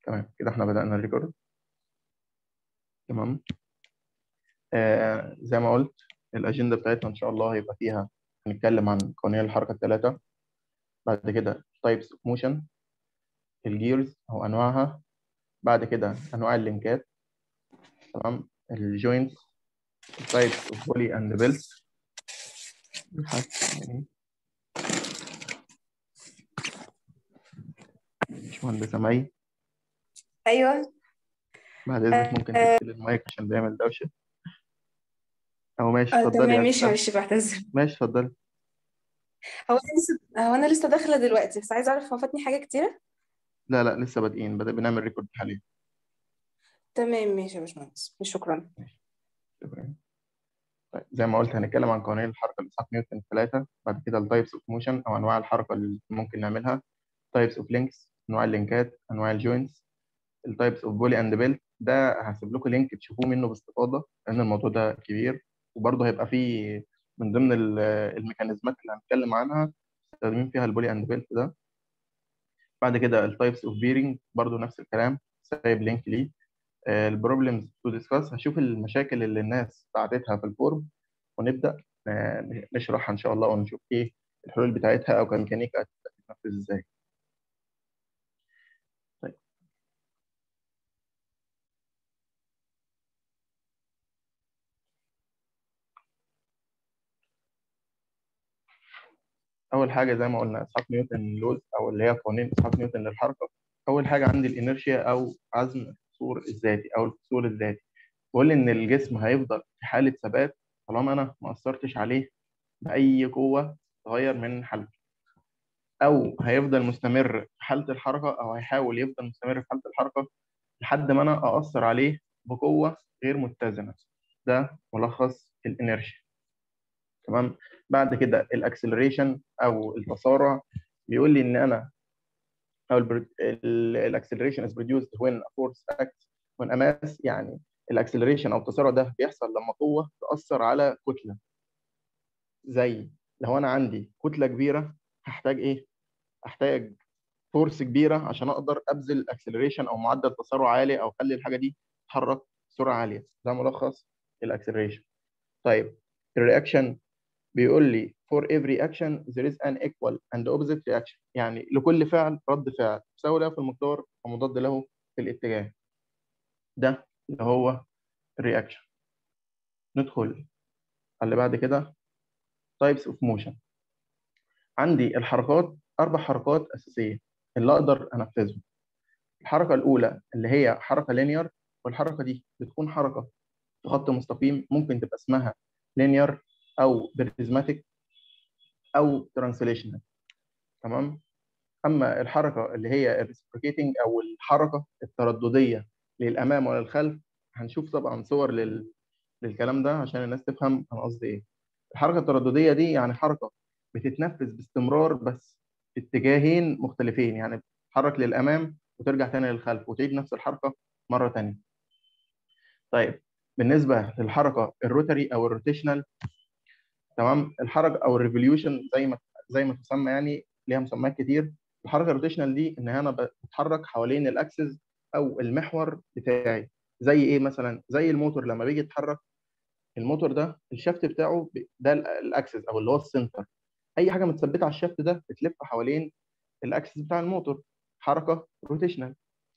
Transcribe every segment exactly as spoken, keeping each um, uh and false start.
تمام كده احنا بدأنا الريكورد. تمام. آه زي ما قلت الأجندة بتاعتنا إن شاء الله هيبقى فيها هنتكلم عن قوانين الحركة الثلاثة، بعد كده types of motion، الجيرز أو أنواعها، بعد كده أنواع اللينكات، تمام، الجوينتس، types of pulley and belt، يعني باشمهندسة مي ايوه. بعد إذنك ممكن آه تقفل المايك عشان بيعمل دوشة، أو ماشي آه اتفضلي تمام، عايز ماشي، تسألي. معلش بعتذر. ماشي اتفضلي. هو انا لسه هو انا لسه داخله دلوقتي، بس عايزه اعرف هو فاتني حاجه كتيره. لا لا لسه بادئين، بدأ بنعمل ريكورد حاليا. تمام ماشي يا باشمهندس، شكرا. ماشي شكرا. طيب زي ما قلت هنتكلم عن قوانين الحركة لإسحاق نيوتن الثلاثة، بعد كده التايبس اوف موشن أو أنواع الحركة اللي ممكن نعملها، تايبس اوف لينكس أنواع اللينكات، أنواع الجوينتس، التايبس اوف بولي أند بيلت. ده هسيب لكم لينك تشوفوه منه باستفاضة لأن الموضوع ده كبير، وبرضه هيبقى فيه من ضمن ال- الميكانيزمات اللي هنتكلم عنها مستخدمين فيها البولي أند بيلت ده. بعد كده التايبس اوف بيرنج برضه نفس الكلام، سايب لينك ليه. البروبلمز تو ديسكاس، هشوف المشاكل اللي الناس بعتتها في الفورم ونبدأ آه، نشرحها إن شاء الله ونشوف إيه الحلول بتاعتها أو كميكانيكا هتتنفذ إزاي. طيب أول حاجة زي ما قلنا إسحاق نيوتن لوز أو اللي هي قوانين إسحاق نيوتن للحركة. أول حاجة عندي الإنرشيا أو عزم القصور الذاتي أو القصور الذاتي، بقول إن الجسم هيفضل في حالة ثبات طالما أنا ما أثرتش عليه بأي قوة تغير من حالته، أو هيفضل مستمر في حالة الحركة أو هيحاول يفضل مستمر في حالة الحركة لحد ما انا اثر عليه بقوه غير متزنه. ده ملخص الانرشيا. تمام. بعد كده الاكسلريشن او التسارع، بيقول لي ان انا او الاكسلريشن از بروديوسد وين ا فورس اكت وين ا ماس، يعني الاكسلريشن او التسارع ده بيحصل لما قوه تاثر على كتله. زي لو انا عندي كتله كبيره هحتاج ايه؟ هحتاج فورس كبيره عشان اقدر ابذل اكسلريشن او معدل تسارع عالي او اخلي الحاجه دي تتحرك بسرعه عاليه. ده ملخص الاكسلريشن. طيب الرياكشن بيقول لي for every action there is an equal and opposite reaction، يعني لكل فعل رد فعل مساوي له في المقدار ومضاد له في الاتجاه. ده اللي هو الرياكشن. ندخل على اللي بعد كده types of motion. عندي الحركات اربع حركات اساسيه اللي اقدر انفذهم. الحركه الاولى اللي هي حركه لينير، والحركه دي بتكون حركه في خط مستقيم، ممكن تبقى اسمها لينير او بريزماتيك او ترانسليشنال. تمام. اما الحركه اللي هي الريسبروكيتنج او الحركه التردديه للامام وللخلف، هنشوف طبعا صور لل... للكلام ده عشان الناس تفهم انا قصدي ايه. الحركه التردديه دي يعني حركه بتتنفذ باستمرار بس في اتجاهين مختلفين، يعني تتحرك للامام وترجع تاني للخلف وتعيد نفس الحركه مره تانيه. طيب بالنسبه للحركه الروتري او الروتيشنال، تمام، الحركه او الريفوليوشن زي ما زي ما تسمى، يعني ليها مسميات كتير. الحركه الروتيشنال دي ان انا بتحرك حوالين الاكسس او المحور بتاعي. زي ايه مثلا؟ زي الموتور لما بيجي يتحرك، الموتور ده الشافت بتاعه ب- ده ال- الاكسس او اللي هو السنتر. اي حاجه متثبته على الشافت ده بتلف حوالين الاكسس بتاع الموتور، حركه روتيشنال.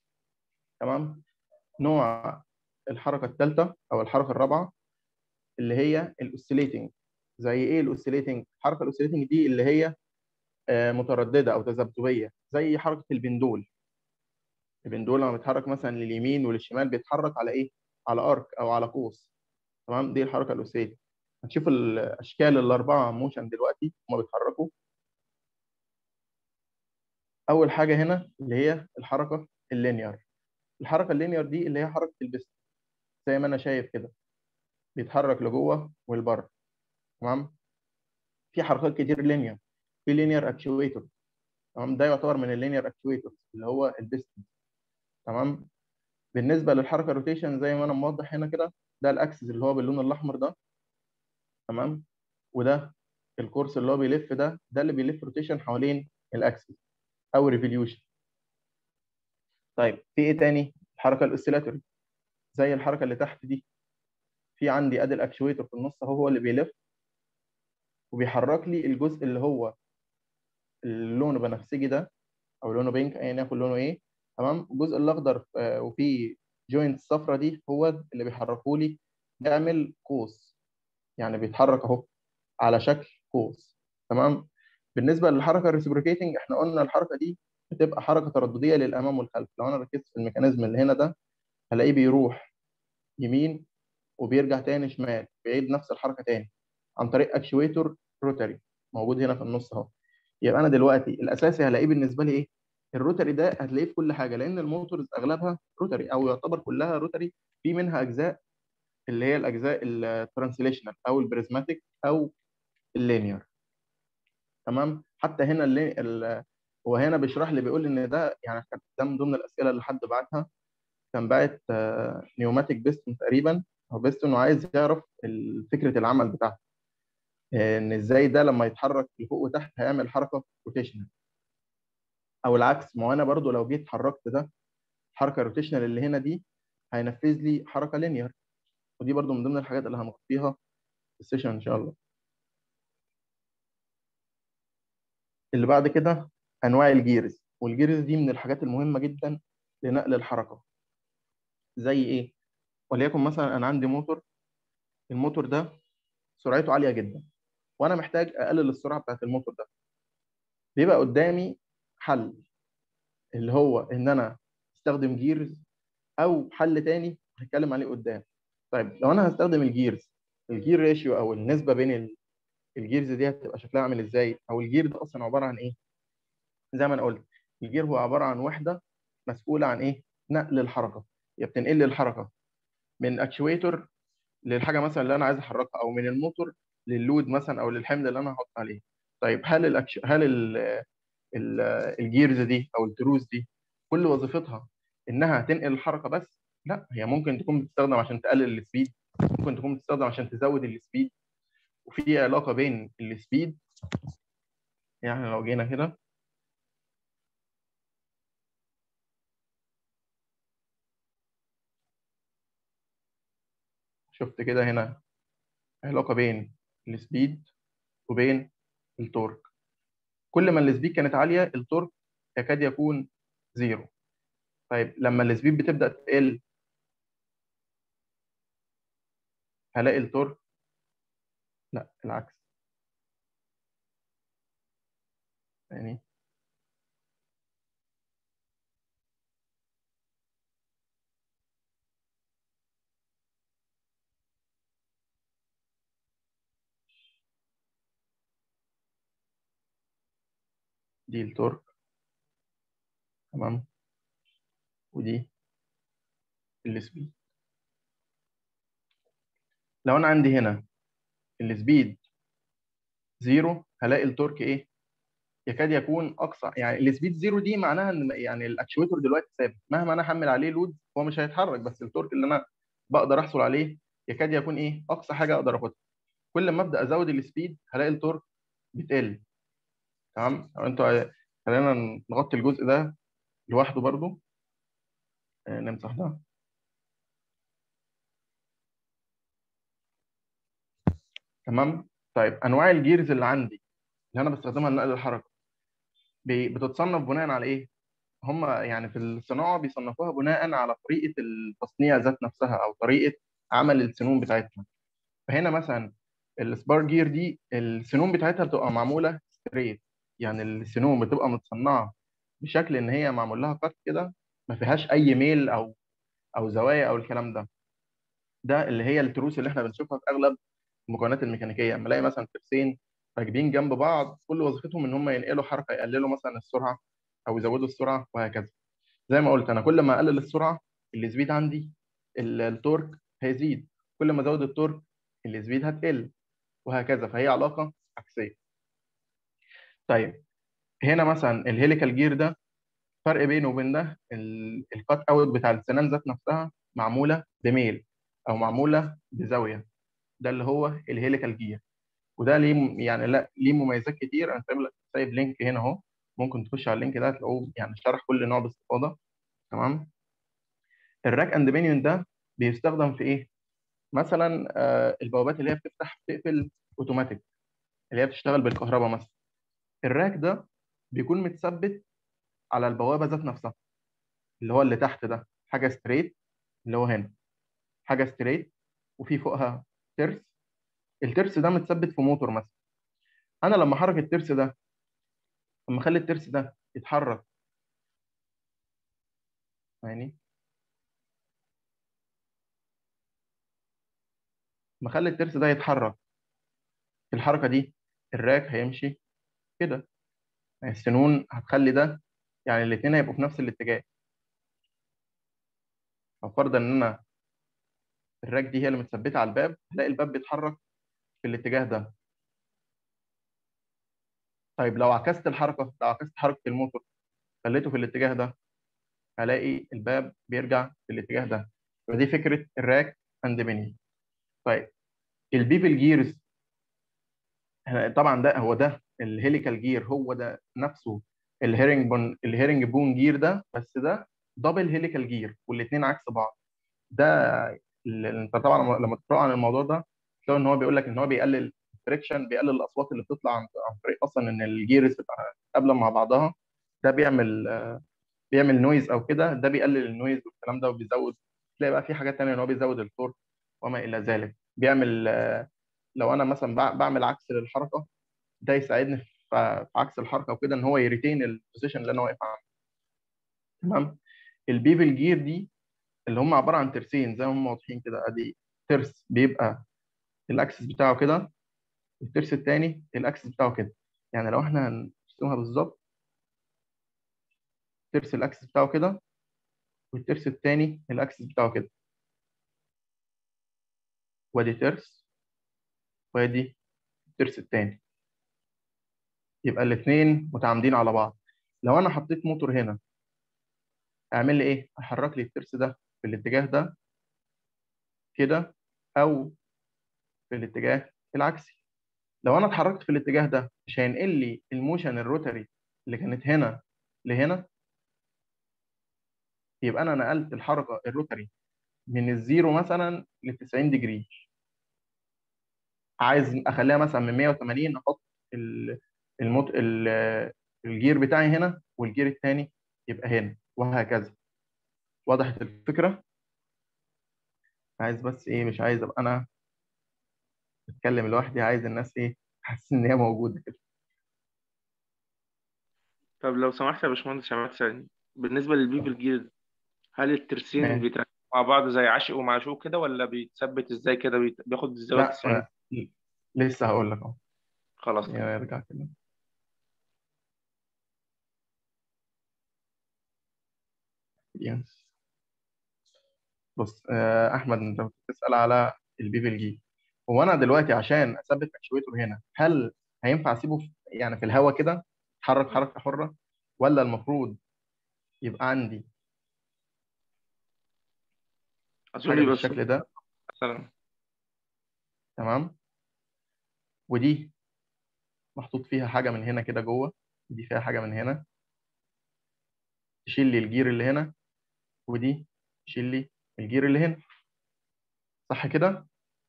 تمام. نوع الحركه الثالثه او الحركه الرابعه اللي هي الاوسيليتنج. زي ايه الاوسيليتنج؟ الحركه الاوسيليتنج دي اللي هي آه، متردده او تذبذبيه، زي حركه البندول. البندول لما بيتحرك مثلا لليمين وللشمال بيتحرك على ايه؟ على ارك او على قوس. تمام. دي الحركه الاوسيليتنج. هنشوف الاشكال الاربعه موشن دلوقتي هما بيتحركوا. اول حاجه هنا اللي هي الحركه اللينير. الحركه اللينير دي اللي هي حركه البستم، زي ما انا شايف كده بيتحرك لجوه ولبره. تمام. في حركات كتير لينير، في لينير اكشويتور. تمام. ده يعتبر من اللينير اكشويتور اللي هو البستم. تمام. بالنسبه للحركه روتيشن زي ما انا موضح هنا كده، ده الاكسس اللي هو باللون الاحمر ده. تمام. وده الكورس اللي هو بيلف ده ده اللي بيلف روتيشن حوالين الاكسس او ريفوليوشن. طيب في ايه تاني؟ الحركه الاوسيلاتوري زي الحركه اللي تحت دي. في عندي ادي الاكشويتر في النص اهو، هو اللي بيلف وبيحرك لي الجزء اللي هو اللون بنفسجي ده او لونه بينك ايا يكن لونه ايه. تمام. الجزء الاخضر آه، وفي جوينت الصفرة دي هو اللي بيحركوا لي، بيعمل قوس، يعني بيتحرك اهو على شكل قوس. تمام. بالنسبه للحركه الريسبروكيتنج احنا قلنا الحركه دي بتبقى حركه تردديه للامام والخلف. لو انا ركزت في الميكانيزم اللي هنا ده هلاقيه بيروح يمين وبيرجع تاني شمال، بيعيد نفس الحركه تاني عن طريق اكشويتور روتاري موجود هنا في النص اهو. يبقى انا دلوقتي الاساسي هلاقيه بالنسبه لي ايه؟ الروتاري ده هتلاقيه في كل حاجه، لان الموتورز اغلبها روتاري او يعتبر كلها روتاري. في منها اجزاء اللي هي الاجزاء الترانسليشنال او البريزماتيك او اللينير. تمام. حتى هنا اللي ال- هو هنا بيشرح لي بيقول ان ده يعني كان ده من ضمن الاسئله اللي حد بعتها. كان باعت نيوماتيك بيستون تقريبا او بيستون، وعايز يعرف ال- فكره العمل بتاعته، ان ازاي ده لما يتحرك لفوق وتحت هيعمل حركه روتيشنال او العكس. ما هو انا برضو لو جيت حركت ده حركه روتيشنال اللي هنا دي هينفذ لي حركه لينير. ودي برضو من ضمن الحاجات اللي هنغطيها في السيشن ان شاء الله. اللي بعد كده انواع الجيرز، والجيرز دي من الحاجات المهمه جدا لنقل الحركه. زي ايه؟ وليكن مثلا انا عندي موتور، الموتور ده سرعته عاليه جدا وانا محتاج اقلل السرعه بتاعت الموتور ده. بيبقى قدامي حل، اللي هو ان انا استخدم جيرز، او حل تاني هنتكلم عليه قدام. طيب لو انا هستخدم الجيرز، الجير ريشيو او النسبه بين ال- الجيرز دي هتبقى شكلها عامل ازاي؟ او الجير ده اصلا عباره عن ايه؟ زي ما انا قلت، الجير هو عباره عن وحده مسؤوله عن ايه؟ نقل الحركه. هي بتنقل لي الحركه من اكشويتور للحاجه مثلا اللي انا عايز احركها، او من الموتور للود مثلا او للحمل اللي انا هحط عليه. طيب هل الأكش... هل ال... ال... الجيرز دي او التروس دي كل وظيفتها انها تنقل الحركه بس؟ لا، هي ممكن تكون بتستخدم عشان تقلل السبيد، ممكن تكون بتستخدم عشان تزود السبيد. وفي علاقه بين السبيد، يعني لو جينا كده شفت كده هنا علاقه بين السبيد وبين التورك. كل ما السبيد كانت عاليه التورك يكاد يكون زيرو. طيب لما السبيد بتبدا تقل هلاقي التورك لا العكس. يعني دي التورك، تمام، ودي السبيد. لو انا عندي هنا السبيد زيرو هلاقي التورك ايه؟ يكاد يكون اقصى. يعني السبيد زيرو دي معناها ان يعني الاكشويتور دلوقتي ثابت، مهما انا احمل عليه لود هو مش هيتحرك، بس التورك اللي انا بقدر احصل عليه يكاد يكون ايه؟ اقصى حاجه اقدر اخدها. كل ما ابدا ازود السبيد هلاقي التورك بتقل. تمام. لو انتوا خلينا نغطي الجزء ده لوحده برضو. آه، نمسح ده. تمام. طيب انواع الجيرز اللي عندي اللي انا بستخدمها لنقل الحركه بي- بتتصنف بناء على ايه؟ هم يعني في الصناعه بيصنفوها بناء على طريقه التصنيع ذات نفسها او طريقه عمل السنون بتاعتها. فهنا مثلا السبار جير دي السنون بتاعتها بتبقى معموله ستريت، يعني السنون بتبقى متصنعه بشكل ان هي معمول لها قط كده، ما فيهاش اي ميل او او زوايا او الكلام ده. ده اللي هي التروس اللي احنا بنشوفها في اغلب المكونات الميكانيكيه. اما الاقي مثلا ترسين راكبين جنب بعض كل وظيفتهم ان هم ينقلوا حركه، يقللوا مثلا السرعه او يزودوا السرعه وهكذا. زي ما قلت انا كل ما اقلل السرعه السبيد عندي ال- التورك هيزيد، كل ما ازود التورك السبيد هتقل وهكذا. فهي علاقه عكسيه. طيب هنا مثلا الهيليكال جير ده فرق بينه وبين ده ال- الكات اوت بتاع السنان ذات نفسها معموله بميل او معموله بزاويه. ده اللي هو الهيليكال جير. وده ليه م- يعني لا ليه مميزات كتير. انا سايب لك- سايب لينك هنا اهو، ممكن تخش على اللينك ده تلاقوه يعني شرح كل نوع باستفاضه. تمام. الراك اند بينيون ده بيستخدم في ايه؟ مثلا آه، البوابات اللي هي بتفتح تقفل اوتوماتيك، اللي هي بتشتغل بالكهرباء مثلا. الراك ده بيكون متثبت على البوابه ذات نفسها، اللي هو اللي تحت ده حاجه ستريت، اللي هو هنا حاجه ستريت وفي فوقها ترس. الترس ده متثبت في موتور مثلا. انا لما احرك الترس ده، لما اخلي الترس ده يتحرك، يعني لما اخلي الترس ده يتحرك، في الحركه دي الراك هيمشي كده. يعني السنون هتخلي ده، يعني الاثنين هيبقوا في نفس الاتجاه. ففرضا ان انا الراك دي هي اللي متثبته على الباب، هلاقي الباب بيتحرك في الاتجاه ده. طيب لو عكست الحركه، لو عكست حركه الموتور خليته في الاتجاه ده، هلاقي الباب بيرجع في الاتجاه ده. ودي فكره الراك اند بيني. طيب البيبل جيرز، طبعا ده هو ده الهيليكال جير، هو ده نفسه الهيرنج بون الهيرنج بون جير ده، بس ده دبل هيليكال جير والاثنين عكس بعض. ده ال- انت طبعا لما تقرا عن الموضوع ده تلاقي ان هو بيقول لك ان هو بيقلل الفريكشن، بيقلل الاصوات اللي بتطلع عن عن طريق اصلا ان الجيرز تبقى قابله مع بعضها. ده بيعمل بيعمل نويز او كده، ده بيقلل النويز والكلام ده، وبيزود. تلاقي بقى في حاجات تانية ان هو بيزود التورك وما الى ذلك. بيعمل لو انا مثلا بع- بعمل عكس للحركه، ده يساعدني في في عكس الحركه وكده، ان هو يريتين البوزيشن اللي انا واقف عنده. تمام. البيفل جير دي اللي هم عباره عن ترسين زي ما هم واضحين كده. ادي ترس بيبقى الاكسس بتاعه كده، والترس الثاني الاكسس بتاعه كده. يعني لو احنا هنرسمها بالظبط، ترس الاكسس بتاعه كده، والترس الثاني الاكسس بتاعه كده. وادي ترس، وادي الترس الثاني. يبقى الاثنين متعامدين على بعض. لو انا حطيت موتور هنا، اعمل لي ايه؟ احرك لي الترس ده في الاتجاه ده كده، او في الاتجاه العكسي. لو انا اتحركت في الاتجاه ده مش هينقل لي الموشن الروتري اللي كانت هنا لهنا. يبقى انا نقلت الحركه الروتري من الزيرو مثلا ل تسعين ديجري. عايز اخليها مثلا من مية وتمانين، احط ال- الموت ال- الجير بتاعي هنا، والجير الثاني يبقى هنا، وهكذا. وضحت الفكره؟ عايز بس ايه، مش عايز ابقى انا بتكلم لوحدي، عايز الناس ايه، حاسس ان هي موجوده كده. طب لو سمحت يا باشمهندس عماد ثاني، بالنسبة للبيبل جير، هل الترسين ماشي. بيتركبوا مع بعض زي عاشق ومعشوق كده، ولا بيتثبت ازاي كده، بيت- بياخد الزاوية لا تسعين؟ آه، لسه هقول لك اهو. خلاص تمام. نرجع كده. يس. بص آه، احمد، انت كنت بتسال على البيبل جي. هو انا دلوقتي عشان اثبت اكشويتور هنا، هل هينفع اسيبه في يعني في الهواء كده يتحرك حركه حره، ولا المفروض يبقى عندي أظن حاجه يبقى في بالشكل ده؟ مثلا. تمام. ودي محطوط فيها حاجه من هنا كده جوه، ودي فيها حاجه من هنا تشيل لي الجير اللي هنا، ودي تشيل لي الجير اللي هنا. صح كده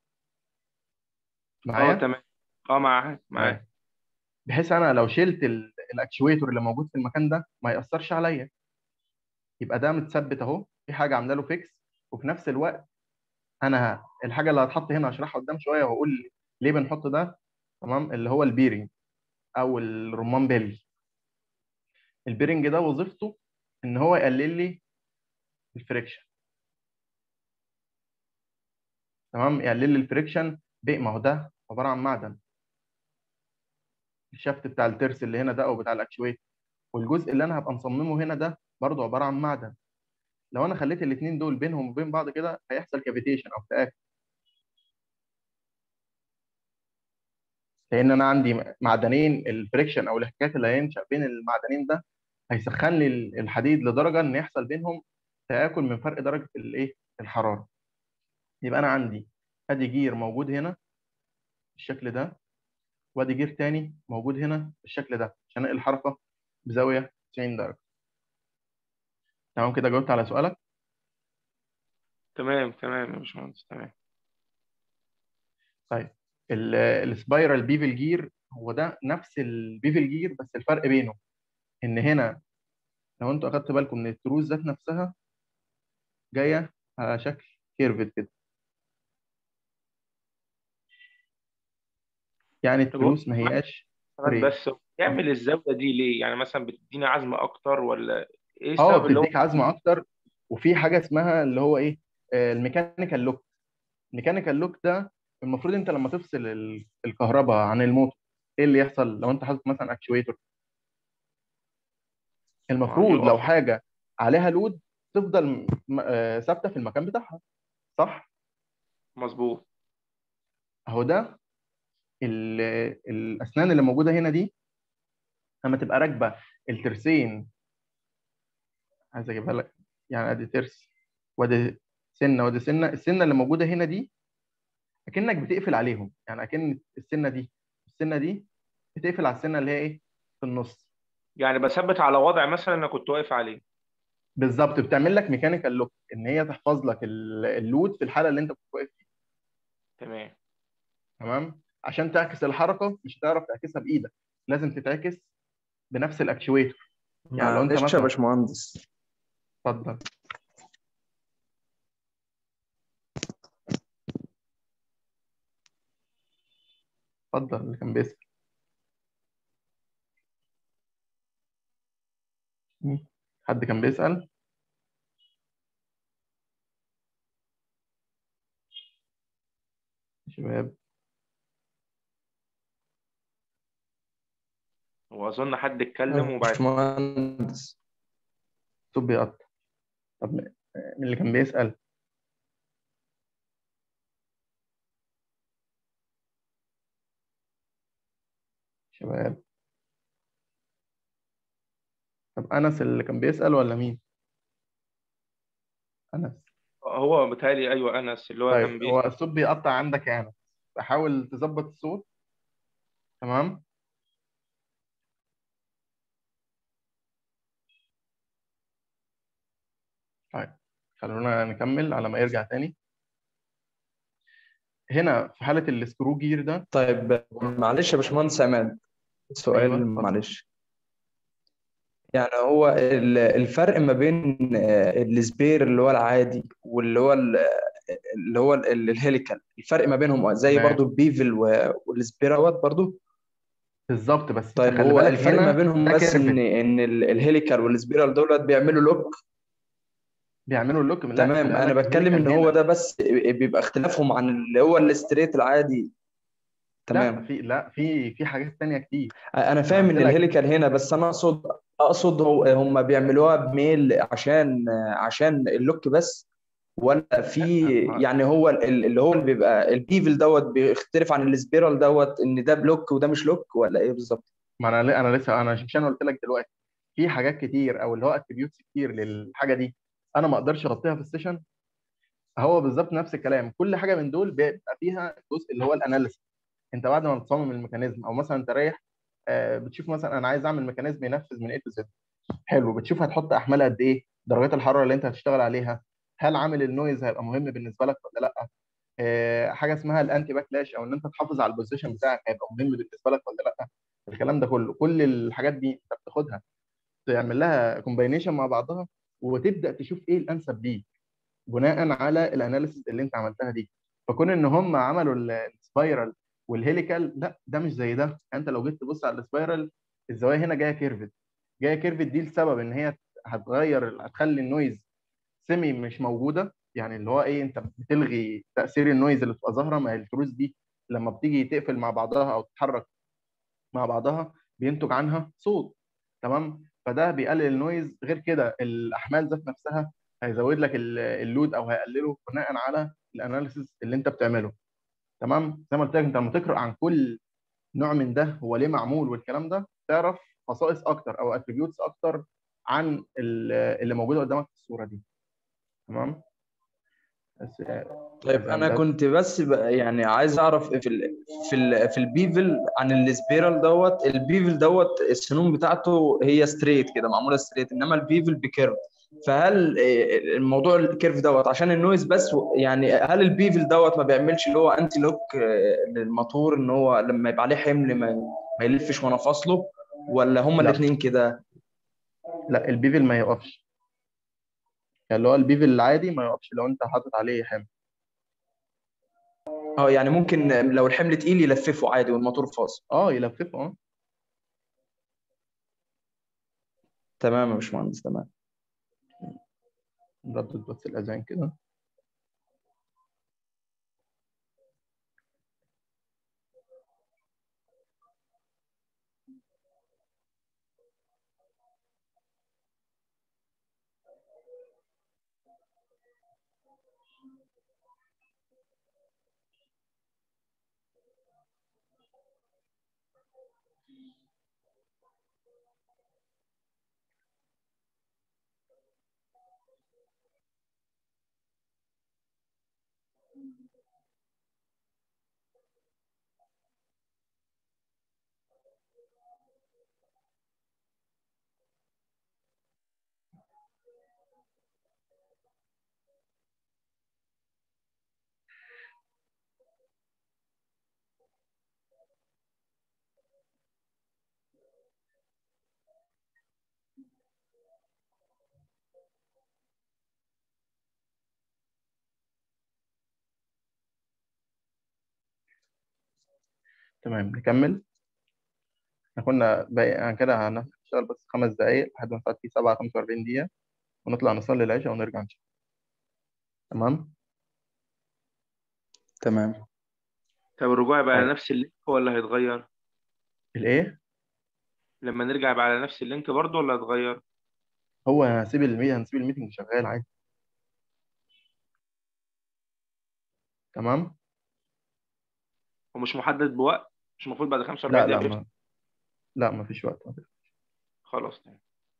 اه معايا؟ تمام. اه معاك معاك. تمام. بحيث انا لو شلت ال- الاكشويتور اللي موجود في المكان ده ما ياثرش عليا. يبقى ده متثبت اهو، في حاجه عامله له فيكس. وفي نفس الوقت انا الحاجه اللي هتحط هنا هشرحها قدام شويه، وهقول ليه بنحط ده. تمام. اللي هو البيرنج او الرمان بيلي. البيرنج ده وظيفته ان هو يقلل لي الفريكشن. تمام. يقلل لي الفريكشن. بيه، ما هو ده عباره عن معدن. الشافت بتاع الترس اللي هنا ده او بتاع الاكشويت، والجزء اللي انا هبقى مصممه هنا ده برضه عباره عن معدن. لو انا خليت الاثنين دول بينهم وبين بعض كده، هيحصل كافيتيشن او تآكل. لان انا عندي معدنين، الفريكشن او الاحتكاك اللي هينشا بين المعدنين ده هيسخن لي الحديد لدرجه ان يحصل بينهم تآكل من فرق درجه الايه الحراره. يبقى انا عندي ادي جير موجود هنا بالشكل ده، وادي جير تاني موجود هنا بالشكل ده، عشان انقل الحركه بزاويه تسعين درجه. تمام كده جاوبت على سؤالك. تمام تمام يا باشمهندس، تمام. طيب ال- السبايرال بيفل جير هو ده نفس البيفل جير، بس الفرق بينه ان هنا لو انتوا اخدتوا بالكم من التروس ذات نفسها جايه على شكل كيرفد كده، يعني طب هو التروس ما هياش حضرتك ستريت. بس يعمل الزاوية دي ليه؟ يعني مثلا بتديني عزم أكتر، ولا إيه اه السبب اللي هو بتديك عزم اكتر، وفي حاجه اسمها اللي هو ايه، آه، الميكانيكال لوك. الميكانيكال لوك ده المفروض انت لما تفصل ال- الكهرباء عن الموتور، ايه اللي يحصل لو انت حاطط مثلا اكشويتور؟ ما المفروض لو يقف؟ حاجه عليها لود تفضل م- م- آه، ثابته في المكان بتاعها، صح؟ مظبوط. اهو ده ال- الاسنان اللي موجوده هنا دي لما تبقى راكبه الترسين. عايز اجيبها لك، يعني ادي ترس وادي سنه وادي سنه، السنه اللي موجوده هنا دي اكنك بتقفل عليهم، يعني اكن السنه دي السنه دي بتقفل على السنه اللي هي ايه في النص. يعني بثبت على وضع مثلا أنا كنت واقف عليه. بالظبط، بتعمل لك ميكانيكال لوك ان هي تحفظ لك ال- اللود في الحاله اللي انت كنت واقف فيها. تمام. تمام، عشان تعكس الحركه مش هتعرف تعكسها بايدك، لازم تتعكس بنفس الاكشويتر. يعني لو انت معلش يا مثلا، باشمهندس. اتفضل اتفضل اللي كان بيسأل. مين؟ حد كان بيسأل؟ يا شباب. وأظن حد اتكلم يا وبعد. باشمهندس. صوت بيقطع. طب مين اللي كان بيسأل؟ شباب. طب أنس اللي كان بيسأل ولا مين؟ أنس. هو بيتهيألي أيوه أنس اللي هو كان طيب هو بيسأل. الصوت بيقطع عندك يا أنس، فحاول تظبط الصوت. تمام. طيب خلونا نكمل على ما يرجع تاني. هنا في حالة السكرو جير ده، طيب معلش يا باشمهندس عماد، أيوه سؤال اتفضل. معلش. يعني هو ال- الفرق ما بين آه، السبير اللي هو العادي واللي هو ال- اللي هو ال- ال- الهيليكال، الفرق ما بينهم زي تمام برضو البيفل و- والسبيراوات برضو. بالظبط، بس طيب خلي هو بالك الفرق ما هنا بينهم ده بس ان كيرفت. ان ال- الهيليكال والسبيرال دولت بيعملوا لوك. بيعملوا اللوك، لا خلي تمام، انا بالك بتكلم الهيليكال ان هو هنا. ده بس بيبقى اختلافهم عن اللي هو الستريت العادي. لا تمام. في لا في في حاجات تانية كتير. انا أنا فاهم قلت ان لك الهيليكال هنا، بس انا اقصد اقصد هو هم بيعملوها بميل عشان عشان اللوك بس، ولا في لا. يعني هو ال- اللي هو اللي بيبقى البيفل دوت بيختلف عن السبيرال دوت ان ده بلوك وده مش لوك، ولا ايه بالظبط؟ ما انا انا لسه انا مش انا قلت لك دلوقتي في حاجات كتير او اللي هو اتريبيوتس كتير للحاجه دي انا ما اقدرش اغطيها في السيشن. هو بالظبط نفس الكلام، كل حاجه من دول بيبقى فيها جزء اللي هو الاناليسيس. انت بعد ما بتصمم الميكانيزم او مثلا انت رايح آه، بتشوف مثلا انا عايز اعمل ميكانيزم ينفذ من A to Z. حلو، بتشوف هتحط احمال قد ايه، درجات الحراره اللي انت هتشتغل عليها، هل عامل النويز هيبقى مهم بالنسبه لك ولا لا. آه، حاجه اسمها الانتي باكلاش او ان انت تحافظ على البوزيشن بتاعك هيبقى مهم بالنسبه لك ولا لا. الكلام ده كله، كل الحاجات دي انت بتاخدها تعمل لها كومباينيشن مع بعضها، وتبدا تشوف ايه الانسب ليك بناء على الاناليسيس اللي انت عملتها دي. فكون ان هم عملوا ال- السبايرال والهيليكال، لا ده مش زي ده. انت لو جيت تبص على السبايرال الزوايا هنا جايه كيرفت، جايه كيرفت دي لسبب ان هي هتغير، هتخلي النويز سيمي مش موجوده، يعني اللي هو ايه، انت بتلغي تاثير النويز اللي بتبقى ظاهره. ما هي الفلوس دي لما بتيجي تقفل مع بعضها او تتحرك مع بعضها بينتج عنها صوت. تمام، فده بيقلل النويز. غير كده الاحمال ذات نفسها هيزود لك ال- اللود او هيقلله بناء على الاناليسيس اللي انت بتعمله. تمام، زي ما قلت لك انت لما تقرا عن كل نوع من ده هو ليه معمول والكلام ده تعرف خصائص اكتر او اتريبيوتس اكتر عن ال- اللي موجوده قدامك في الصوره دي. تمام. بس طيب بس يعني انا ده كنت بس ب- يعني عايز اعرف في ال في ال في البيفل عن السبيرال دوت. البيفل دوت السنون بتاعته هي ستريت كده، معموله ستريت، انما البيفل بكيرف. فهل آه، الموضوع الكيرف دوت عشان النويز بس و- يعني هل البيفل دوت ما بيعملش اللي هو انتي لوك آه، للموتور ان هو لما يبقى عليه حمل ما ما يلفش وانا فاصله، ولا هما لا الاثنين كده؟ لا البيفل ما يقفش، يعني اللي هو البيفل العادي ما يقفش لو انت حاطط عليه حمل. اه يعني ممكن لو الحمل تقيل يلففه عادي والموتور فاصل. اه يلففه اه. تمام يا باشمهندس، تمام. نردد بس الاذان كده. تمام نكمل. احنا كنا باقي يعني كده هنشتغل بس خمس دقايق لحد ما نفعل فيه سبعة خمسة وأربعين دقيقة، ونطلع نصلي العشاء ونرجع نشتغل. تمام. تمام. طب الرجوع يبقى على طيب نفس اللينك ولا هيتغير؟ الايه؟ لما نرجع يبقى على نفس اللينك برضه ولا هيتغير؟ هو هنسيب المي... هنسيب الميتنج شغال عادي. تمام. ومش محدد بوقت؟ مش المفروض بعد لا خمسة وأربعين لا دقيقة بيفتح؟ ما لا ما فيش وقت. خلاص تمام.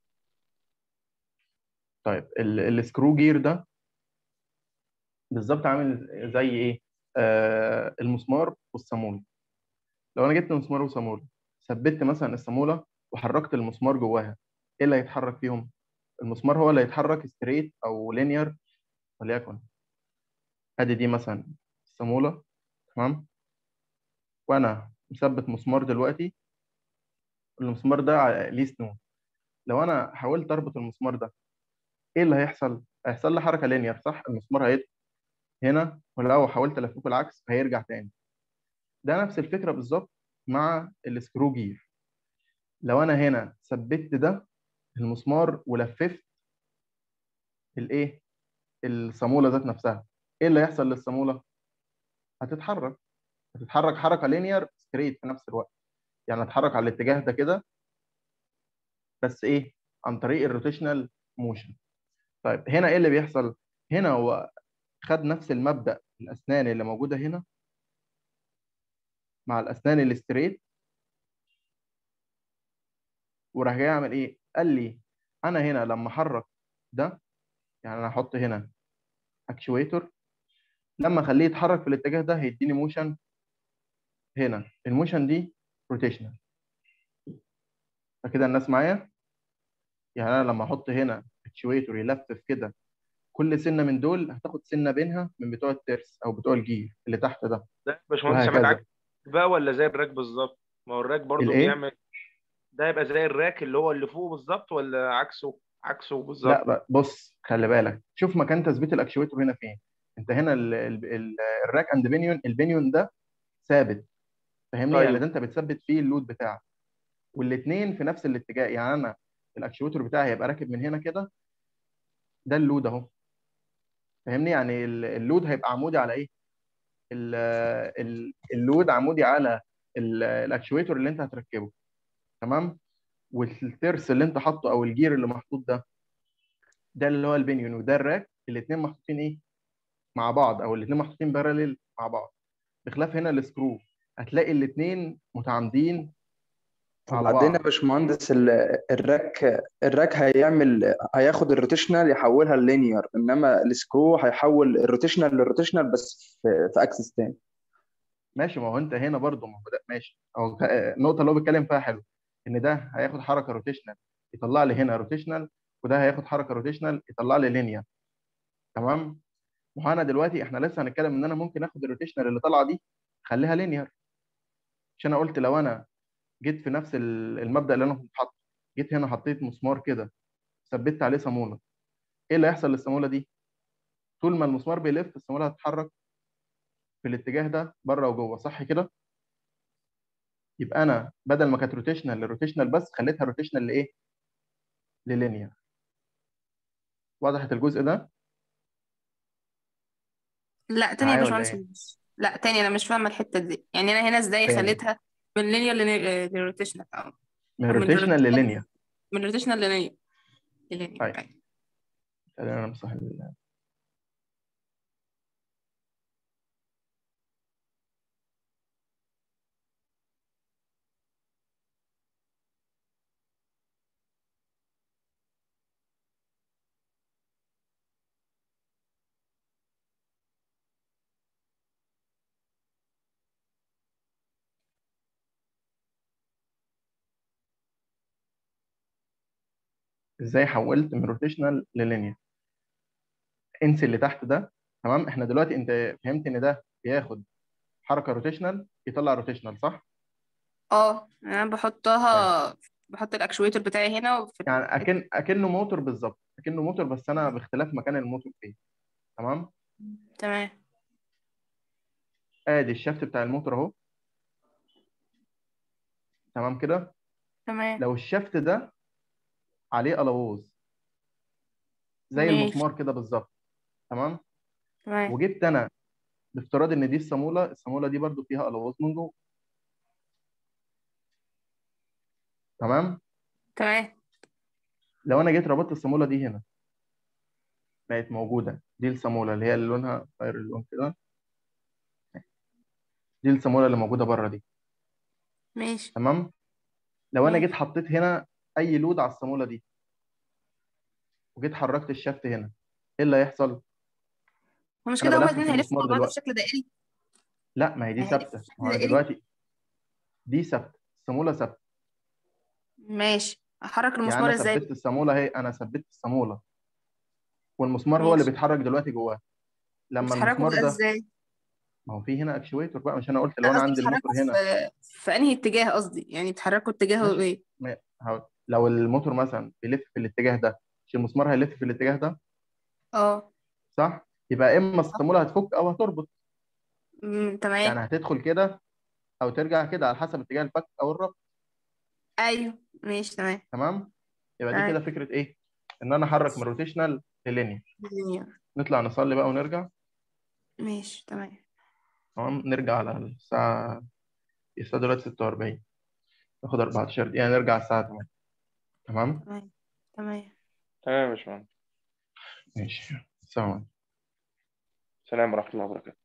طيب ال... السكرو جير ده بالظبط عامل زي ايه؟ آه المسمار والصامولة. لو انا جبت مسمار وصامولة، ثبت مثلا الصامولة وحركت المسمار جواها، ايه اللي هيتحرك فيهم؟ المسمار هو اللي هيتحرك ستريت او لينير. وليكن ادي دي مثلا الصامولة. تمام. وانا مثبت مسمار دلوقتي، المسمار ده ع- ليه سنون. لو انا حاولت اربط المسمار ده، ايه اللي هيحصل؟ هيحصل لي حركة لينير صح؟ المسمار هيدخل هنا، ولو حاولت الففه العكس هيرجع تاني. ده نفس الفكرة بالظبط مع السكرو جير. لو انا هنا ثبت ده المسمار ولففت الايه، الصامولة ذات نفسها، ايه اللي هيحصل للصامولة؟ هتتحرك. هتتحرك حركة لينير ستريت في نفس الوقت، يعني هتتحرك على الاتجاه ده كده، بس ايه؟ عن طريق الروتيشنال موشن. طيب هنا ايه اللي بيحصل؟ هنا هو خد نفس المبدأ، الاسنان اللي موجودة هنا مع الاسنان الستريت، وراح جاي يعمل ايه؟ قال لي انا هنا لما احرك ده، يعني انا هحط هنا اكشويتور، لما اخليه يتحرك في الاتجاه ده هيديني موشن هنا، الموشن دي روتيشنال. فكده الناس معايا؟ يعني انا لما احط هنا اكشويتور يلفف كده، كل سنه من دول هتاخد سنه بينها من بتوع الترس او بتوع الجير اللي تحت ده، ده يا باشمهندس عماد وهكذا. عكس بقى ولا زي الراك بالظبط؟ ما هو الراك برضه الايه؟ بيعمل. ده يبقى زي الراك اللي هو اللي فوق بالظبط ولا عكسه؟ عكسه لا بالظبط. بقى بص خلي بالك، شوف مكان تثبيت الاكشويتور هنا فين. انت هنا ال ال ال الراك اند بينيون، البينيون ده ثابت، فاهمني؟ يعني ايوه. ده انت بتثبت فيه اللود بتاعك، والاثنين في نفس الاتجاه. يعني انا الاكشويتور بتاعي هيبقى راكب من هنا كده، ده اللود اهو، فاهمني؟ يعني ال- اللود هيبقى عمودي على ايه؟ ال- ال- اللود عمودي على ال- الاكشويتور اللي انت هتركبه. تمام. والترس اللي انت حاطه او الجير اللي محطوط ده، ده اللي هو البنيون، وده الراك، الاثنين محطوطين ايه؟ مع بعض، او الاثنين محطوطين باراليل مع بعض. بخلاف هنا السكرو، هتلاقي الاثنين متعامدين على وبعدين يا بعض. باشمهندس ال- الراك الراك هيعمل هياخد الروتيشنال يحولها للينير، انما السكرو هيحول الروتيشنال للروتيشنال بس في, في اكسس تاني. ماشي، ما هو انت هنا برضو ما هو ده ماشي، او ك- النقطه اللي هو بيتكلم فيها حلو، ان ده هياخد حركه روتيشنال يطلع لي هنا روتيشنال، وده هياخد حركه روتيشنال يطلع لي لينير. تمام. وانا دلوقتي احنا لسه هنتكلم ان انا ممكن اخد الروتيشنال اللي طالعه دي اخليها لينير، عشان انا قلت لو انا جيت في نفس ال- المبدأ اللي انا كنت حاطه، جيت هنا حطيت مسمار كده ثبت عليه صامولة، ايه اللي هيحصل للصامولة دي؟ طول ما المسمار بيلف الصامولة هتتحرك في الاتجاه ده بره وجوه، صح كده؟ يبقى انا بدل ما كانت روتيشنال لروتيشنال بس خليتها روتيشنال لايه؟ للينير. وضحت الجزء ده لا تاني يا معايا ولا باشمهندس ايه؟ مش- لا تاني، انا مش فاهمه الحته دي. يعني انا هنا ازاي تاني، خليتها من لينير لروتيشنال، او من أو من روتيشنال روتيشنال للينير. من روتيشنال للينير للينير طيب أيوة. خلينا نمسح ال- ازاي حولت من روتيشنال للينير. انسى اللي تحت ده. تمام. احنا دلوقتي انت فهمت ان ده بياخد حركه روتيشنال يطلع روتيشنال، صح؟ اه انا طيب بحطها، بحط الاكشويتر بتاعي هنا وفي يعني ال... اكن اكنه موتور بالظبط، اكنه موتور بس انا باختلاف مكان الموتور فين. تمام. تمام. ادي الشافت بتاع الموتور اهو. تمام كده. تمام. لو الشافت ده عليه قلاووز زي ماشي. المسمار كده بالظبط. تمام. تمام. وجبت انا بافتراض ان دي الصاموله، الصاموله دي برضو فيها قلاووز من جوه. تمام. تمام. لو انا جيت ربطت الصاموله دي هنا بقت موجوده، دي الصاموله اللي هي اللي لونها غير اللون كده، دي الصاموله اللي موجوده بره دي. ماشي. تمام. لو انا جيت ماشي. حطيت هنا اي لود على الصاموله دي وجيت حركت الشافت هنا، ايه اللي هيحصل؟ هو مش انا كده هما بلف في الاتنين هيلفوا المسمار مع بعض في دلوقتي. شكل دائري؟ لا، ما هي دي هيلفوا ثابته. في ما شكل هو انا دائري. دلوقتي دي ثابته، الصاموله ثابته. ماشي، احرك يعني المسمار انا ازاي؟ ثبت الصاموله اهي، انا ثبت الصاموله والمسمار هو اللي ماشي. بيتحرك دلوقتي جواه. لما بتحركوا المسمار بقى ده، ازاي؟ ما هو في هنا اكشويتور بقى، مش انا قلت لو لا انا قصدي عندي بتحركوا الموتور في هنا. في انهي اتجاه، قصدي يعني بتحركوا اتجاهه ماشي. ايه؟ ما- هقول- لو الموتور مثلا بيلف في الاتجاه ده، مش المسمار هيلف في الاتجاه ده؟ اه. صح. يبقى اما الصاموله هتفك او هتربط. أمم، تمام. يعني هتدخل كده او ترجع كده على حسب اتجاه الفك او الربط. ايوه ماشي تمام. تمام. يبقى دي تمام. كده فكره ايه؟ ان انا احرك من روتيشنال للينير. نطلع نصلي بقى ونرجع. ماشي تمام. تمام. نرجع على الساعه، الساعه دلوقتي ستة وأربعين، ناخد أربعتاشر دقيقه نرجع الساعه تمانية. تمام. تمام. تمام. تمام يا باشمهندس. ماشي. سلام. سلام ورحمة الله وبركاته.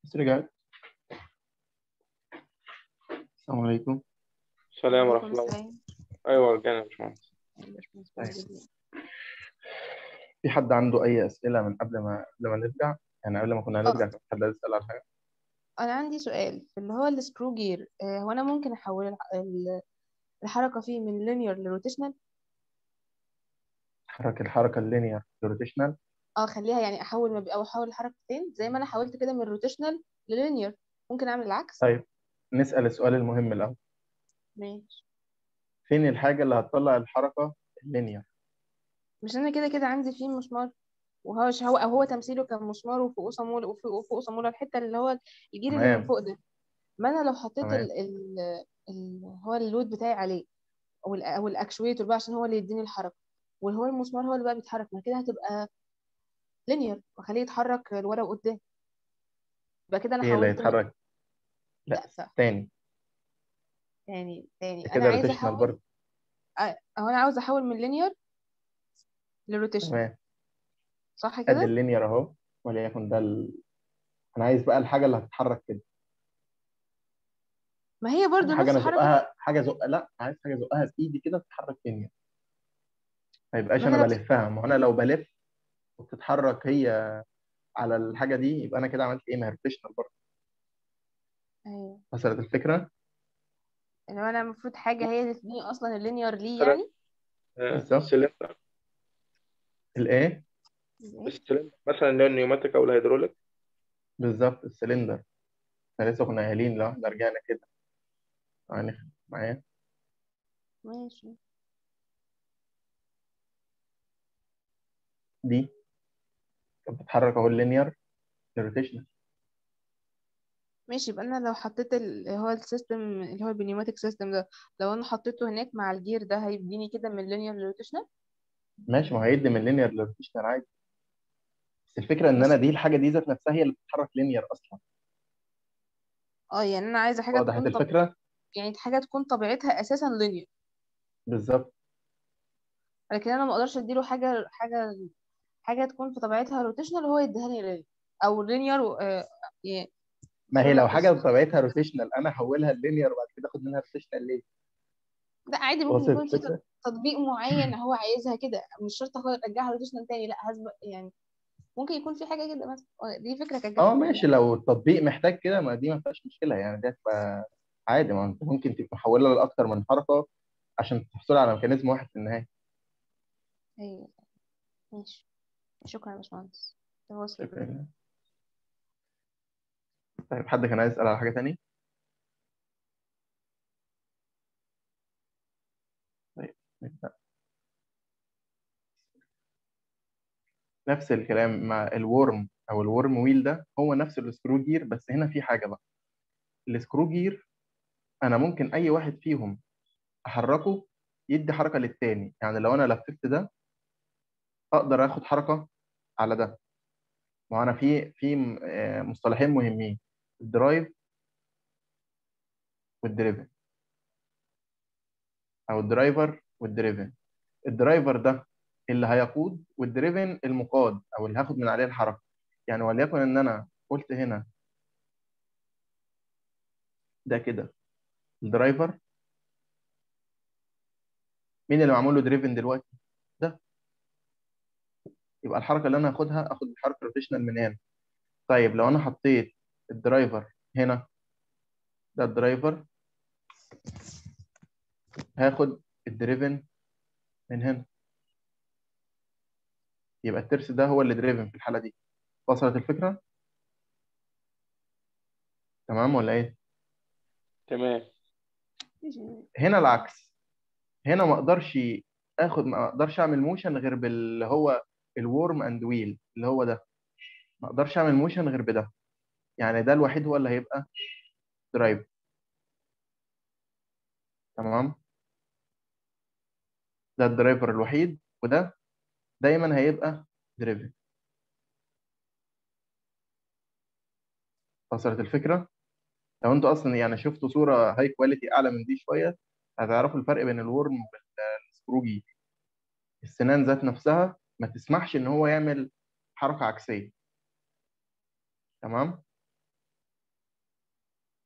بس رجعت. السلام عليكم. السلام وعليكم ورحمة الله. السلام. أيوة رجعنا يا باشمهندس. يا باشمهندس طيب. موجودين. في حد عنده أي أسئلة من قبل ما قبل ما نرجع؟ يعني قبل ما كنا اه هنرجع كان حد عايز يسأل على حاجة؟ انا عندي سؤال في اللي هو السكرو جير. آه، هو انا ممكن احول الح- ال- الحركه فيه من لينير لروتيشنال؟ حركة الحركة اللينير روتيشنال. اه خليها يعني احول ما بي- او احول الحركتين زي ما انا حولت كده من روتيشنال للينير. ممكن اعمل العكس. طيب نسأل السؤال المهم الأول. ماشي. فين الحاجة اللي هتطلع الحركة اللينير؟ مش انا كده كده عندي فيه مسمار، وهو ش- هو او هو تمثيله كان مسمار وفوقه صامولة وفوق وفوق صامولة الحته اللي هو الجير اللي من تمام فوق ده. ما انا لو حطيت تمام. ال ال ال هو اللود بتاعي عليه او ال او الاكشويتور بقى عشان هو اللي يديني الحركه، وهو المسمار هو اللي بقى بيتحرك، ما كده هتبقى لينير واخليه يتحرك لورا وقدام. يبقى كده انا إيه اللي حولت من هيتحرك؟ لا لا صح. تاني. تاني تاني ده انا كده عايزه روتيشنال احول. برضه. اه هو انا عاوزه احول من لينير لروتيشنال، تمام. صح ادي كده؟ اللينير اهو، وليكن ده ال... انا عايز بقى الحاجه اللي هتتحرك كده. ما هي برضو حاجه نفس انا حركه. ازقها، حاجه زق، لا عايز حاجه ازقها بايدي كده تتحرك لينير، ما ما يبقاش هي انا لو بلفها. ما هو انا لو بلف وبتتحرك هي على الحاجه دي يبقى انا كده عملت ايه؟ ما هي روتيشنال برضه. ايوه، وصلت الفكره؟ ان انا المفروض حاجه هي اللي تديني اصلا اللينير ليه مثلا يعني. آه، بالظبط. السلندر الايه؟ ازاي؟ السلندر مثلا اللي هو النيوماتيك أو الهيدروليك. بالظبط السلندر. احنا لسه كنا قايلين لو احنا رجعنا كده يعني معايا. ماشي. دي كانت بتتحرك اهو اللينير للروتيشنال. ماشي يبقى انا لو حطيت ال- هو السيستم اللي هو البنيوماتيك سيستم ده، لو انا حطيته هناك مع الجير ده هيديني كده من لينير لروتيشنال. ماشي، ما هو هيدي من لينير للروتيشنال عادي. بس الفكره ان انا بس دي الحاجه دي ذات نفسها هي اللي بتتحرك لينير اصلا. اه يعني انا عايزه حاجه وضحت تكون طب... الفكره؟ يعني حاجه تكون طبيعتها اساسا لينير، بالظبط. لكن انا ما اقدرش اديله حاجه حاجه حاجه تكون في طبيعتها روتيشنال وهو يديها لي لينير او لينير و... آه... يعني ما هي سوري لو بس. حاجه بطبيعتها روتيشنال انا هحولها للينير وبعد كده اخد منها روتيشنال ليه؟ لا عادي ممكن وصلت يكون في تط- الفكره؟ تطبيق معين هو عايزها كده، مش شرط هو يرجعها روتيشنال تاني، لا هسبق يعني. ممكن يكون في حاجه كده مثلا. آه، دي فكره كانت جت اه في بالي ماشي، يعني. لو التطبيق محتاج كده ما دي ما فيهاش مشكله يعني، دي هتبقى عادي. ما انت ممكن تبقى محولها لاكتر من حركه عشان تحصل على ميكانيزم واحد في النهايه. ايوه ماشي. شكرا يا باشمهندس، ده وصلت. شكرا. طيب حد كان عايز يسال على حاجه تانية؟ طيب نبدأ. نفس الكلام مع الورم او الورم ويل، ده هو نفس السكرو جير، بس هنا في حاجه بقى. السكرو جير انا ممكن اي واحد فيهم احركه يدي حركه للتاني. يعني لو انا لففت ده اقدر اخد حركه على ده. ما انا في في م- آه، مصطلحين مهمين: الدرايف والدريفن، او الدرايفر والدريفن. الدرايفر ده اللي هيقود، والدريفن المقاد او اللي هاخد من عليه الحركه. يعني وليكن ان انا قلت هنا ده كده الدرايفر، مين اللي معمول له دريفن دلوقتي؟ ده. يبقى الحركه اللي انا هاخدها اخد الحركه روتيشنال من هنا. طيب لو انا حطيت الدرايفر هنا، ده الدرايفر، هاخد الدريفن من هنا، يبقى الترس ده هو اللي دريفن في الحاله دي. وصلت الفكره؟ تمام ولا ايه؟ تمام. ماشي. هنا العكس. هنا ما اقدرش اخد، ما اقدرش اعمل موشن غير باللي هو الورم اند ويل اللي هو ده. ما اقدرش اعمل موشن غير بده. يعني ده الوحيد هو اللي هيبقى درايف. تمام. ده الدرايفر الوحيد، وده دايما هيبقى دريفن. وصلت الفكره؟ لو انتوا اصلا يعني شفتوا صوره هاي كواليتي اعلى من دي شويه هتعرفوا الفرق بين الورم والسكروجي. السنان ذات نفسها ما تسمحش ان هو يعمل حركه عكسيه. تمام.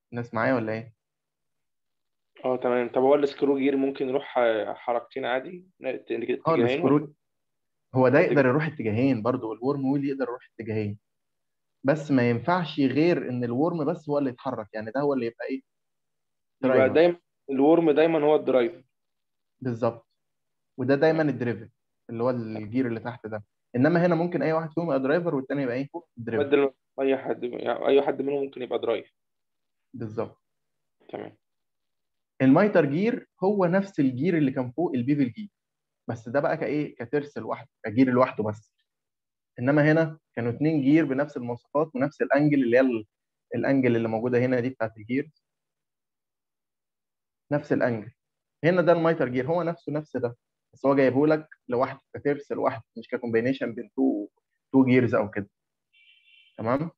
الناس معايا ولا ايه؟ اه تمام. طب هو السكرو جير ممكن يروح آه، حركتين عادي، اه اتجاهين ولا السكرو هو ده يقدر اتجاه؟ يروح اتجاهين برضه، الورم ويل يقدر يروح اتجاهين، بس ما ينفعش غير ان الورم بس هو اللي يتحرك، يعني ده هو اللي يبقى ايه، يبقى درايفر. دايما الورم دايما هو الدرايف. بالظبط. وده دايما تمام. الدريفن اللي هو الجير اللي تحت ده. انما هنا ممكن اي واحد فيهم يبقى درايفر والتاني يبقى ايه، دريفن. بدل اي حد يعني اي حد منهم ممكن يبقى درايف. بالظبط. تمام. المايتر جير هو نفس الجير اللي كان فوق البيفل جير، بس ده بقى كايه، كترس لوحده، كجير لوحده بس. انما هنا كانوا اتنين جير بنفس المواصفات ونفس الانجل، اللي هي ال- الانجل اللي موجوده هنا دي بتاعت الجير، نفس الانجل. هنا ده المايتر جير هو نفسه نفس ده، بس هو جايبه لك لوحده كترس لوحده، مش ككومبينيشن بين تو تو جيرز او كده. تمام.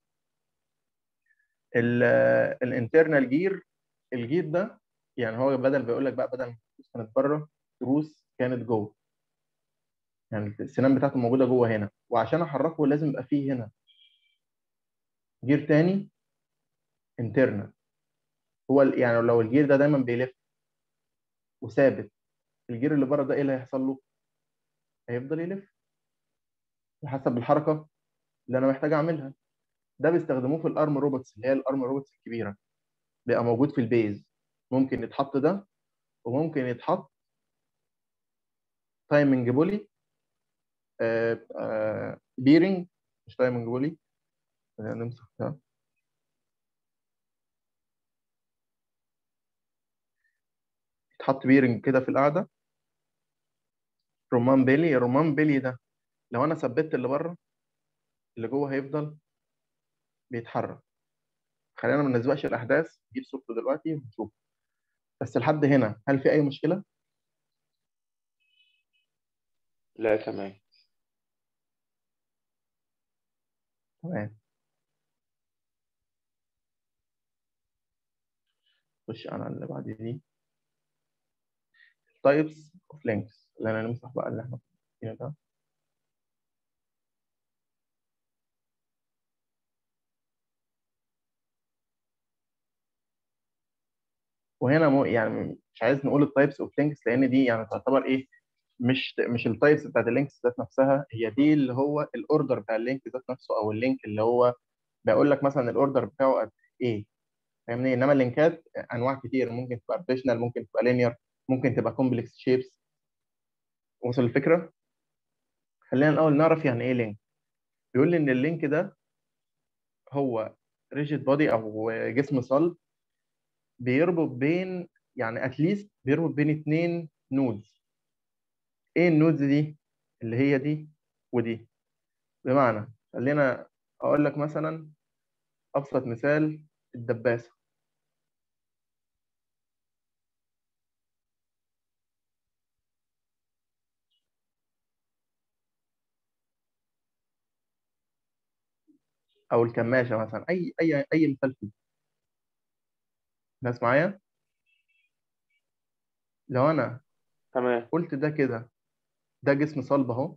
الانترنال جير، الجير ده يعني هو بدل بيقول لك بقى، بدل ما الفلوس كانت بره، تروس كانت جوه، يعني السنان بتاعته موجوده جوه هنا، وعشان احركه لازم يبقى فيه هنا جير تاني انترنال. هو ال- يعني لو الجير ده دايما بيلف وثابت، الجير اللي بره ده ايه اللي هيحصل له؟ هيفضل يلف حسب الحركه اللي انا محتاج اعملها. ده بيستخدموه في الارم روبوتس، اللي هي الارم روبوتس الكبيره، بيبقى موجود في البيز. ممكن يتحط ده، وممكن يتحط تايمنج بولي، آه آه بيرنج، مش تايمنج بولي. نمسح ده، يتحط بيرنج كده في القاعده. رمان بيلي، الرمان بيلي ده لو انا ثبت اللي بره، اللي جوه هيفضل بيتحرك. خلينا ما نسبقش الاحداث، نجيب صورته دلوقتي ونشوف. بس لحد هنا هل في اي مشكله؟ لا تمام. تمام. خش على اللي بعد دي، تايبس اوف لينكس، اللي انا نمسح بقى اللي احنا فيه ده. وهنا مو يعني مش عايز نقول التايبس اوف لينكس، لان دي يعني تعتبر ايه، مش مش التايبس بتاعت اللينكس ذات نفسها، هي دي اللي هو الاوردر بتاع اللينك ذات نفسه، او اللينك اللي هو بقول لك مثلا الاوردر بتاعه قد ايه. فاهمني؟ انما اللينكات انواع كتير، ممكن تبقى ارتيشنال، ممكن تبقى لينير، ممكن تبقى كومبلكس شيبس. وصل الفكره؟ خلينا الاول نعرف يعني ايه لينك. بيقول لي ان اللينك ده هو ريجيد بودي او جسم صلب، بيربط بين، يعني اتليست بيربط بين اتنين نودز. ايه النودز دي؟ اللي هي دي ودي. بمعنى، خلينا اقول لك مثلا ابسط مثال، الدباسه. او الكماشه مثلا، اي اي اي مثال فيه. ناس معايا؟ لو انا تمام. قلت ده كده، ده جسم صلب اهو،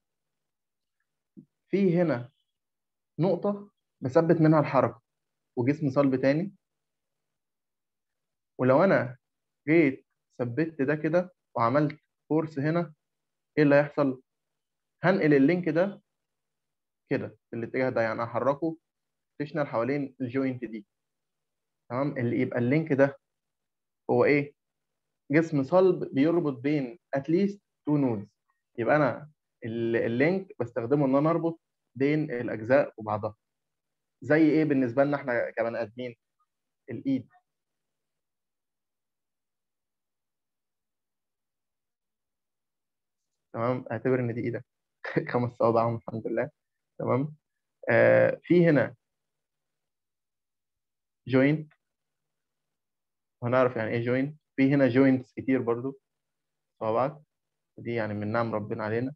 في هنا نقطه بثبت منها الحركه، وجسم صلب تاني. ولو انا جيت ثبت ده كده وعملت فورس هنا، ايه اللي هيحصل؟ هنقل اللينك ده كده في الاتجاه ده، يعني احركه تشنل حوالين الجوينت دي. تمام. اللي يبقى اللينك ده هو ايه؟ جسم صلب بيربط بين اتليست تو نودز. يبقى انا ال- اللينك بستخدمه ان انا اربط بين الاجزاء وبعضها. زي ايه بالنسبه لنا احنا كبني ادمين؟ الايد. تمام. اعتبر ان دي ايدك خمس صوابع أهو، الحمد لله. تمام. آه في هنا جوينت، وهنعرف يعني ايه جوينت. في هنا جوينتس كتير برضو، صوابعك دي يعني من نعم ربنا علينا.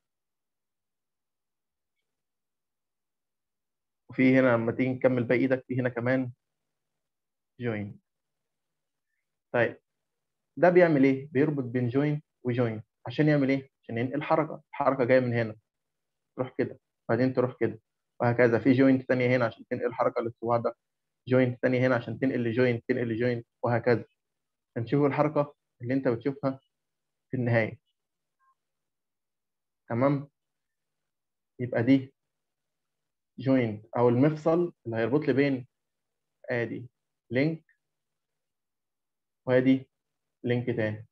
وفي هنا لما تيجي نكمل باقي ايدك، في هنا كمان جوينت. طيب، ده بيعمل ايه؟ بيربط بين جوينت وجوينت عشان يعمل ايه؟ عشان ينقل حركه. الحركه جايه من هنا، تروح كده، بعدين تروح كده، وهكذا. في جوينت ثانيه هنا عشان تنقل الحركه للصباع ده. جوينت تاني هنا عشان تنقل لجوينت، تنقل لجوينت، وهكذا. هنشوف الحركه اللي انت بتشوفها في النهايه. تمام. يبقى دي جوينت او المفصل اللي هيربط لي بين ادي لينك وادي لينك تاني.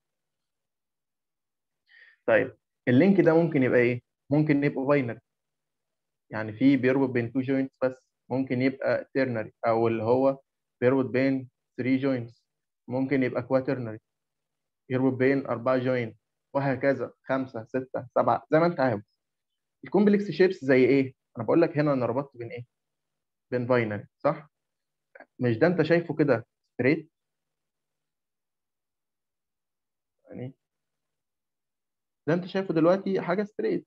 طيب اللينك ده ممكن يبقى ايه؟ ممكن يبقى باينري، يعني في بيربط بين تو جوينتس بس. ممكن يبقى تيرنري او اللي هو بيربط بين ثري جوينتس. ممكن يبقى كواترنري يربط بين أربعة جوينت، وهكذا خمسة ستة سبعة زي ما انت عاوز. الكومبلكس شيبس زي ايه؟ انا بقول لك هنا انا ربطت بين ايه؟ بين باينري، صح؟ مش ده انت شايفه كده ستريت؟ يعني ده انت شايفه دلوقتي حاجه ستريت.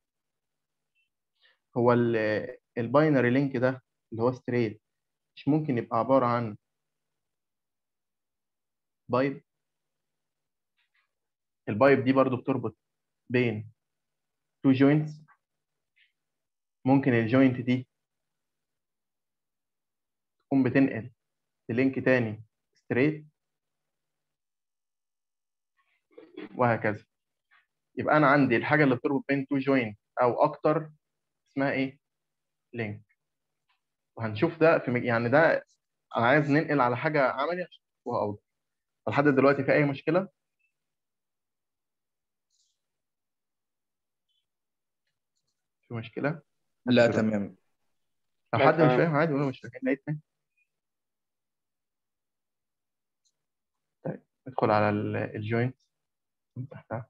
هو الباينري لينك ده اللي هو ستريت مش ممكن يبقى عباره عن بايب؟ البايب دي برضو بتربط بين تو جوينتس. ممكن الجوينت دي تكون بتنقل للينك تاني ستريت، وهكذا. يبقى انا عندي الحاجه اللي بتربط بين تو جوينت او اكتر اسمها ايه؟ لينك. وهنشوف ده في مج... يعني ده انا عايز ننقل على حاجه عملي عشان تشوفوها اوضح. لحد دلوقتي في اي مشكله؟ في مشكله لحد لا دلوقتي؟ تمام. لو لا حد مش تمام. فاهم عادي يقول له مش فاهم، نعيد تاني. طيب ندخل على الجوينت من تحتها.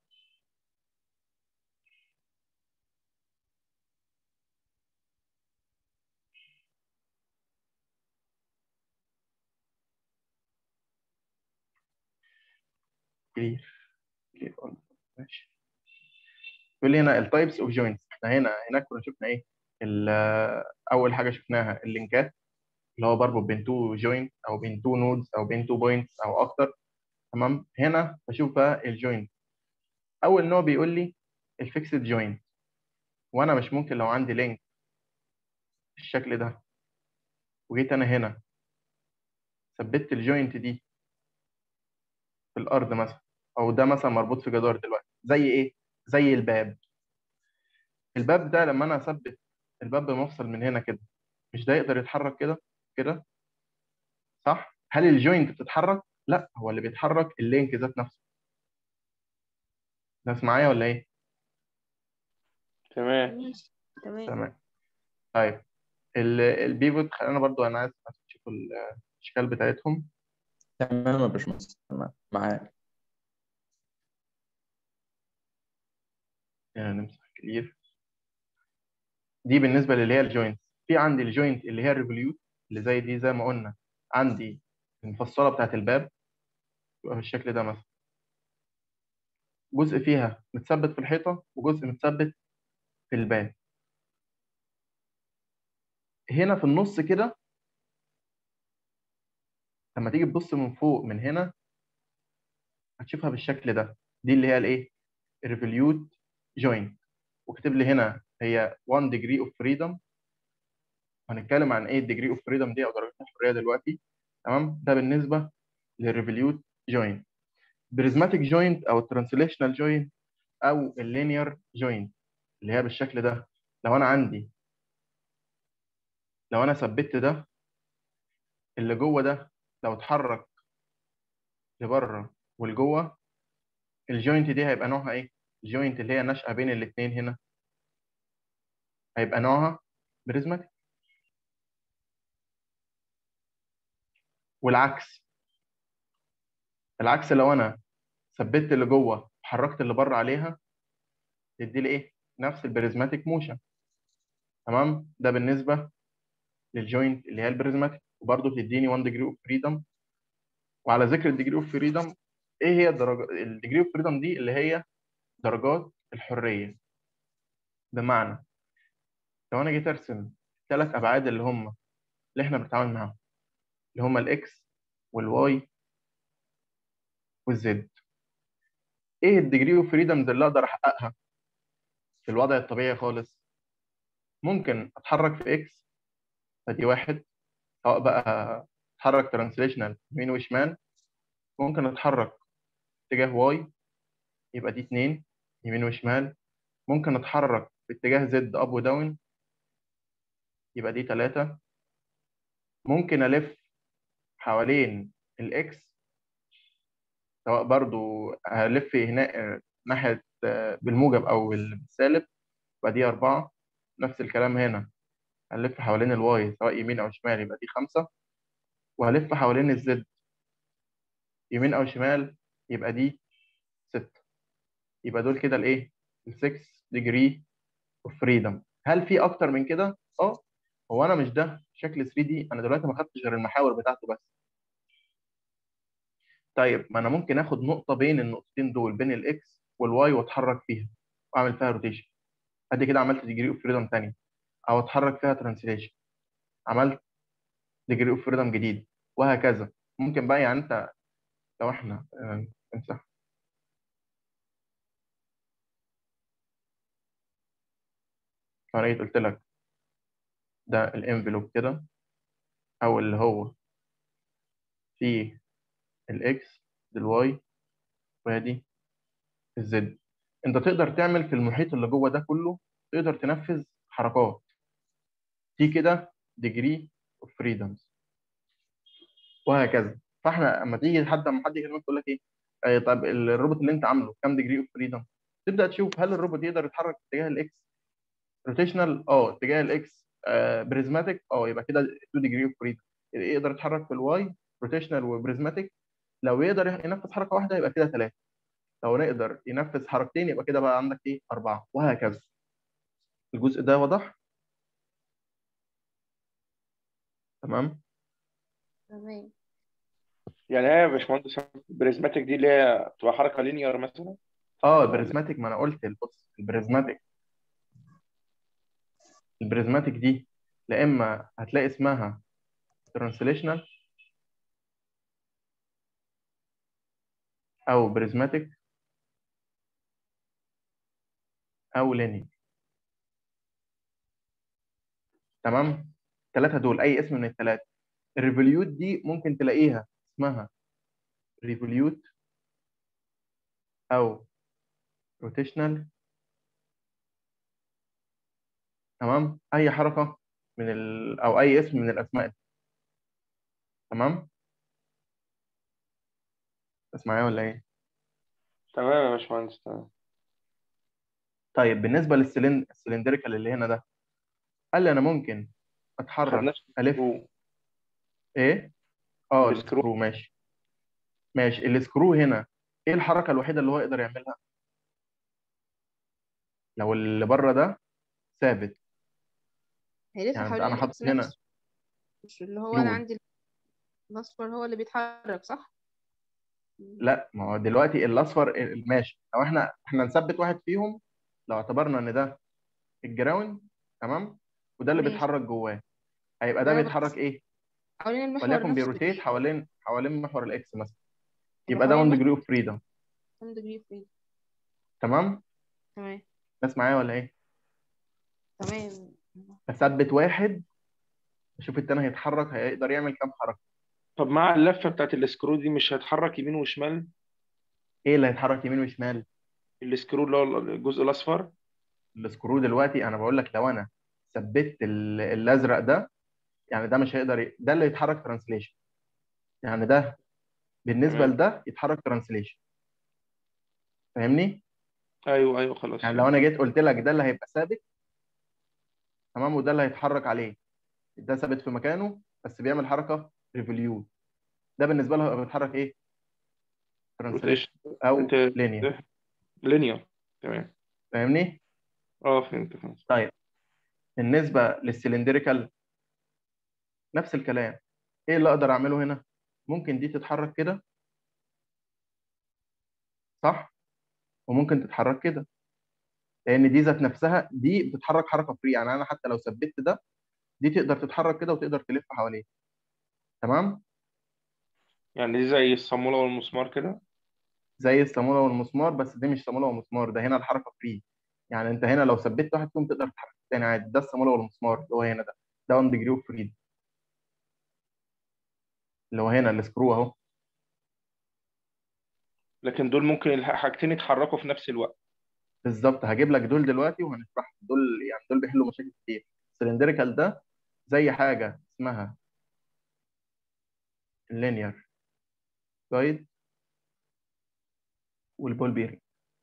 كلير كلير ماشي. يقول لي هنا التايبس اوف جوينتس. احنا هنا هناك كنا شفنا ايه؟ ال- اول حاجه شفناها اللينكات، اللي هو بربط بين تو جوينت او بين تو نودز او بين تو بوينتس او اكتر. تمام. هنا بشوف بقى الجوينت. اول نوع بيقول لي الفيكسد جوينت، وانا مش ممكن لو عندي لينك بالشكل ده وجيت انا هنا ثبت الجوينت دي في الارض مثلا، او ده مثلا مربوط في جدار دلوقتي، زي ايه؟ زي الباب. الباب ده لما انا اثبت الباب بمفصل من هنا كده، مش ده يقدر يتحرك كده كده، صح؟ هل الجوينت بتتحرك؟ لا، هو اللي بيتحرك اللينك ذات نفسه. ناس معايا ولا ايه؟ تمام. ماشي تمام. تمام. طيب ال- البيفوت، خلينا برضو انا عايز تشوفوا الاشكال بتاعتهم. تمام يا باشمهندس، تمام معاك. يعني نمسح كلير. دي بالنسبه للي هي الجوينت. في عندي الجوينت اللي هي الريفوليوت، اللي زي دي زي ما قلنا. عندي المفصله بتاعت الباب يبقى بالشكل ده مثلا، جزء فيها متثبت في الحيطه وجزء متثبت في الباب. هنا في النص كده لما تيجي تبص من فوق من هنا هتشوفها بالشكل ده. دي اللي هي الايه؟ الريفوليوت جوينت. وكتب لي هنا هي one degree of freedom. هنتكلم عن ايه الديجري اوف فريدم دي او درجه الحريه دلوقتي. تمام. ده بالنسبه للريفوليوت جوينت. بريزماتيك جوينت او الترانسليشنال جوينت او اللينير جوينت اللي هي بالشكل ده. لو انا عندي لو انا ثبت ده، اللي جوه ده لو اتحرك لبره ولجوه، الجوينت دي هيبقى نوعها ايه؟ الجوينت اللي هي ناشئه بين الاثنين هنا هيبقى نوعها بريزماتيك. والعكس، العكس لو انا ثبت اللي جوه وحركت اللي بره عليها تدي لي ايه؟ نفس البريزماتيك موشن. تمام. ده بالنسبه للجوينت اللي هي البريزماتيك، وبرضه بتديني one degree of freedom. وعلى ذكر الديجري اوف فريدم، ايه هي الدرجه الديجري اوف فريدم دي؟ اللي هي درجات الحريه. بمعنى لو انا جيت ارسم ثلاث ابعاد اللي هم اللي احنا بنتعامل معاهم، اللي هم الاكس والواي والزد، ايه الديجري اوف فريدم اللي اقدر احققها في الوضع الطبيعي خالص؟ ممكن اتحرك في اكس، فدي واحد، سواء بقى اتحرك ترانسليشنال يمين وشمال، ممكن اتحرك اتجاه واي يبقى دي اتنين يمين وشمال، ممكن اتحرك في اتجاه زد اب وداون يبقى دي تلاتة، ممكن الف حوالين الاكس سواء برضو هلف هنا ناحية بالموجب او بالسالب يبقى دي أربعة، نفس الكلام هنا هلف حوالين الواي سواء يمين او شمال يبقى دي خمسة، وهلف حوالين الزد يمين او شمال يبقى دي ستة. يبقى دول كده الايه ال ستة degree of freedom. هل في اكتر من كده؟ اه. هو انا مش ده شكل ثري دي، انا دلوقتي ما خدتش غير المحاور بتاعته بس. طيب ما انا ممكن اخد نقطه بين النقطتين دول بين الاكس والواي واتحرك فيها واعمل فيها روتيشن، ادي كده عملت ديجري اوف فريدم ثانيه، او اتحرك فيها ترانسليشن عملت ديجري اوف فريدم جديد، وهكذا. ممكن بقى يعني انت لو احنا آه، امسح فريت قلت لك ده الانفلوب كده، او اللي هو فيه الاكس الواي وادي الزد، انت تقدر تعمل في المحيط اللي جوه ده كله، تقدر تنفذ حركات دي كده degree of freedoms وهكذا. فاحنا اما تيجي لحد اما حد يكلمك يقول لك ايه آه طب الروبوت اللي انت عامله كام degree of freedom، تبدا تشوف هل الروبوت يقدر يتحرك اتجاه الاكس روتيشنال، اه اتجاه الاكس بريزماتيك، اه يبقى كده تو degree of freedom. يقدر يتحرك في الواي روتيشنال وبريزماتيك، لو يقدر ينفذ حركه واحده يبقى كده ثلاثه، لو نقدر ينفذ حركتين يبقى كده بقى عندك ايه اربعه، وهكذا. الجزء ده واضح؟ تمام. تمام. يعني ايه يا باشمهندس بريزماتيك دي اللي هي بتبقى حركه لينير مثلا؟ اه ولا البريزماتيك، ما انا قلت بص البريزماتيك البريزماتيك دي لا اما هتلاقي اسمها ترانسليشنال او بريزماتيك او لينير. تمام. الثلاثه دول اي اسم من الثلاثه. الريفوليوت دي ممكن تلاقيها اسمها ريفوليوت او روتيشنال. تمام. اي حركه من ال... او اي اسم من الاسماء دي. تمام. بس معايا ولا ايه؟ تمام يا باشمهندس تمام. طيب بالنسبه للسلند السلندريكال اللي هنا ده، قال لي انا ممكن ما اتحرك خدناش الف السكرو. ايه اه السكرو السكرو ماشي. ماشي السكرو هنا ايه الحركه الوحيده اللي هو يقدر يعملها لو اللي بره ده ثابت؟ هيلف يعني حوالين انا حاطط الاكس هنا نفسه، مش اللي هو انا لود. عندي الاصفر هو اللي بيتحرك صح؟ لا ما هو دلوقتي الاصفر ماشي، لو احنا احنا نثبت واحد فيهم، لو اعتبرنا ان ده الجراوند تمام وده اللي ماشي. بيتحرك جواه، هيبقى ده انا بيتحرك بس ايه؟ حوالين المحور وليكن نفسه بيروتيت بي- حوالين حوالين محور الاكس مثلا، يبقى يبقى ده حوالين واحد المحور ديجري اوف فريدم. كام ديجري فري. تمام. تمام. بس معايا ولا ايه؟ تمام. اثبت واحد اشوف التاني هيتحرك هيقدر يعمل كام حركه. طب مع اللفه بتاعت السكرو دي مش هيتحرك يمين وشمال؟ ايه اللي هيتحرك يمين وشمال؟ السكرو اللي هو الجزء الاصفر. السكرو دلوقتي انا بقول لك لو انا ثبت ال- الازرق ده، يعني ده مش هيقدر ي... ده اللي يتحرك ترانسليشن، يعني ده بالنسبه تمام. لده يتحرك ترانسليشن. فاهمني؟ ايوه ايوه خلاص يعني لو فهمت. انا جيت قلت لك ده اللي هيبقى ثابت تمام وده اللي هيتحرك عليه، ده ثابت في مكانه بس بيعمل حركه ريفوليوت، ده بالنسبه له هيبقى بيتحرك ايه؟ ترانسليشن روتيشن. انت او لينير. لينير. تمام. فاهمني؟ اه فهمت فهمت. طيب بالنسبه للسلندريكال نفس الكلام. ايه اللي اقدر اعمله هنا؟ ممكن دي تتحرك كده صح، وممكن تتحرك كده، لان دي ذات نفسها دي بتتحرك حركه فري، يعني انا حتى لو ثبت ده دي تقدر تتحرك كده وتقدر تلف حواليه. تمام. يعني دي زي الصامولة والمسمار كده. زي الصاموله والمسمار، بس دي مش صاموله ومسمار، ده هنا الحركه فري. يعني انت هنا لو ثبت واحد فيهم تقدر تتحرك تاني عادي، ده الصاموله والمسمار اللي هو هنا ده ده واحد ديجري اوف فري. اللي هو هنا السكرو اهو. لكن دول ممكن الح- حاجتين يتحركوا في نفس الوقت. بالظبط، هجيب لك دول دلوقتي وهنشرح دول، يعني دول بيحلوا مشاكل كتير. السلندريكال ده زي حاجه اسمها اللينير جايد والبول بيرنج.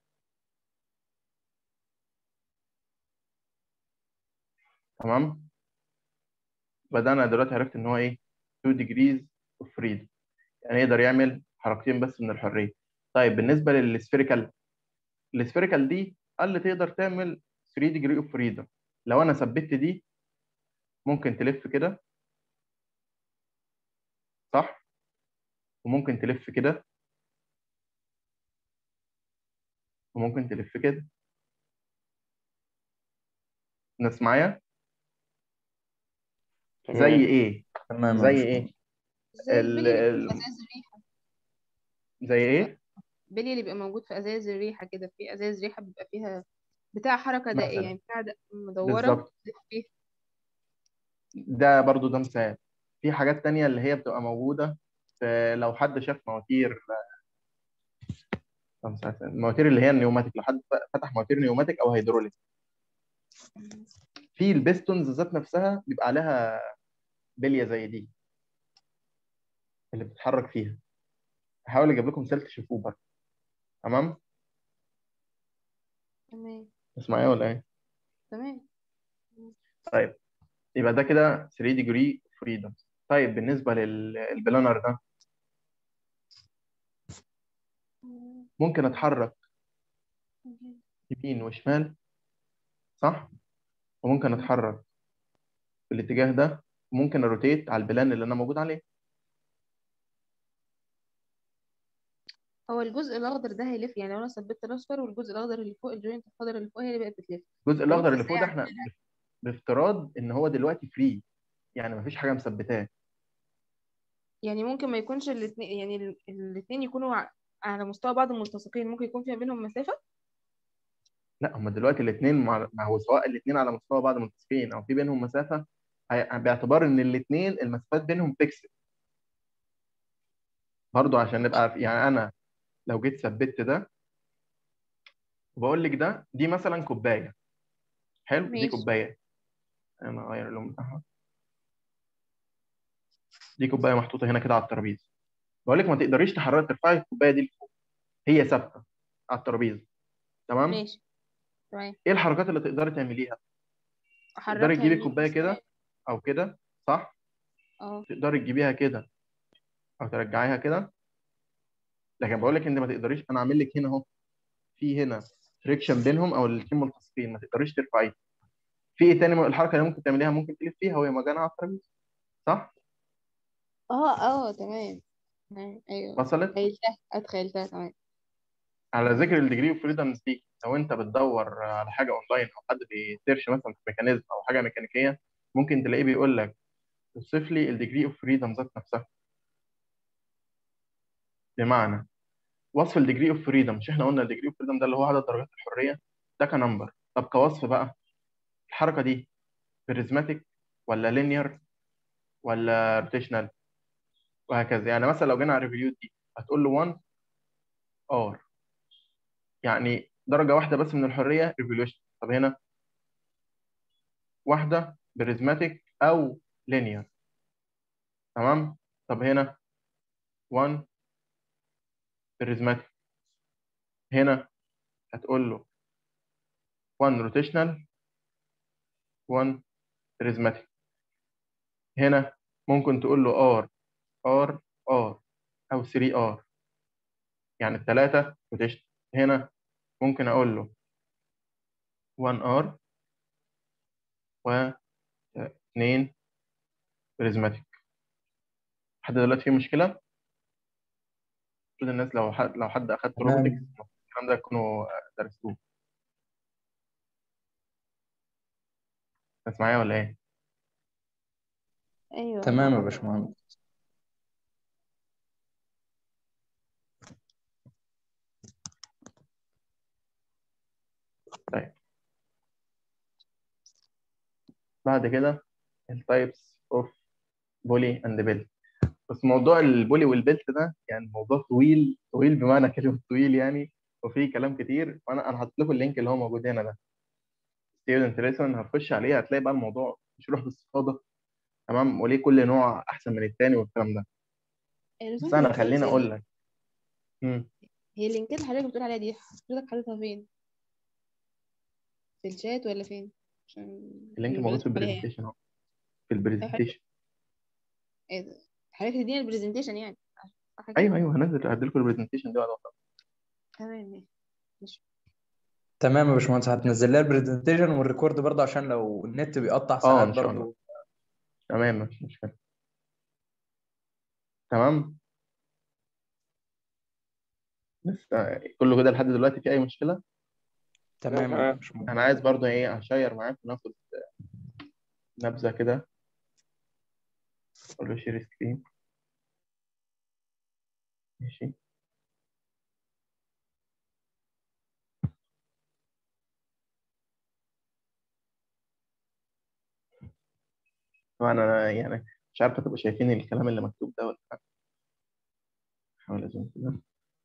تمام، بدأنا دلوقتي عرفت ان هو ايه two degrees of freedom، يعني يقدر يعمل حركتين بس من الحريه. طيب بالنسبه للسفيريكال، السفيريكال دي قال لي تقدر تعمل three degree of freedom. لو انا ثبت دي ممكن تلف كده، صح، وممكن تلف كده، وممكن تلف كده. الناس معايا؟ زي تمام. ايه؟ تمام يا زي باشمهندس. ايه؟ زي ال... البلي اللي بيبقى في ال... ازاز الريحه. زي بيبقى ايه البلي اللي بيبقى موجود في ازاز الريحه كده، في ازاز ريحه بيبقى فيها بتاع حركه دائريه، مثلا؟ يعني بتاع د- مدوره بالظبط، بتلف فيها. ده برضو ده مثال. في حاجات تانية اللي هي بتبقى موجودة في، لو حد شاف مواتير، المواتير اللي هي النيوماتيك، لو حد فتح مواتير نيوماتيك او هيدروليك، في البيستونز ذات نفسها بيبقى عليها بليه زي دي اللي بتتحرك فيها. هحاول اجيب لكم مثال تشوفوه برضه. تمام، تمام اسمعي ولا ايه؟ تمام. طيب يبقى ده كده three degree freedom. طيب بالنسبه للبلانر ده، ممكن اتحرك يمين وشمال، صح، وممكن اتحرك في الاتجاه ده، وممكن اروتيت على البلان اللي انا موجود عليه. هو الجزء الاخضر ده هيلف، يعني لو انا ثبت الاصفر والجزء الاخضر اللي فوق، الجوينت الخضر اللي فوق هي اللي بقت بتلف. الجزء بلف الاخضر اللي فوق ازاي ده على احنا كده؟ بافتراض ان هو دلوقتي فري، يعني مفيش حاجه مثبتاه. يعني ممكن ما يكونش الاثنين، يعني ال- الاثنين يكونوا ع- على مستوى بعض ملتصقين، ممكن يكون في بينهم مسافة. لا، هم دلوقتي الاثنين، ما هو سواء الاثنين على مستوى بعض متساويين او في بينهم مسافه، هي- باعتبار ان الاثنين المسافات بينهم فيكسد. برضو عشان نبقى في- يعني انا لو جيت ثبت ده وبقول لك ده، دي مثلا كوبايه، حلو، دي ماشي. كوبايه، انا اغير اللون بتاعها، دي كوبايه محطوطه هنا كده على الترابيزه. بقول لك ما تقدريش تحركي ترفعي الكوبايه دي لفوق، هي ثابته على الترابيزه. تمام، ماشي تمام. ايه الحركات اللي تقدري تعمليها؟ تقدري احركها تجيبي يمين الكوبايه وشمال. كده او كده، صح، اه. تقدري تجيبيها كده او ترجعيها كده. لكن بقول لك انت ما تقدريش، انا عامل لك هنا اهو، في هنا فريكشن بينهم او الاثنين ملتصقين، ما تقدريش ترفعيه. في ايه تاني الحركه اللي ممكن تعمليها؟ ممكن تلفيها وهي مكانها على الترابيزه، صح؟ اه اه تمام تمام ايوه. وصلت؟ تخيلتها اتخيلتها تمام. على ذكر الديجري اوف فريدم دي، لو انت بتدور على حاجه اونلاين او حد بيسيرش مثلا في ميكانيزم او حاجه ميكانيكيه، ممكن تلاقيه بيقول لك اوصف لي الديجري اوف فريدم ذات نفسها. بمعنى وصف الديجري اوف فريدم، مش احنا قلنا الديجري اوف فريدم ده اللي هو عدد درجات الحريه، ده كنمبر. طب كوصف بقى، الحركه دي بريزماتيك ولا لينير ولا روتيشنال، وهكذا. يعني مثلا لو جينا على الريفيو دي هتقول له واحد ار، يعني درجه واحده بس من الحريه ريفولوشن. طب هنا واحده بريزماتيك او لينير، تمام. طب هنا واحد بريزماتيك، هنا هتقول له واحد روتيشنال، واحد بريزماتيك. هنا ممكن تقول له ار ار ار او ثري ار، يعني الثلاثه روتيشنال. هنا ممكن اقول له واحد ار واثنين بريزماتيك. لحد دلوقتي في مشكله؟ المفروض الناس لو حد لو حد اخد روبوتكس تمام الكلام ده يكونوا درسوه. بس معايا ولا ايه؟ ايوه تمام يا باشمهندس. طيب بعد كده التايبس اوف بولي اند بيل. بس موضوع البولي والبلت ده يعني موضوع طويل طويل بمعنى كلمة طويل يعني، وفيه كلام كتير. فأنا أنا هحط لكم اللينك اللي هو موجود هنا ده، ستودنت ليسون، هتخش عليه هتلاقي بقى الموضوع مشروح باستفاضة. تمام، وليه كل نوع أحسن من التاني والكلام ده. الرسوم بس في أنا خليني الريفرنس أقول يعني. لك. مم. هي اللينكات اللي حضرتك بتقول عليها دي حضرتك حاططها فين؟ في الشات ولا فين؟ عشان اللينك نبقى موجود في ندخل عليها يعني. البرزنتيشن أهو، في أيوة حضرتك. البرزنتيشن. ايه ده؟ حضرتك تدينا البرزنتيشن يعني، صح كده؟ أيوه أيوه، هنزل هديلكم البرزنتيشن دي بعد ما تمام ماشي. ماشي. تمام يا باشمهندس، هتنزل لها البرزنتيشن والريكورد برضه عشان لو النت بيقطع اه ساعات ان شاء الله. برضه. تمام مش مشكلة. تمام. لسه كله كده لحد دلوقتي في اي مشكلة؟ تمام يا تمام. باشمهندس. انا عايز برضه ايه هشير معاك وناخد نبذة كده. اقول له شير سكرين. ماشي. طبعا انا يعني مش عارف تبقوا شايفين الكلام اللي مكتوب ده ولا لا. احاول ازوم كده.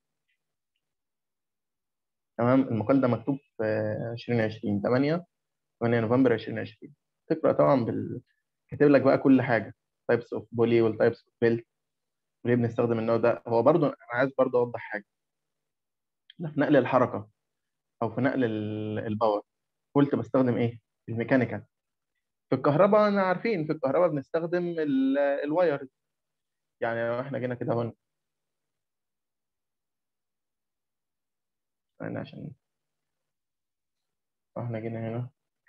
تمام، المقال ده مكتوب في ألفين وعشرين ثمانية ثمانية نوفمبر ألفين وعشرين. تقرا طبعا بال... كاتب لك بقى كل حاجة، تايبس اوف بولي والتايبس اوف بيلت، وليه بنستخدم النوع ده. هو برضه انا عايز برضه اوضح حاجة، ده في نقل الحركة او في نقل ال- الباور. قلت بستخدم ايه؟ الميكانيكال. في الكهرباء انا عارفين في الكهرباء بنستخدم ال- الواير. يعني لو احنا جينا كده هون، يعني عشان لو احنا جينا هنا،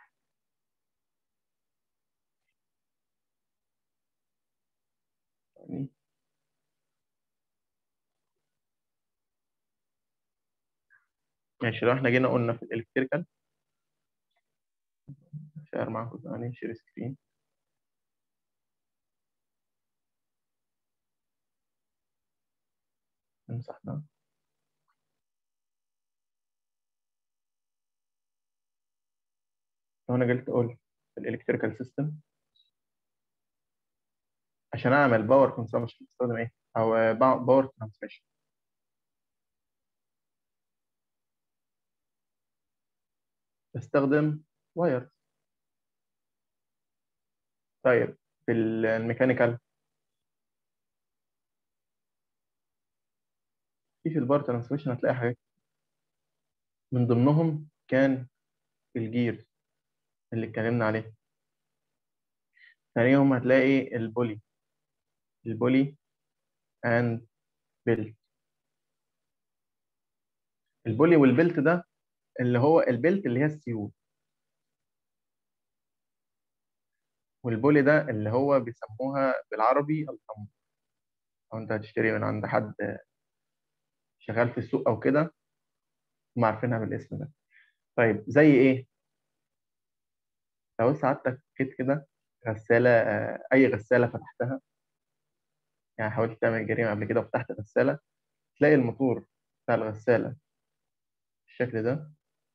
يعني ماشي، لو احنا جينا قلنا في الالكتريكال، شير معاكم ثاني، شير سكرين. نمسح ده. لو انا قلت اقول في الالكتريكال سيستم، عشان اعمل باور كونسامشن بستخدم ايه؟ او باور ترانسميشن بستخدم واير. طيب في الميكانيكال، في في الباور ترانسميشن هتلاقي حاجات من ضمنهم كان الجير اللي اتكلمنا عليه. ثانيهم هتلاقي البولي البولي اند بيلت. البولي والبيلت ده اللي هو البيلت اللي هي السيول، والبولي ده اللي هو بيسموها بالعربي الطمر. لو انت هتشتري من عند حد شغال في السوق او كده، هم عارفينها بالاسم ده. طيب زي ايه؟ لو سعادتك جيت كده غسالة، آه، اي غسالة فتحتها، يعني حاولت تعمل جريمة قبل كده وفتحت غسالة، تلاقي الموتور بتاع الغسالة بالشكل ده،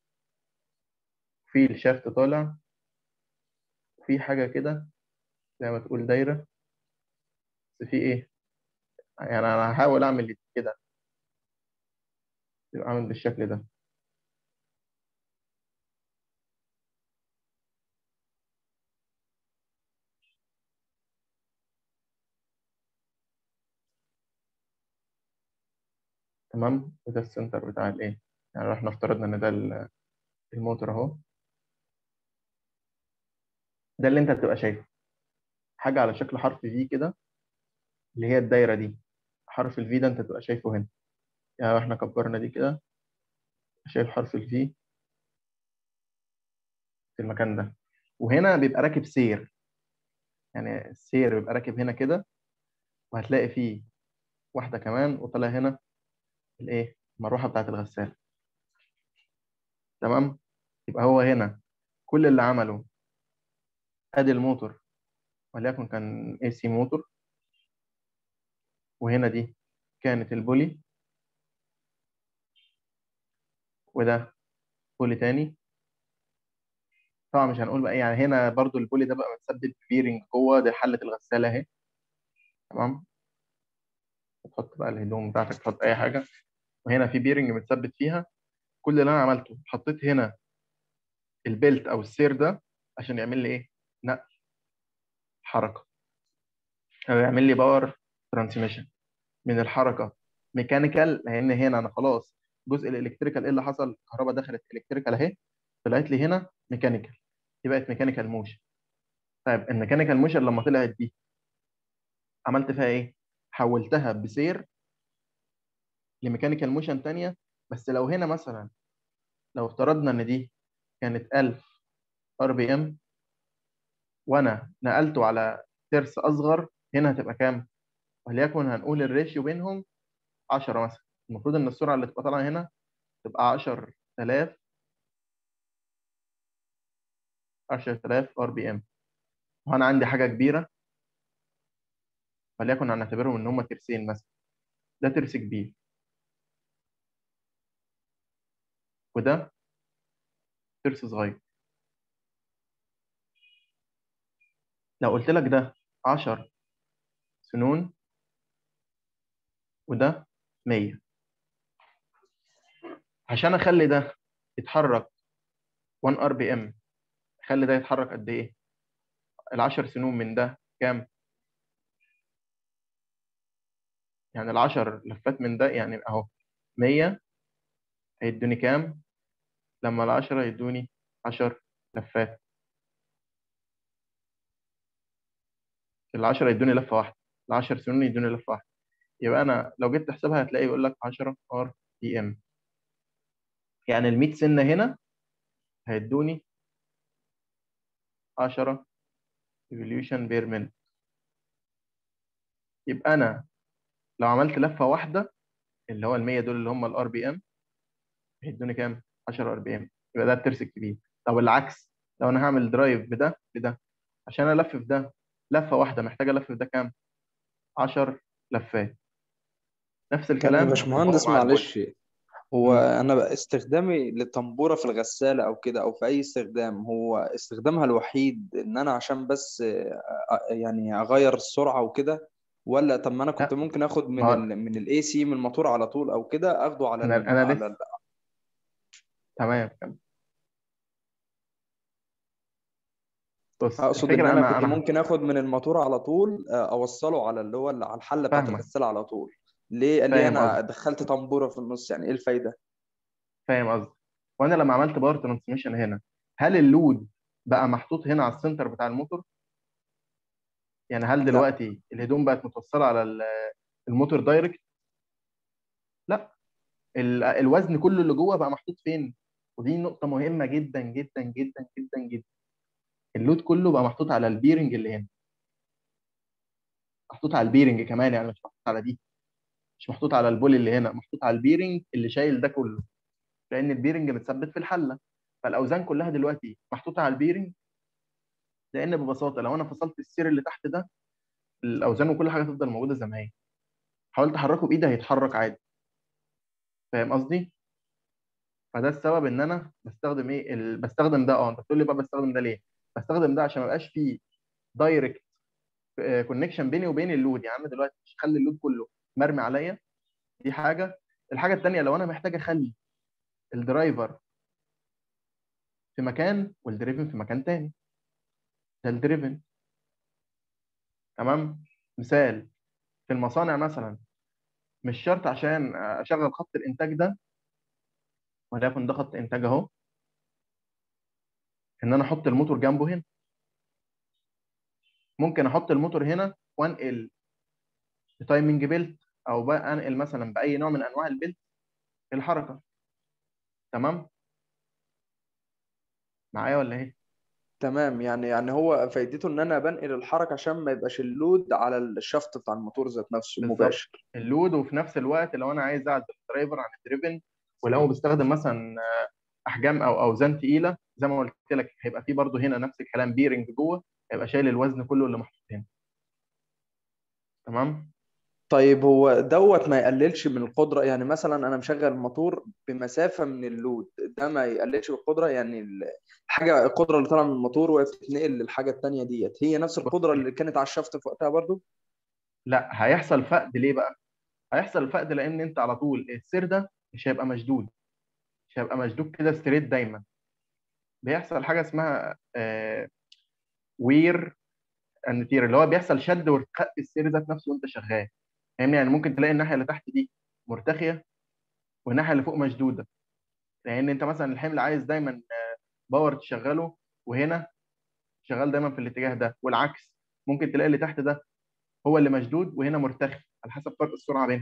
في الشافت طالع، وفي حاجة كده زي ما تقول دايرة، بس في ايه، يعني انا هحاول اعمل كده، يبقى عامل بالشكل ده. تمام، وده السنتر بتاع الايه، يعني لو احنا افترضنا ان ده ال- الموتور اهو، ده اللي انت هتبقى شايفه حاجه على شكل حرف في كده، اللي هي الدايره دي. حرف الفي ده انت تبقى شايفه هنا، يعني لو احنا كبرنا دي كده، شايف حرف الفي في المكان ده. وهنا بيبقى راكب سير، يعني السير بيبقى راكب هنا كده، وهتلاقي فيه واحده كمان وطلع هنا الايه، المروحه بتاعت الغساله. تمام، يبقى هو هنا كل اللي عمله، ادي الموتور وليكن كان اي سي موتور، وهنا دي كانت البولي، وده بولي تاني. طبعا مش هنقول بقى، يعني هنا برضو البولي ده بقى متثبت بيرنج جوه، دي حله الغساله اهي. تمام، تحط بقى الهدوم بتاعتك، تحط اي حاجه، وهنا في بيرنج متثبت فيها. كل اللي انا عملته حطيت هنا البيلت او السير ده عشان يعمل لي ايه؟ نقل حركه، او يعمل لي باور ترانسميشن من الحركه ميكانيكال، لان هنا انا خلاص جزء الالكتريكال ايه اللي حصل؟ الكهرباء دخلت الكتريكال اهي، طلعت لي هنا ميكانيكال، دي بقت ميكانيكال موشن. طيب الميكانيكال موشن لما طلعت دي عملت فيها ايه؟ حولتها بسير لميكانيكال موشن تانية. بس لو هنا مثلا، لو افترضنا ان دي كانت ألف ار بي ام، وانا نقلته على ترس اصغر، هنا هتبقى كام؟ وليكن هنقول الريشيو بينهم عشرة مثلا. المفروض ان السرعه اللي تبقى طالعه هنا تبقى عشرة آلاف عشرة آلاف ار بي ام، وانا عندي حاجه كبيره، وليكن هنعتبرهم ان هم ترسين مثلا. ده ترس كبير، وده ترس صغير. لو قلت لك ده عشرة سنون وده مية، عشان اخلي ده يتحرك واحد ار بي ام، اخلي ده يتحرك قد ايه؟ ال10 سنون من ده كام؟ يعني ال10 لفات من ده، يعني اهو مية هيدوني كام؟ لما ال10 يدوني عشر لفات، ال10 يدوني لفه واحده، ال10 سنون يدوني لفه واحده. يبقى انا لو جيت تحسبها هتلاقي يقول لك عشرة ار بي ام، يعني ال مية سنه هنا هيدوني عشرة ريفوليوشن بير مينت. يبقى انا لو عملت لفه واحده اللي هو ال مية دول اللي هم الار بي ام، هيدوني كام؟ عشرة ار بي ام. يبقى ده الترس الكبير. طب العكس، لو انا هعمل درايف بده بده، عشان الف في ده لفه واحده محتاجه الف في ده كام؟ عشر لفات. نفس كان يا الكلام هطبقه باشمهندس مع البولي. معلش، هو مم. انا بقى استخدامي للطنبوره في الغساله او كده او في اي استخدام، هو استخدامها الوحيد ان انا عشان بس آه، آه، يعني اغير السرعه وكده؟ ولا طب ما انا كنت لا، ممكن اخد ما من هو ال من الاي سي من الموتور على طول او كده، اخده على انا ال انا على لسه ال تمام. بص اقصد ان الفكره، انا انا كنت انا ممكن اخد من الموتور على طول، آه، اوصله على اللي هو على الحله بتاعت فاهمك، الغساله على طول. ليه ليه فاهم انا قصدي، دخلت طنبوره في النص؟ يعني ايه الفايده؟ فاهم قصدي. وانا لما عملت باور ترانسميشن هنا، هل اللود بقى محطوط هنا على السنتر بتاع الموتور؟ يعني هل لا. دلوقتي الهدوم بقت متوصله على ال- الموتور دايركت؟ لا، ال- الوزن كله اللي جوه بقى محطوط فين؟ ودي نقطه مهمه جدا جدا جدا جدا جدا. اللود كله بقى محطوط على البيرنج اللي هنا، محطوط على البيرنج كمان، يعني مش محطوط على دي، مش محطوط على البول اللي هنا، محطوط على البيرنج اللي شايل ده كله، لان البيرنج متثبت في الحله. فالاوزان كلها دلوقتي محطوطه على البيرنج. لان ببساطه لو انا فصلت السير اللي تحت ده، الاوزان وكل حاجه تفضل موجوده زي ما هي. حاولت احركه بايدي هيتحرك عادي. فاهم قصدي؟ فده السبب ان انا بستخدم ايه ال... بستخدم ده. اه انت بتقول لي بقى بستخدم ده ليه؟ بستخدم ده عشان ما يبقاش فيه دايركت كونكشن بيني وبين اللود. يعني انا دلوقتي مش هخلي اللود كله مرمي عليا، دي حاجه. الحاجه الثانيه، لو انا محتاج اخلي الدرايفر في مكان والدريفن في مكان تاني، ده الدريفن. تمام. مثال، في المصانع مثلا، مش شرط عشان اشغل خط الانتاج ده، وليكن ده خط انتاج اهو، ان انا احط الموتور جنبه هنا. ممكن احط الموتور هنا وانقل تايمنج بيلت، او بقى انقل مثلا باي نوع من انواع البيلت الحركه. تمام معايا ولا ايه؟ تمام. يعني يعني هو فايدته ان انا بنقل الحركه عشان ما يبقاش اللود على الشفط بتاع الموتور ذات نفسه بالظبط، مباشر. اللود. وفي نفس الوقت لو انا عايز اعزل الدرايفر عن الدريفن، ولو بستخدم مثلا احجام او اوزان تقيله، زي ما قلت لك هيبقى في برضه هنا نفس الكلام بيرنج جوه، هيبقى شايل الوزن كله اللي محطوط هنا. تمام. طيب هو دوت ما يقللش من القدره؟ يعني مثلا انا مشغل الموتور بمسافه من اللود، ده ما يقللش من القدره؟ يعني الحاجه القدره اللي طالعه من الموتور وهي بتتنقل للحاجه الثانيه ديت هي نفس بص، القدره اللي كانت على الشفط في وقتها برضو؟ لا، هيحصل فقد ليه بقى؟ هيحصل الفقد لان انت على طول السير ده مش هيبقى مشدود، مش هيبقى مشدود كده ستريت دايما. بيحصل حاجه اسمها آه وير اند تير، اللي هو بيحصل شد وارتخاء في السير ذات نفسه وانت شغال. فاهمني؟ يعني ممكن تلاقي الناحيه اللي تحت دي مرتخيه والناحيه اللي فوق مشدوده، لان انت مثلا الحمل عايز دايما باور تشغله، وهنا شغال دايما في الاتجاه ده، والعكس. ممكن تلاقي اللي تحت ده هو اللي مشدود وهنا مرتخي، على حسب فرق السرعه بينهم.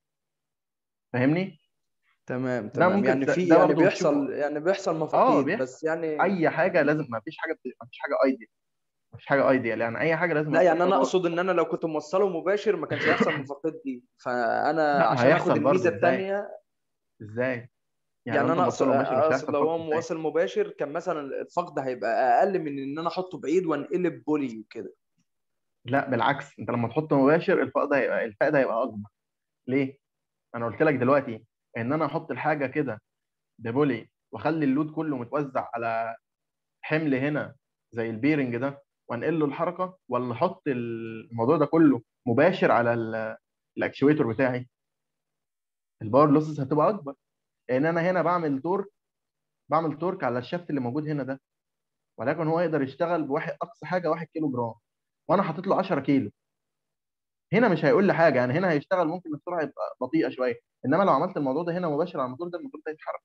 فاهمني؟ تمام ده تمام، ممكن يعني ت- في ده يعني برضه بتشوفه. بيحصل يعني بيحصل اه مفاقيد بيحصل. بس يعني. اي حاجه لازم، ما فيش حاجه ما فيش حاجه ايديال، ما فيش حاجه ايديال، يعني اي حاجه لازم لا يحصل يعني فيها انا باور. اقصد ان انا لو كنت موصله مباشر ما كانش هيحصل المفاقيد دي، فانا لا ما عشان اخد هيحصل الميزه برضه. ازاي؟ الثانيه. ازاي يعني لو يعني انت انا اقصد موصله مباشر مش اقصد هيحصل لو فرق؟ هو ازاي؟ مواصل مباشر كان مثلا الفقد هيبقى اقل من ان انا احطه بعيد وانقلب بولي وكده. لا بالعكس، انت لما تحط مباشر الفقد هيبقى الفقد هيبقى اكبر. ليه؟ انا قلت لك دلوقتي ان انا احط الحاجه كده ببولي واخلي اللود كله متوزع على حمل هنا زي البيرنج ده وانقل له الحركه، ولا احط الموضوع ده كله مباشر على ال- الاكشويتور بتاعي. الباور لوسز هتبقى اكبر، لان انا هنا بعمل تورك، بعمل تورك على الشافت اللي موجود هنا ده، ولكن هو يقدر يشتغل بواحد اقصى حاجه واحد كيلو جرام، وانا حاطط له عشرة كيلو. هنا مش هيقول لي حاجه، يعني هنا هيشتغل، ممكن السرعه يبقى بطيئه شويه، انما لو عملت الموضوع ده هنا مباشر على الموتور ده، الموتور ده يتحرك.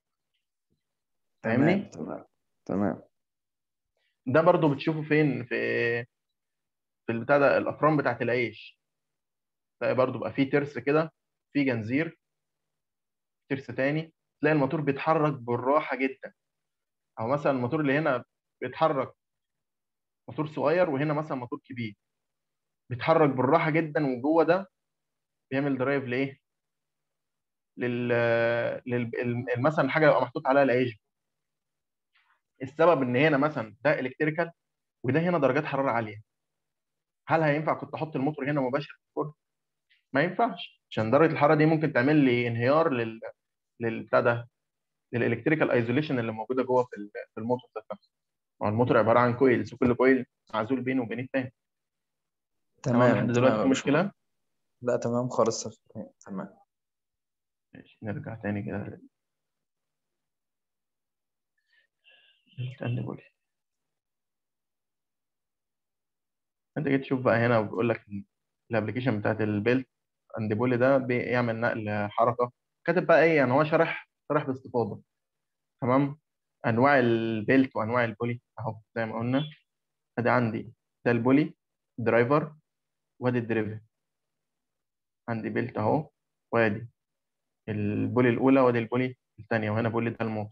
تمام فاهمني؟ تمام تمام. ده برضو بتشوفه فين؟ في في البتاع ده، الافران بتاعت العيش. تلاقي برضو بقى فيه ترس كده، في جنزير، ترس تاني، تلاقي الموتور بيتحرك بالراحه جدا. او مثلا الموتور اللي هنا بيتحرك موتور صغير، وهنا مثلا موتور كبير، بيتحرك بالراحه جدا، وجوه ده بيعمل درايف لايه؟ لل, لل... ال- مثلا الحاجه يبقى محطوط عليها العيش. السبب ان هنا مثلا ده الكتريكال وده هنا درجات حراره عاليه. هل هينفع كنت احط الموتور هنا مباشر في الفرن؟ ما ينفعش، عشان درجه الحراره دي ممكن تعمل لي انهيار لل للبتاع ده، للالكتريكال ايزوليشن اللي موجوده جوه في ال- في الموتور ذات نفسه. هو الموتور عباره عن كويلز، وكل كويل معزول بينه وبين الثاني. تمام لحد تمام دلوقتي تمام في يا باشمهندس. مشكله؟ لا تمام خالص. تمام. ماشي، نرجع تاني كده للتاني. انت جيت تشوف بقى هنا وبيقول لك الابلكيشن بتاعت البيلت اند بولي ده بيعمل نقل حركه. كاتب بقى ايه؟ يعني هو شرح شرح باستفاضه. تمام. انواع البيلت وانواع البولي اهو زي ما قلنا. ادي عندي ده البولي درايفر، وادي الدريفن. عندي بيلت اهو، وادي البولي الاولى، وادي البولي الثانيه، وهنا بولي ده الموتور.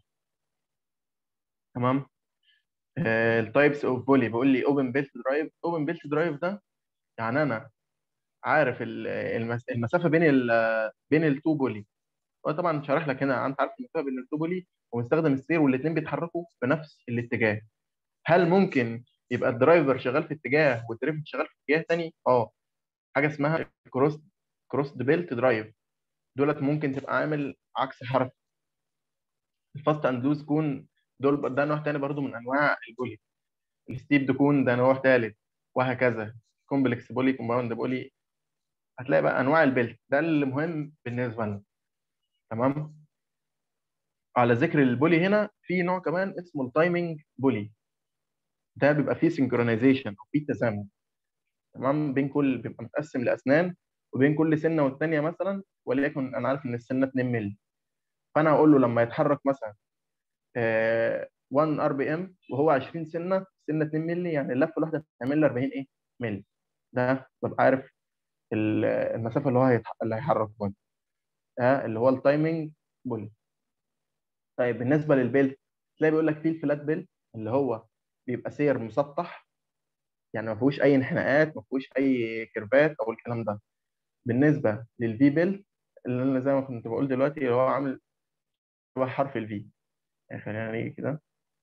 تمام. التايبس اوف بولي بيقول لي اوبن بيلت درايف. اوبن بيلت درايف ده يعني انا عارف ال- المس- المسافه بين ال بين التو بولي. هو طبعا شارح لك هنا، انت عارف المسافه بين التو بولي، ومستخدم السير والاثنين بيتحركوا في نفس الاتجاه. هل ممكن يبقى الدرايفر شغال في اتجاه والدريفر شغال في اتجاه تاني؟ اه. حاجه اسمها كروس كروس بيلت درايف. دولت ممكن تبقى عامل عكس حركه. الفاست اند لوز كون، دول ده نوع تاني برضو من انواع البولي. الستيب كون ده نوع ثالث، وهكذا. كومبلكس بولي، كومباوند بولي. هتلاقي بقى انواع البيلت ده اللي مهم بالنسبه لنا. تمام. على ذكر البولي هنا، في نوع كمان اسمه التايمنج بولي. ده بيبقى فيه سنكرونايزيشن او فيه تزامن. تمام. بين كل بيبقى متقسم لاسنان، وبين كل سنه والثانيه مثلا، وليكن انا عارف ان السنه اتنين مللي، فانا هقول له لما يتحرك مثلا آه، واحد ار بي ام وهو عشرين سنه، سنه اتنين مللي، يعني اللفه الواحده هتعمل لي اربعين ايه مللي. ده ببقى عارف ال- المسافه اللي هو هيتح... اللي هيحرك بها. ده اللي هو التايمنج بولي. طيب بالنسبه للبيلت، تلاقي بيقول لك فيه الفلات بيلت، اللي هو بيبقى سير مسطح، يعني ما فيهوش اي انحناءات، ما فيهوش اي كيرفات او الكلام ده. بالنسبه للفي بيلت، اللي انا زي ما كنت بقول دلوقتي، اللي هو عامل هو حرف الفي. يعني خلينا نيجي كده،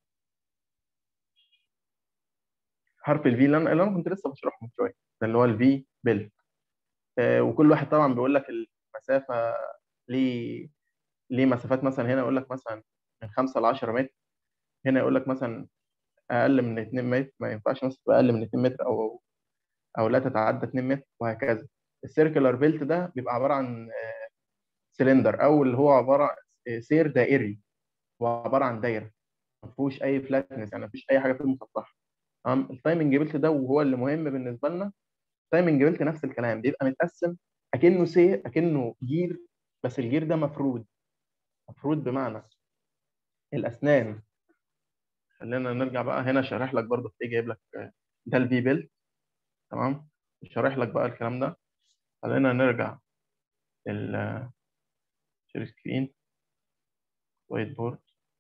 حرف الفي اللي انا اللي انا كنت لسه بشرحه من شويه، ده اللي هو الفي بيلت. آه وكل واحد طبعا بيقول لك المسافه، ليه ليه مسافات. مثلا هنا يقول لك مثلا من خمسة ل عشرة متر، هنا يقول لك مثلا اقل من اتنين متر، ما ينفعش مثلا تبقى اقل من اتنين متر، او او لا تتعدى اتنين متر، وهكذا. السيركلر بيلت ده بيبقى عباره عن سلندر، او اللي هو عباره عن سير دائري، هو عباره عن دايره ما فيهوش اي فلاتنس، يعني ما فيش اي حاجه فيه مسطحه. تمام. التايمنج بيلت ده وهو اللي مهم بالنسبه لنا، التايمنج بيلت نفس الكلام، بيبقى متقسم اكنه سير، اكنه جير، بس الجير ده مفرود. مفرود بمعنى الاسنان. خلينا نرجع بقى هنا، شارح لك برضه في جايب لك آه، ده الفي بيلت. تمام. شارح لك بقى الكلام ده. خلينا نرجع للشير سكرين، وايت بورد.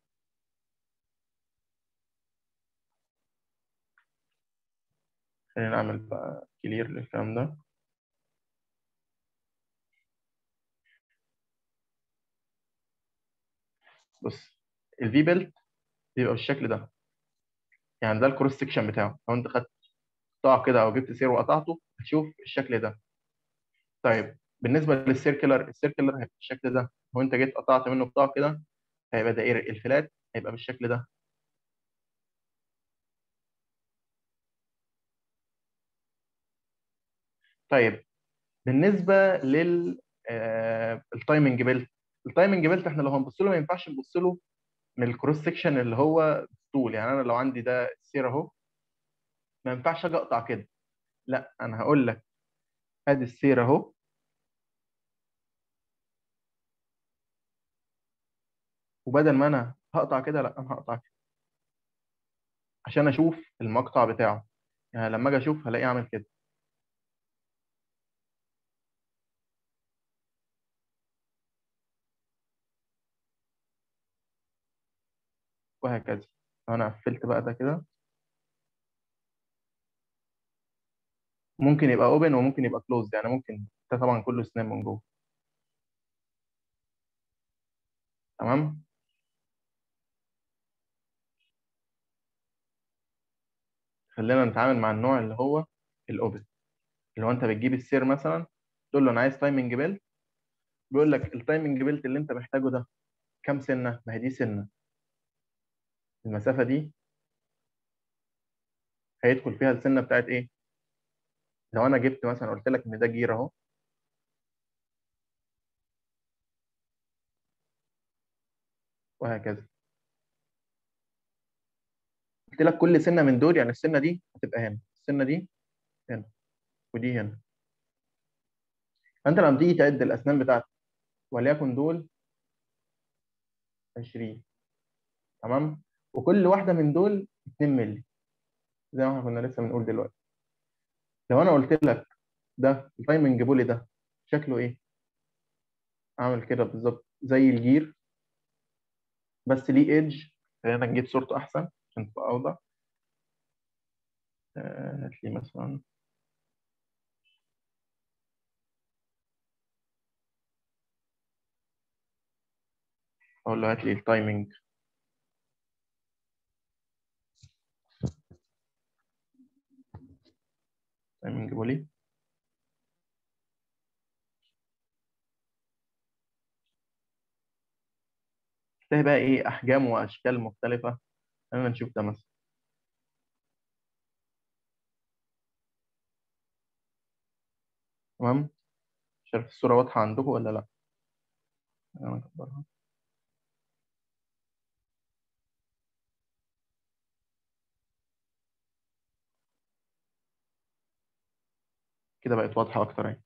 خلينا نعمل بقى كلير للكلام ده. بص، الفي بيلت بيبقى بالشكل ده، يعني ده الكروس سكشن بتاعه. لو انت خدت قطاع كده او جبت سير وقطعته هتشوف الشكل ده. طيب بالنسبه للسيركلر، السيركلر هيبقى بالشكل ده. لو انت جيت قطعت منه قطاع كده هيبقى دائري. الفلات هيبقى بالشكل ده. طيب بالنسبه لل آه، التايمنج بيلت، التايمنج بيلت احنا لو هنبص له ما ينفعش نبص له من الكروس سكشن اللي هو طول. يعني انا لو عندي ده السير اهو، ما ينفعش اجي اقطع كده. لا، انا هقول لك ادي السير اهو، وبدل ما انا هقطع كده، لا انا هقطع كده عشان اشوف المقطع بتاعه. يعني لما اجي اشوف هلاقيه عامل كده، وهكذا. انا قفلت بقى ده كده، ممكن يبقى اوبن وممكن يبقى كلوز. يعني ممكن ده طبعا كله سناب من جوه. تمام. خلينا نتعامل مع النوع اللي هو الاوبن، اللي هو انت بتجيب السير مثلا تقول له انا عايز تايمنج بيلت، بيقول لك التايمنج بيلت اللي انت محتاجه ده كام سنه؟ ما هي دي سنه، المسافه دي هيدخل فيها السنه بتاعت ايه. لو انا جبت مثلا قلت لك ان ده جير اهو، وهكذا. قلت لك كل سنه من دول، يعني السنه دي هتبقى هنا، السنه دي هنا، ودي هنا. فانت لما تيجي تعد الاسنان بتاعتك، وليكن دول عشرين، تمام، وكل واحده من دول اتنين مللي زي ما احنا كنا لسه بنقول دلوقتي. لو انا قلت لك ده التايمنج بولي ده شكله ايه، عامل كده بالظبط زي الجير، بس ليه ايدج. خلينا نجيب صورته احسن عشان تبقى اوضح. آه، هات لي مثلا، اقول له هات لي التايمنج. تايمنج بولي. تلاقي بقى ايه، احجام واشكال مختلفه. خلينا نشوف ده مثلا. تمام. مش عارف الصوره واضحه عندكم ولا لا. انا اكبرها كده، بقت واضحه اكتر اهي.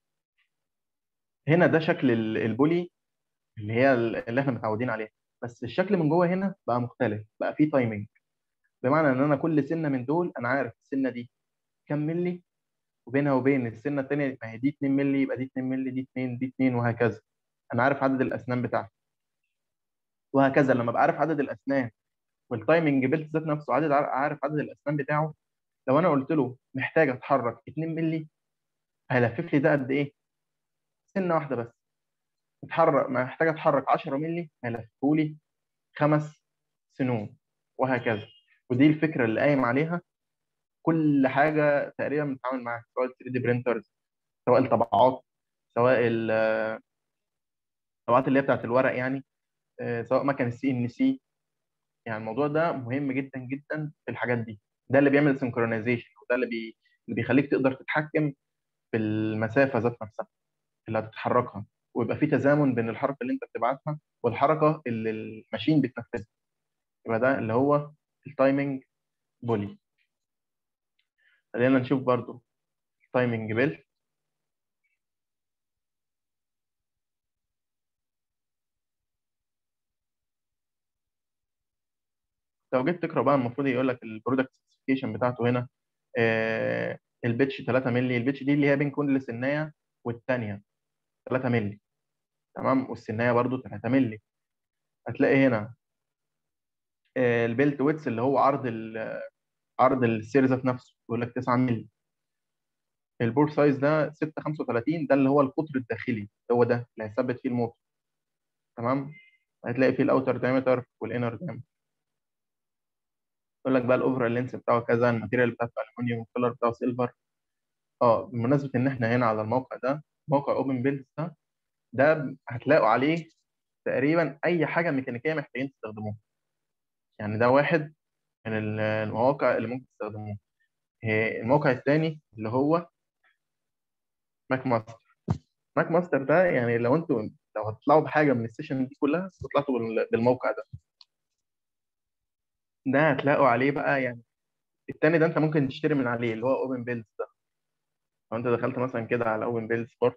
هنا ده شكل ال- البولي اللي هي اللي احنا متعودين عليها، بس الشكل من جوه هنا بقى مختلف، بقى فيه تايمنج. بمعنى ان انا كل سنه من دول انا عارف السنه دي كام ملي، وبينها وبين السنه الثانيه، ما هي دي اتنين ملي يبقى دي اتنين ملي، دي اتنين، دي اتنين، وهكذا. انا عارف عدد الاسنان بتاعتي، وهكذا. لما ابقى عارف عدد الاسنان والتايمنج بيلت ذات نفسه عدد عارف عدد الاسنان بتاعه، لو انا قلت له محتاج اتحرك اتنين ملي، هيلفف لي ده قد ايه؟ سنه واحده بس. اتحرك محتاج اتحرك عشرة ملي، هيلففه لي خمس سنون، وهكذا. ودي الفكره اللي قايم عليها كل حاجه تقريبا بنتعامل معاها، سواء ال ثري دي برينترز، سواء الطبعات، سواء الطبعات اللي هي بتاعت الورق يعني، آه، سواء مكن السي ان سي. يعني الموضوع ده مهم جدا جدا في الحاجات دي. ده اللي بيعمل سنكرونايزيشن، وده اللي بي... اللي بيخليك تقدر تتحكم بالمسافه ذات نفسها اللي هتتحركها، ويبقى في تزامن بين الحركه اللي انت بتبعتها والحركه اللي الماشين بتنفذها. يبقى ده اللي هو التايمنج بولي. خلينا نشوف برضو التايمنج بيل. لو جيت تقرا بقى المفروض يقول لك البرودكت سبيسيفيكيشن بتاعته هنا آه البيتش ثلاثة مللي. البيتش دي اللي هي بين كل سنايه والثانيه ثلاثة مللي، تمام، والسنايه برضو ثلاثة مللي. هتلاقي هنا آه البيلت ويتس اللي هو عرض ال عرض السير ذات نفسه يقول لك تسعة مللي. البور سايز ده ستة خمسة وثلاثين، ده اللي هو القطر الداخلي، هو ده اللي هيثبت فيه الموتور، تمام. هتلاقي فيه الاوتر دايمتر والانر دايمتر. يقول لك بقى الاوفرال لينس بتاعه كذا، الماتيريال بتاعته الومنيوم، الكلر بتاعه سيلفر. اه بمناسبه ان احنا هنا على الموقع ده، موقع اوبن بيلز ده، ده هتلاقوا عليه تقريبا اي حاجه ميكانيكيه محتاجين تستخدموها. يعني ده واحد من ال- المواقع اللي ممكن تستخدموها. إيه، الموقع الثاني اللي هو ماك ماستر. ماك ماستر ده يعني لو انتوا لو هتطلعوا بحاجه من السيشن دي كلها طلعتوا بال- بالموقع ده. ده هتلاقوا عليه بقى يعني. التاني ده انت ممكن تشتري من عليه اللي هو اوبن بيلز ده. لو انت دخلت مثلا كده على اوبن بيلز سبورت،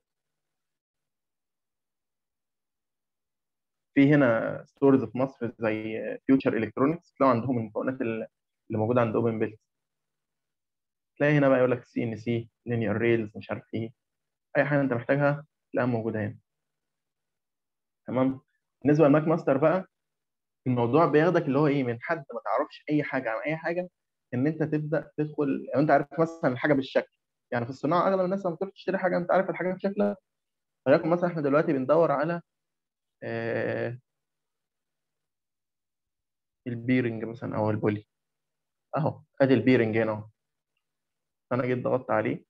في هنا ستورز في مصر زي فيوتشر الكترونكس، تلاقوا عندهم المكونات اللي موجوده عند اوبن بيلز. تلاقي هنا بقى يقول لك سي ان سي، لينير ريلز، مش عارف ايه، اي حاجه انت محتاجها تلاقيها موجوده هنا، تمام. بالنسبه للماك ماستر بقى، الموضوع بياخدك اللي هو ايه، من حد ما تعرفش اي حاجه عن اي حاجه، ان انت تبدا تدخل. لو انت عارف مثلا الحاجه بالشكل، يعني في الصناعه اغلب الناس لما تروح تشتري حاجه انت عارف الحاجه بشكلها. ولكن مثلا احنا دلوقتي بندور على آه البيرنج مثلا او البولي، اهو ادي البيرنج هنا اهو. انا جيت ضغطت عليه،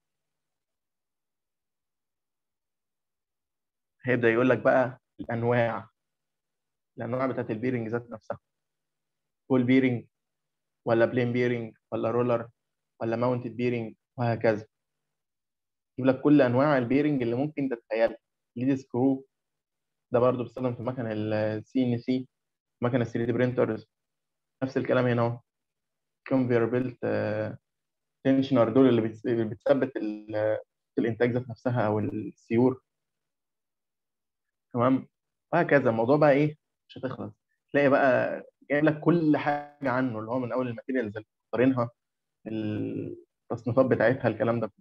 هيبدا يقول لك بقى الانواع الانواع بتاعت البيرنج ذات نفسها. بول بيرنج، ولا بلين بيرنج، ولا رولر، ولا ماونتد بيرنج، وهكذا. يجيب لك كل انواع البيرنج اللي ممكن تتخيلها. ليد سكرو ده برضه بيستخدم في مكن السي ان سي، مكن ال ثري دي برينترز. نفس الكلام هنا اهو. كونفير بيلت تنشنر، دول اللي بتس- اللي بتثبت ال- الانتاج ذات نفسها او السيور، تمام. وهكذا. الموضوع بقى ايه، مش هتخلص. تلاقي بقى جايب لك كل حاجه عنه، اللي هو من اول الماتيريالز اللي مختارينها، التصنيفات بتاعتها، الكلام ده،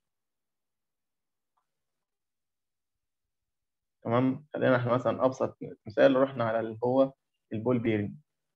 تمام. خلينا احنا مثلا ابسط مثال، رحنا على اللي هو البول بيرنج.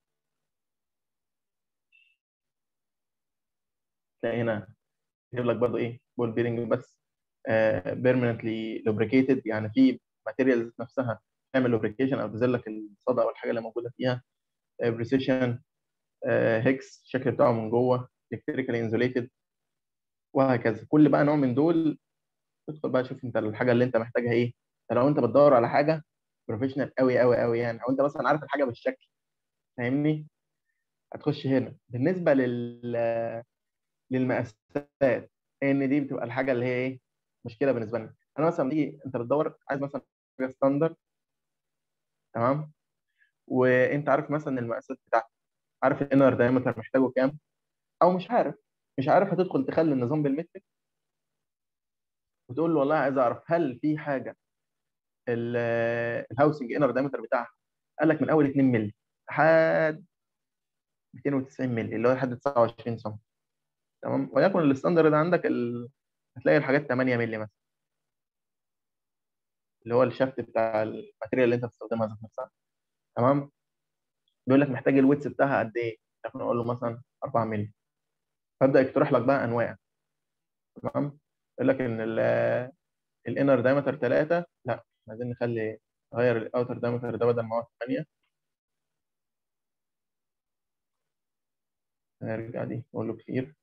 تلاقي هنا يجيب لك برضو ايه، بول بيرنج بس بيرمننتلي لوبريكيتد، يعني في ماتيريالز نفسها تعمل لوبريكيشن او تنزل لك الصدى او الحاجه اللي موجوده فيها. بريسيشن، هيكس الشكل بتاعه من جوه، الكتريكال انزوليتد، وهكذا. كل بقى نوع من دول تدخل بقى شوف انت الحاجه اللي انت محتاجها ايه. لو انت بتدور على حاجه بروفيشنال قوي قوي قوي يعني، او انت مثلا عارف الحاجه بالشكل، فاهمني، هتخش هنا. بالنسبه لل للمقاسات، ان دي بتبقى الحاجه اللي هي ايه، مشكله بالنسبه لنا. انا مثلا تيجي انت بتدور عايز مثلا حاجه ستاندرد، تمام، وانت عارف مثلا المقاسات بتاعتك، عارف الانر دايمتر محتاجه كام، او مش عارف مش عارف هتدخل تخلي النظام بالمتر، وتقول له والله عايز اعرف هل في حاجه ال- الهاوسنج انر دايمتر بتاعها قال لك من اول اتنين مللي لحد مئتين وتسعين مللي، اللي هو لحد تسعة وعشرين سم، تمام. وليكن الستاندرد عندك ال... هتلاقي الحاجات ثمانية مللي مثلا، اللي هو الشافت بتاع الماتيريال اللي انت بتستخدمها ذات نفسها، تمام. بيقول لك محتاج الويتس بتاعها قد ايه، احنا نقول له مثلا أربعة مللي، فابدا يقترح لك بقى انواع، تمام. يقول لك ان الانر دايمتر ثلاثة، لا عايزين نخلي نغير الاوتر دايمتر ده بدل ما هو ثمانية. نرجع دي نقول له كتير،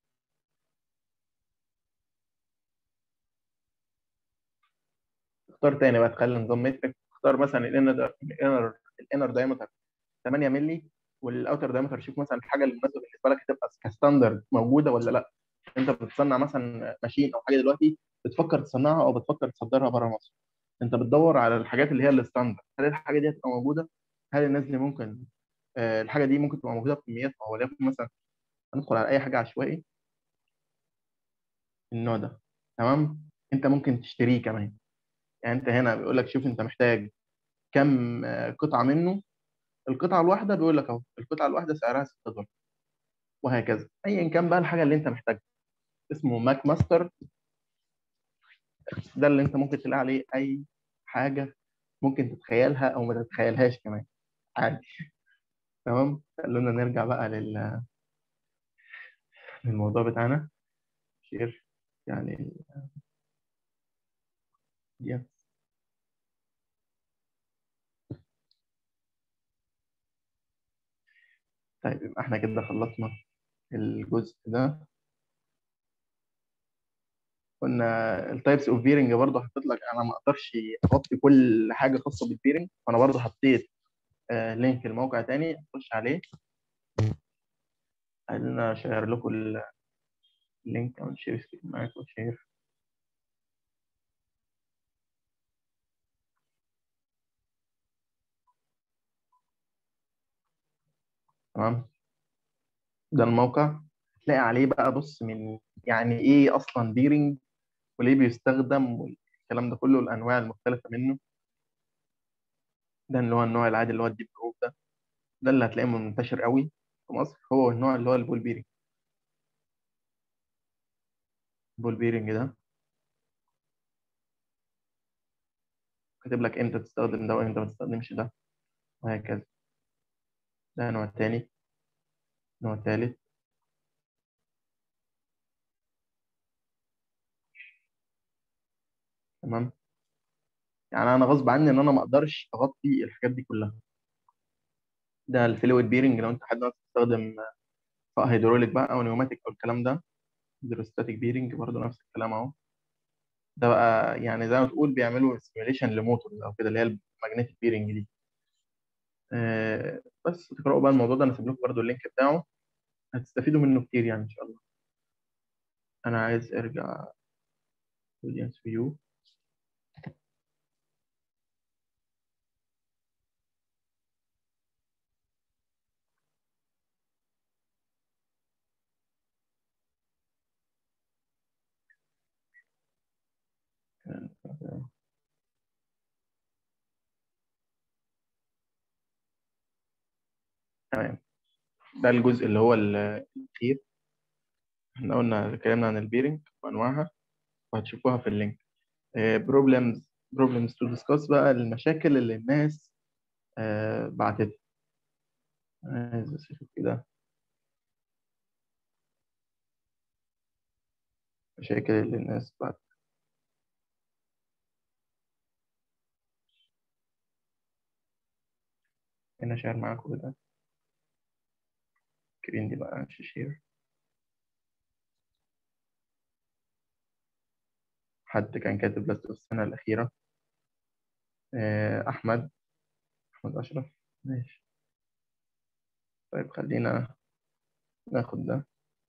اختار تاني بقى تخلي نظام مترك، اختار مثلا الانر الانر الانر دايمتر ثمانية مللي، والاوتر دايمتر شوف مثلا الحاجه اللي مناسبه بالنسبه لك هتبقى كستاندرد موجوده ولا لا. انت بتصنع مثلا ماشين او حاجه دلوقتي بتفكر تصنعها او بتفكر تصدرها بره مصر. انت بتدور على الحاجات اللي هي الستاندرد، هل الحاجه دي هتبقى موجوده؟ هل الناس دي ممكن آه، الحاجه دي ممكن تبقى موجوده بكميات، او وليكن مثلا هندخل على اي حاجه عشوائي النوع ده، تمام؟ انت ممكن تشتريه كمان. يعني انت هنا بيقول لك شوف انت محتاج كم آه، قطعه منه. القطعه الواحده بيقول لك اهو القطعه الواحده سعرها ستة دولار، وهكذا ايا كان بقى الحاجه اللي انت محتاجها. اسمه ماك ماستر. ده اللي انت ممكن تلاقي عليه اي حاجه ممكن تتخيلها او ما تتخيلهاش كمان، عادي. تمام، خلونا نرجع بقى لل- للموضوع بتاعنا. شير يعني دي. طيب يبقى احنا كده خلصنا الجزء ده. قلنا التايبس اوف بيرنج برضه حطيت لك، انا ما اقدرش اغطي كل حاجه خاصه بالبيرنج، فانا برضه حطيت آه لينك الموقع تاني خش عليه. عايزين اشير لكم اللينك او نشير سكرين معاكم شير. تمام، ده الموقع. تلاقي عليه بقى بص من يعني ايه اصلا بيرنج، وليه بيستخدم، والكلام ده كله، الانواع المختلفه منه. ده اللي هو النوع العادي اللي هو الديب جروب ده، ده اللي هتلاقيه منتشر قوي في مصر، هو النوع اللي هو البول بيرنج. البول بيرنج ده كاتب لك امتى تستخدم ده وامتى ما تستخدمش ده، وهكذا. ده نوع تاني. نوع تالت. تمام، يعني انا غصب عني ان انا ما اقدرش اغطي الحاجات دي كلها. ده الفلويد بيرنج لو انت حد تستخدم سواء هيدروليك بقى او نيوماتيك او الكلام ده. هيدروستاتيك بيرنج برضه نفس الكلام اهو. ده بقى يعني زي ما تقول بيعملوا سيميوليشن لموتور او كده، اللي هي الماجنتيك بيرنج دي. آه بس تقرأوا بقى الموضوع ده، انا سيب لكم برضه اللينك بتاعه، هتستفيدوا منه كتير يعني ان شاء الله. انا عايز ارجع audience view. تمام، ده الجزء اللي هو الأخير. احنا قلنا اتكلمنا عن البيرنج وأنواعها، وهتشوفوها في اللينك. بروبلمز بروبلمز تو ديسكاس بقى المشاكل اللي الناس آه، بعتتها. عايز بس اشوف كده المشاكل اللي الناس بعتتها. هنا شير معاكم كده السكرين دي بقى شير. حد كان كاتب بس في السنة الأخيرة. آه، أحمد أحمد أشرف. ماشي، طيب خلينا ناخد ده.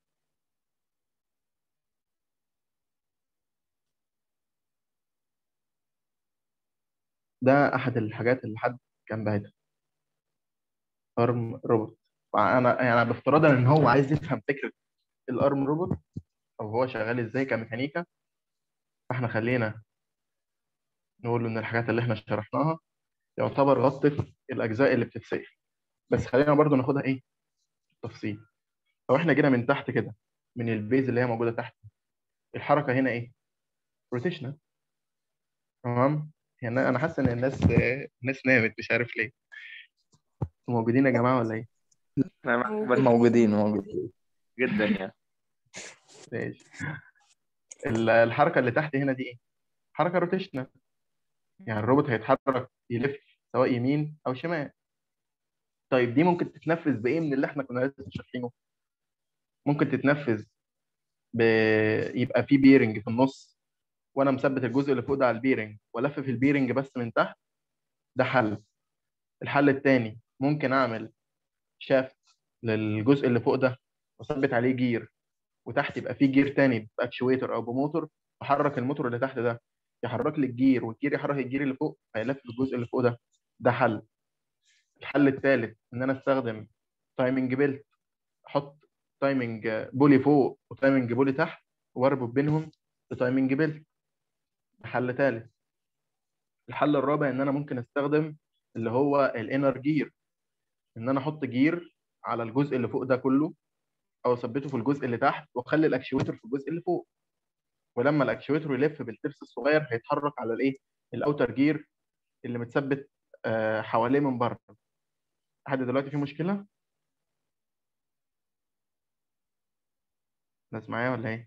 ده أحد الحاجات اللي حد كان باعتها، أرم روبوت. فأنا يعني بافتراض إن هو عايز يفهم فكرة الأرم روبوت أو هو شغال إزاي كميكانيكا، فإحنا خلينا نقول إن الحاجات اللي إحنا شرحناها يعتبر غطت الأجزاء اللي بتتسال، بس خلينا برضو ناخدها إيه تفصيل. لو إحنا جينا من تحت كده، من البيز اللي هي موجودة تحت، الحركة هنا إيه؟ روتيشنال. تمام، يعني أنا حاسس إن الناس الناس نامت مش عارف ليه. انتوا موجودين يا جماعة ولا إيه؟ انا معاك بس موجودين موجودين. جدا يعني. ماشي. ال- الحركة اللي تحت هنا دي إيه؟ حركة روتيشنال، يعني الروبوت هيتحرك يلف سواء يمين أو شمال. طيب دي ممكن تتنفذ بإيه من اللي إحنا كنا لسه شارحينه؟ ممكن تتنفذ ب... يبقى في بيرنج في النص، وانا مثبت الجزء اللي فوق ده على البيرنج والف في البيرنج بس من تحت. ده حل. الحل الثاني ممكن اعمل شافت للجزء اللي فوق ده واثبت عليه جير، وتحت يبقى فيه جير تاني باكشويتر او بموتور، احرك الموتور اللي تحت ده يحرك لي الجير، والجير يحرك الجير اللي فوق، هيلف في الجزء اللي فوق ده. ده حل. الحل الثالث ان انا استخدم تايمنج بيلت، احط تايمنج بولي فوق وتايمنج بولي تحت واربط بينهم بتايمنج بيلت. حل ثالث. الحل الرابع ان انا ممكن استخدم اللي هو الانر جير، ان انا احط جير على الجزء اللي فوق ده كله، او اثبته في الجزء اللي تحت واخلي الاكشويتر في الجزء اللي فوق، ولما الاكشويتر يلف بالترس الصغير هيتحرك على الايه، الاوتر جير اللي متثبت آه، حواليه من بره. لحد دلوقتي في مشكله؟ ناس معايا ولا ايه؟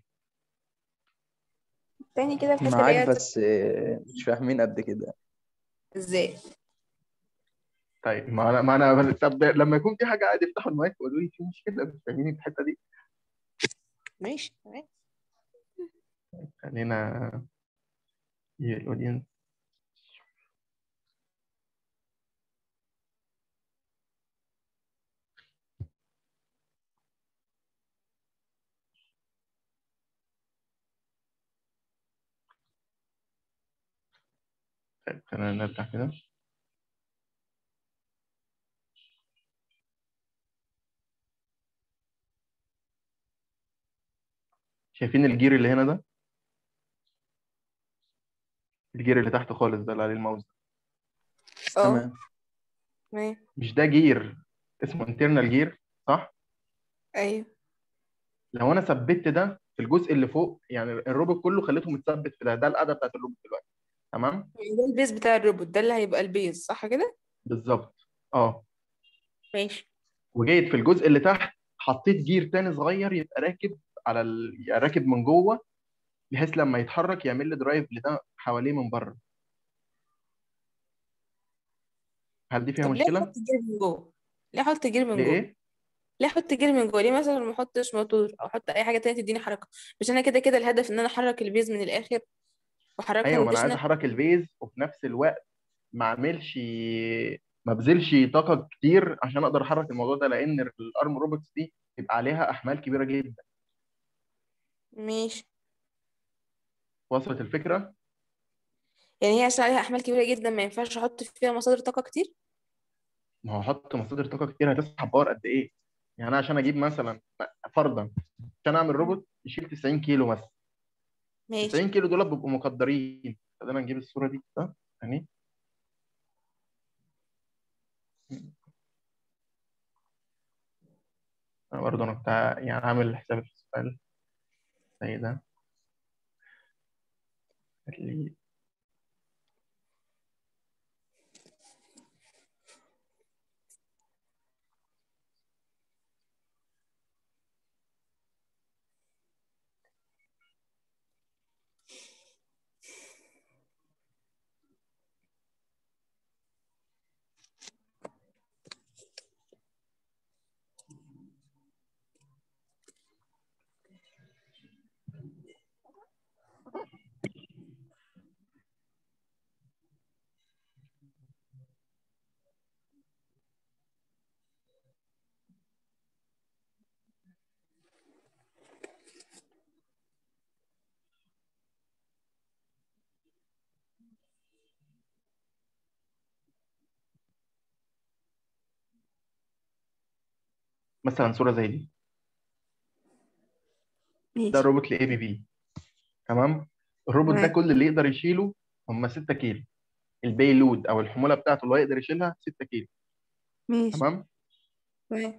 تاني كده الحته اللي معاك هي بس آه، مش فاهمين قد كده. ازاي؟ طيب ما انا ما انا طب لما يكون في حاجه عادي افتحوا المايك وقولوا لي في مشكله، مش فاهمين الحته دي. ماشي تمام. خلينا الاودينس. طيب خلينا نرجع كده. شايفين الجير اللي هنا ده؟ الجير اللي تحت خالص ده اللي عليه الماوس ده. اه تمام. تمام. مش ده جير اسمه انترنال جير صح؟ ايوه لو انا ثبت ده في الجزء اللي فوق، يعني الروبوت كله خليته متثبت في ده، ده القاعده بتاعت الروبوت دلوقتي. تمام؟ ده البيز بتاع الروبوت، ده اللي هيبقى البيز صح كده؟ بالظبط. اه. ماشي. وجيت في الجزء اللي تحت حطيت جير تاني صغير يبقى راكب على ال... يعني راكب من جوه، بحيث لما يتحرك يعمل لي درايف لده حواليه من بره. هل دي فيها طب ليه مشكله؟ احط جير من جوه؟ ليه احط جير من ليه جوه؟ ايه؟ ليه احط جير من جوه؟ ليه مثلا ما احطش موتور او احط اي حاجه تانية تديني حركه؟ مش انا كده كده الهدف ان انا احرك البيز من الاخر واحركها ايوه ما انا عايز روتيشنال. احرك البيز وفي نفس الوقت ما اعملش ما بذلش طاقه كتير عشان اقدر احرك الموضوع ده، لان الارم روبوتس دي بيبقى عليها احمال كبيره جدا. ماشي. وصلت الفكره؟ يعني هي عشان عليها احمال كبيره جدا ما ينفعش احط فيها مصادر طاقه كتير؟ ما هو احط مصادر طاقه كتير هتسحب باور قد ايه؟ يعني انا عشان اجيب مثلا فرضا عشان اعمل روبوت يشيل تسعين كيلو مثلا، ماشي. تسعين كيلو دول بيبقوا مقدرين. خلينا نجيب الصوره دي ده يعني. انا برضه انا كنت يعني عامل حساب في السؤال زي ده. اللي مثلا صوره زي دي، ده ماشي. روبوت لاي بي بي. تمام؟ الروبوت ده تمام. كل اللي يقدر يشيله هم ستة كيلو. البيلود او الحموله بتاعته اللي هو يقدر يشيلها ستة كيلو. ماشي. تمام؟ تمام.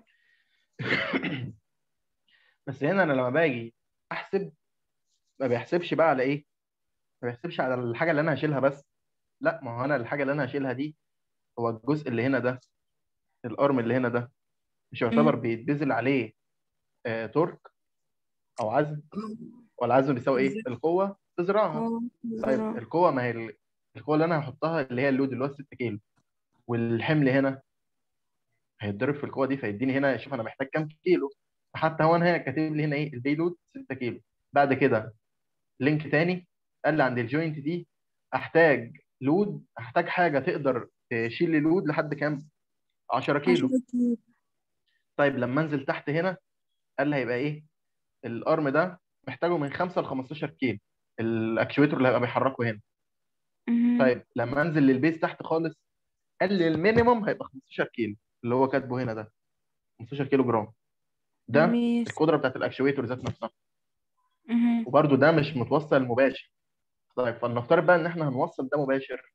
بس هنا انا لما باجي احسب ما بيحسبش بقى على ايه؟ ما بيحسبش على الحاجه اللي انا هشيلها بس. لا، ما هو انا الحاجه اللي انا هشيلها دي هو الجزء اللي هنا ده، الارم اللي هنا ده، مش يعتبر امم. بيتبذل عليه آه تورك او عزم؟ ولا عزم بيساوي ايه؟ بالظبط. القوه تزرعها. اه طيب بالظبط. القوه ما هي ال- القوه اللي انا هحطها اللي هي اللود اللي هو ستة كيلو، والحمل هنا هيتضرب في القوه دي فيديني هنا. شوف انا محتاج كام كيلو. حتى هو انا هنا كاتب لي هنا ايه؟ البيلود ستة كيلو. بعد كده لينك تاني قال لي عند الجوينت دي احتاج لود، احتاج حاجه تقدر تشيل لي لود لحد كام؟ عشرة كيلو. عشرة كيلو. طيب لما انزل تحت هنا قال لي هيبقى ايه؟ الارم ده محتاجه من خمسة ل خمستاشر كيلو. الاكشويتور اللي هيبقى بيحركه هنا. مهم. طيب لما انزل للبيز تحت خالص، قال لي المينيمم هيبقى خمستاشر كيلو، اللي هو كاتبه هنا ده خمستاشر كيلو جرام. ده ماشي. القدره بتاعت الاكشويتور ذات نفسها، مهم. وبرده ده مش متوصل مباشر. طيب فلنفترض بقى ان احنا هنوصل ده مباشر،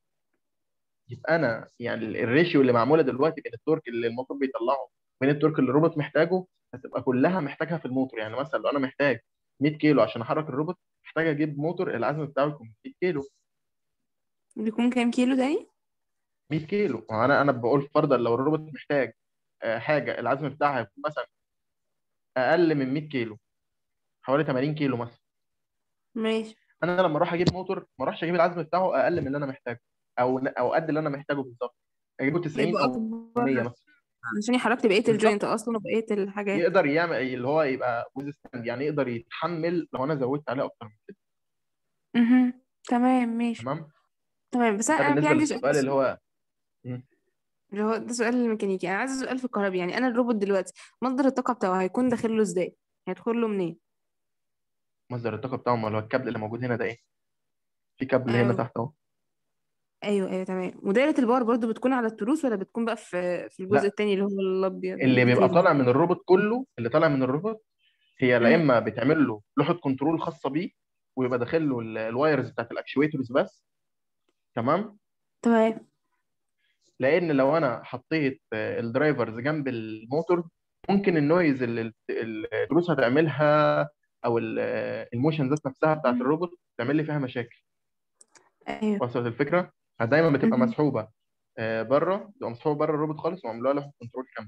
يبقى انا يعني ال- الريشيو اللي معموله دلوقتي بين التورك اللي الموتور بيطلعه وبين التورك اللي الروبوت محتاجه هتبقى كلها محتاجها في الموتور. يعني مثلا لو انا محتاج مية كيلو عشان احرك الروبوت، محتاج اجيب موتور العزم بتاعه يكون مية كيلو. بيكون كام كيلو تاني؟ مية كيلو. وانا انا بقول فرضا لو الروبوت محتاج آه، حاجه العزم بتاعها يكون مثلا اقل من مية كيلو، حوالي تمانين كيلو مثلا، ماشي. انا لما اروح اجيب موتور ما اروحش اجيب العزم بتاعه اقل من اللي انا محتاجه، او او قد اللي انا محتاجه بالظبط، اجيبه تسعين يبقى او مية اكبر مثلا. عشان يحرك لي بقيه الجوينت بالظبط. اصلا وبقيه الحاجات. يقدر يعمل اللي هو يبقى ويز ستاند، يعني يقدر يتحمل لو انا زودت عليه اكتر من كده. مهم. تمام ماشي. تمام. تمام بس ده انا أنا في بالنسبه عندي سؤال للسؤال اللي بس. هو مم. اللي هو ده سؤال الميكانيكي، انا عايزه سؤال في الكهرباء. يعني انا الروبوت دلوقتي مصدر الطاقه بتاعه هيكون داخل له ازاي؟ هيدخل له منين؟ مصدر الطاقه بتاعه، ما هو الكابل اللي موجود هنا ده ايه؟ في كابل هنا ايوه تحت اهو. ايوه ايوه تمام. ودايره الباور برضو بتكون على التروس ولا بتكون بقى في في الجزء لا، التاني اللي هو الابيض اللي بيبقى الديتيل؟ طالع من الروبوت كله، اللي طالع من الروبوت هي لا امم اما بتعمل له لوحه كنترول خاصه بيه، ويبقى داخل له ال- الوايرز بتاعت الاكشويتورز بس. تمام. تمام. لان لو انا حطيت آه، الدرايفرز جنب الموتور، ممكن النويز اللي ال- ال- التروس هتعملها، او ال- آه، الموشن ذات نفسها بتاعت مم. الروبوت تعمل لي فيها مشاكل. ايوه. وصلت الفكره؟ دايما بتبقى مهم. مسحوبه بره، بتبقى مسحوبه بره الروبوت خالص، ومعمول لها كنترول كامل.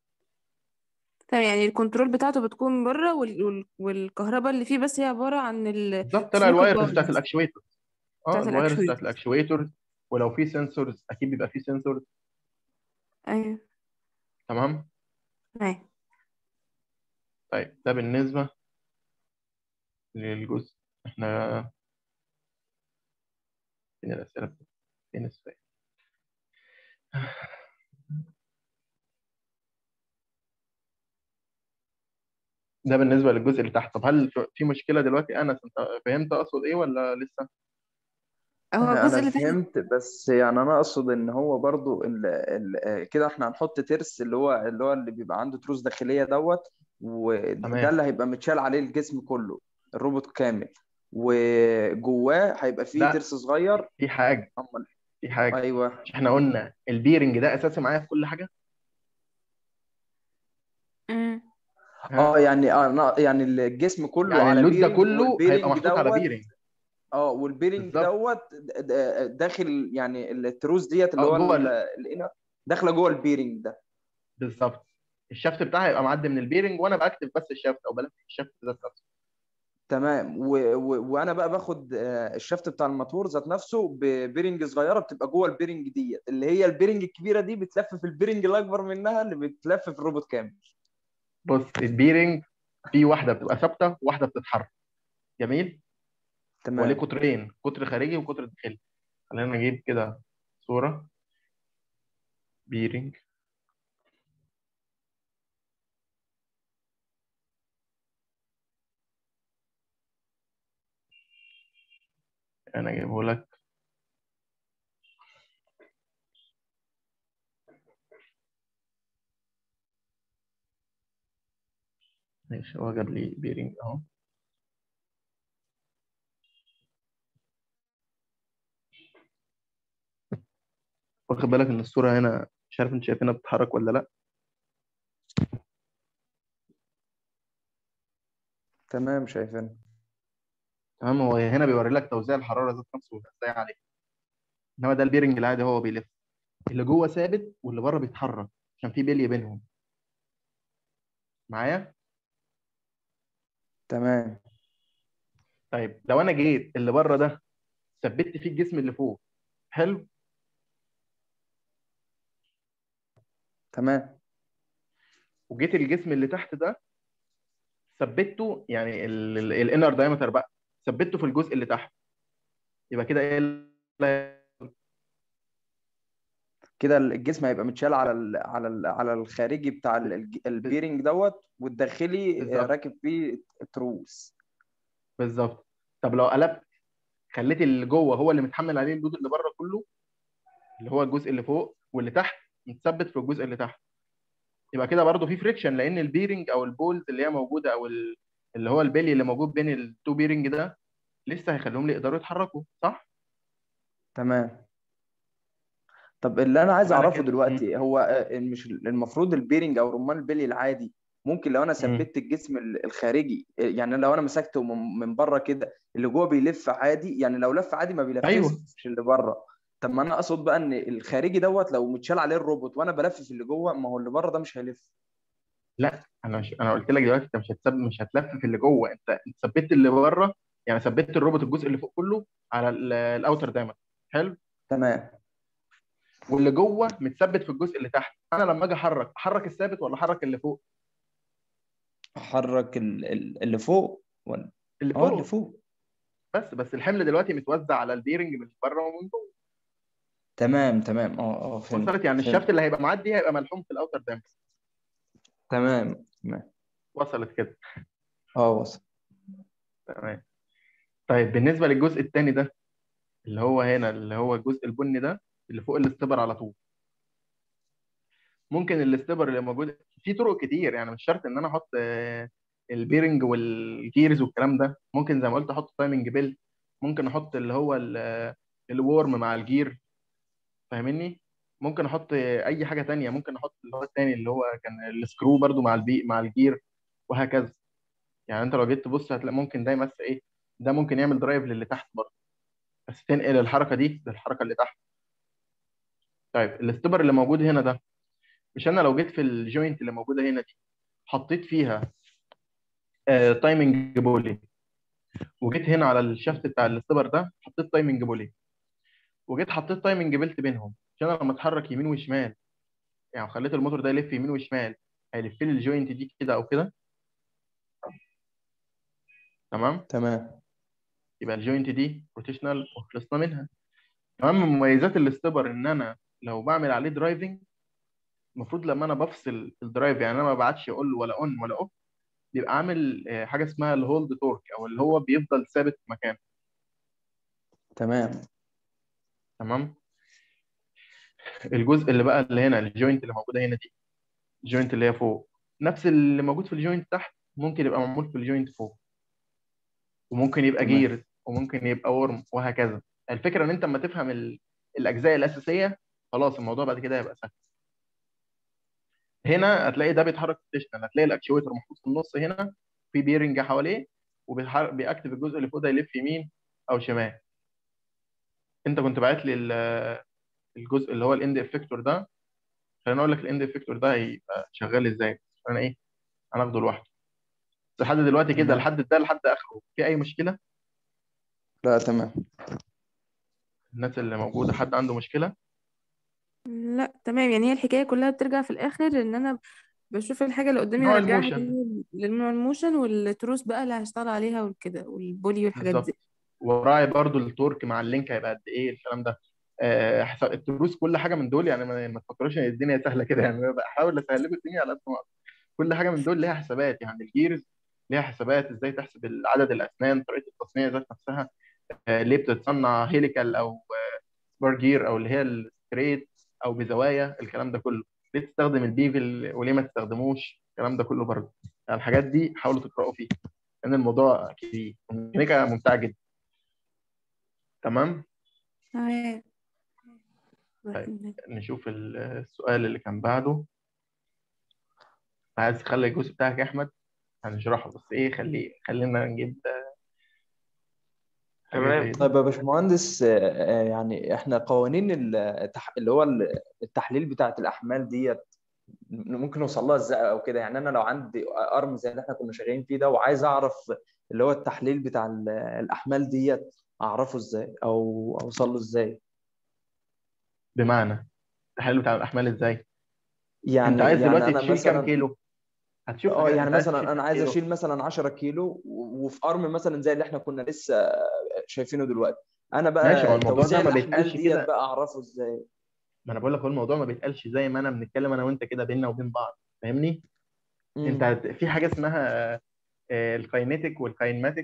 تمام يعني الكنترول بتاعته بتكون بره وال... وال... والكهرباء اللي فيه بس هي عباره عن بالظبط، طلع السلوك الوايرز الباور بتاعت بس الاكشويتور. اه بتاعت الوايرز بتاعت الاكشويتر. الاكشويتور، ولو في سنسورز اكيد بيبقى في سنسورز. ايوه تمام. تمام. طيب ده بالنسبه للجزء. احنا فين الاسئله؟ فين السؤال؟ ده بالنسبه للجزء اللي تحت. طب هل في مشكله دلوقتي؟ انا انت فهمت اقصد ايه ولا لسه؟ هو الجزء انا اللي تحت. فهمت، بس يعني انا اقصد ان هو برضو ال ال كده احنا هنحط ترس اللي هو اللي هو اللي بيبقى عنده تروس داخليه دوت، وده تمام. اللي هيبقى متشال عليه الجسم كله، الروبوت كامل، وجواه هيبقى فيه لا، ترس صغير. في حاجه أمال- في حاجه ايوه. مش احنا قلنا البيرنج ده اساسي معايا في كل حاجه؟ امم اه ها. يعني انا يعني الجسم كله يعني على اللود ده بيرنج، كله هيبقى والبيرنج محطوط على دوت. بيرنج. اه والبيرنج بالظبط. دوت د- د- داخل يعني التروس ديت اللي اه هو جوه ال- ال- الانر، داخله جوه البيرنج ده. بالظبط. الشافت بتاعها هيبقى معدي من البيرنج، وانا بكتب بس الشافت او بلف الشافت ذات نفسه. تمام. و... و... وانا بقى باخد آه، الشفت بتاع الموتور ذات نفسه ببيرنج صغيره بتبقى جوه البيرنج ديت، اللي هي البيرنج الكبيره دي بتلف في البيرنج الاكبر منها اللي بتلف في الروبوت كامل. بص البيرنج في واحده بتبقى ثابته وواحده بتتحرك. جميل. هو ليه تمام. قطرين، قطر خارجي وقطر داخلي. خلينا نجيب كده صوره بيرنج. انا اجيبه لك. ماشي، هو جاب لي بيرنج اهو. واخد بالك ان الصوره هنا، مش عارف انت شايفينها بتتحرك ولا لا؟ تمام شايفين. تمام. هو هنا بيوري لك توزيع الحراره ذات نفسه ازاي عليه. انما ده البيرنج العادي هو بيلف، اللي جوه ثابت واللي بره بيتحرك عشان في بلي بينهم. معايا؟ تمام. طيب لو انا جيت اللي بره ده ثبت فيه الجسم اللي فوق، حلو، تمام. وجيت الجسم اللي تحت ده ثبته، يعني الانر دايمتر بقى ثبته في الجزء اللي تحت، يبقى كده ايه اللي- كده الجسم هيبقى متشال على ال... على ال... على الخارجي بتاع ال- الج- ب- البيرنج دوت، والداخلي آه، بالظبط. راكب فيه تروس. بالظبط. طب لو قلبت خليت اللي جوه هو اللي متحمل عليه اللود اللي بره كله، اللي هو الجزء اللي فوق واللي تحت متثبت في الجزء اللي تحت، يبقى كده برضه في فريكشن، لان البيرنج او البولز اللي هي موجوده او ال- اللي هو البلي اللي موجود بين التو بيرنج ده لسه هيخليهم يقدروا يتحركوا، صح؟ تمام. طب اللي انا عايز يبقى انا اعرفه كده. مم. دلوقتي هو آه، مش المفروض البيرنج او رمان البلي العادي ممكن لو انا مم. ثبت الجسم ال- الخارجي، آه، يعني لو انا مسكته من من بره كده اللي جوه بيلف عادي، يعني لو لف عادي ما ايوه. بيلفش اللي بره. طب ما انا اقصد بقى ان الخارجي دوت لو متشال عليه الروبوت وانا بلف في اللي جوه، ما هو اللي بره ده مش هيلف. لا انا مش انا قلت لك دلوقتي انت مش هتثبت، مش هتلف في اللي جوه، انت انت ثبت اللي بره، يعني ثبت الروبوت الجزء اللي فوق كله على الاوتر دايموند. حلو. تمام. واللي جوه متثبت في الجزء اللي تحت، انا لما اجي احرك احرك الثابت ولا احرك اللي فوق؟ احرك ال- ال- اللي فوق ولا؟ اللي اه اللي فوق. فوق. بس بس الحمل دلوقتي متوزع على البيرنج من بره ومن جوه. تمام تمام اه اه فهمت وصلت؟ يعني الشافت فهمت. اللي هيبقى معدي هيبقى ملحوم في الاوتر دايموند. تمام تمام. وصلت كده؟ اه وصل. تمام. طيب بالنسبه للجزء الثاني ده اللي هو هنا، اللي هو الجزء البني ده اللي فوق الاستبر على طول، ممكن الاستبر اللي موجود في طرق كتير، يعني مش شرط ان انا احط آه، البيرنج والجيرز والكلام ده، ممكن زي ما قلت احط تايمنج بيل، ممكن احط اللي هو ال- آه، الورم مع الجير، فاهمني؟ ممكن احط آه، اي حاجه تانية، ممكن احط اللي هو التاني اللي هو كان السكرو برضو مع البي مع الجير، وهكذا. يعني انت لو جيت تبص هتلاقي ممكن ده بس ايه، ده ممكن يعمل درايف للي تحت برضه، بس تنقل الحركه دي للحركه اللي تحت. طيب الاستبر اللي موجود هنا ده، مش انا لو جيت في الجوينت اللي موجوده هنا دي حطيت فيها تايمنج بولي، وجيت هنا على الشافت بتاع الاستبر ده حطيت تايمنج بولي، وجيت حطيت تايمنج بيلت بينهم، عشان انا لما اتحرك يمين وشمال، يعني خليت الموتور ده يلف يمين وشمال، هيلف لي الجوينت دي كده او كده. تمام. تمام يبقى الجوينت دي روتيشنال وخلصنا منها. تمام. من مميزات الاستبر ان انا لو بعمل عليه درايفنج، المفروض لما انا بفصل الدرايف، يعني انا ما بعتش اقول له ولا اون ولا اوف، بيبقى عامل آه، حاجه اسمها الهولد تورك، او اللي هو بيفضل ثابت في مكانه. تمام. تمام. الجزء اللي بقى اللي هنا الجوينت اللي موجوده هنا دي، الجوينت اللي هي فوق، نفس اللي موجود في الجوينت تحت ممكن يبقى معمول في الجوينت فوق، وممكن يبقى تمام جير، وممكن يبقى ورم، وهكذا. الفكره ان انت لما تفهم ال... الاجزاء الاساسيه، خلاص الموضوع بعد كده هيبقى سهل. هنا هتلاقي ده بيتحرك روتيشنال، هتلاقي الاكشويتر محطوط في النص هنا، في بيرنج حواليه، وبيأكتف الجزء اللي فوق ده يلف يمين او شمال. انت كنت باعت لي ال- الجزء اللي هو الاند افكتور ده، خليني اقول لك الاند افكتور ده هيبقى شغال ازاي. انا ايه، هناخده لوحده. بس لحد دلوقتي كده، تمام. لحد ده لحد اخره، في اي مشكله؟ لا تمام. الناس اللي موجوده حد عنده مشكله؟ لا تمام، يعني هي الحكاية كلها بترجع في الآخر إن أنا بشوف الحاجة اللي قدامي نوع هرجعها الموشن. تاني للنوع الموشن، والتروس بقى اللي هشتغل عليها وكده، والبولي والحاجات دي. بالظبط. وراعي برضو التورك مع اللينك هيبقى قد ايه الكلام ده. آه، حساب التروس كل حاجه من دول، يعني ما ما تفكروش ان الدنيا سهله كده، يعني أنا بحاول اسهل لكم الدنيا على قد ما أقدر. كل حاجه من دول ليها حسابات، يعني الجيرز ليها حسابات، ازاي تحسب عدد الاسنان، طريقه التصنيع ذات نفسها، آه، ليه بتتصنع هيليكال او بار جير، او اللي هي الستريت، او بزوايا، الكلام ده كله، ليه تستخدم البيفل وليه ما تستخدموش، الكلام ده كله برضه. يعني الحاجات دي حاولوا تقراوا فيها، لان الموضوع كبير، الميكانيكا ممتعه جدا. تمام. تمام. طيب نشوف ال- السؤال اللي كان بعده. عايز تخلي الجزء بتاعك يا احمد هنشرحه، بس ايه، خليه خلينا نجيب حاجه تمام. زي دي. طيب يا باشمهندس، آه، آه، يعني احنا قوانين التح... اللي هو التحليل بتاعت الاحمال ديت ممكن نوصل لها ازاي او كده؟ يعني انا لو عندي ارم زي اللي احنا كنا شغالين فيه ده وعايز اعرف اللي هو التحليل بتاع ال- الاحمال ديت، اعرفه ازاي او اوصل له ازاي؟ بمعنى التحليل بتاع الاحمال ازاي؟ انت يعني عايز يعني دلوقتي انا تشيل كام مثلا كيلو؟ هتشوف اه حاجات، يعني انت عايز تشيل مثلا كام انا عايز كيلو؟ اشيل مثلا عشرة كيلو و- وفي ارم مثلا زي اللي احنا كنا لسه شايفينه دلوقتي، انا ماشي، ما هو بقى الموضوع توزيع ده ما الاحمال بيتقالش ديت كده. بقى اعرفه ازاي؟ ما انا بقول لك هو الموضوع ما بيتقالش زي ما انا بنتكلم انا وانت كده بيننا وبين بعض، فاهمني؟ انت امم هت- في حاجه اسمها الكاينيتيك والكاينماتكس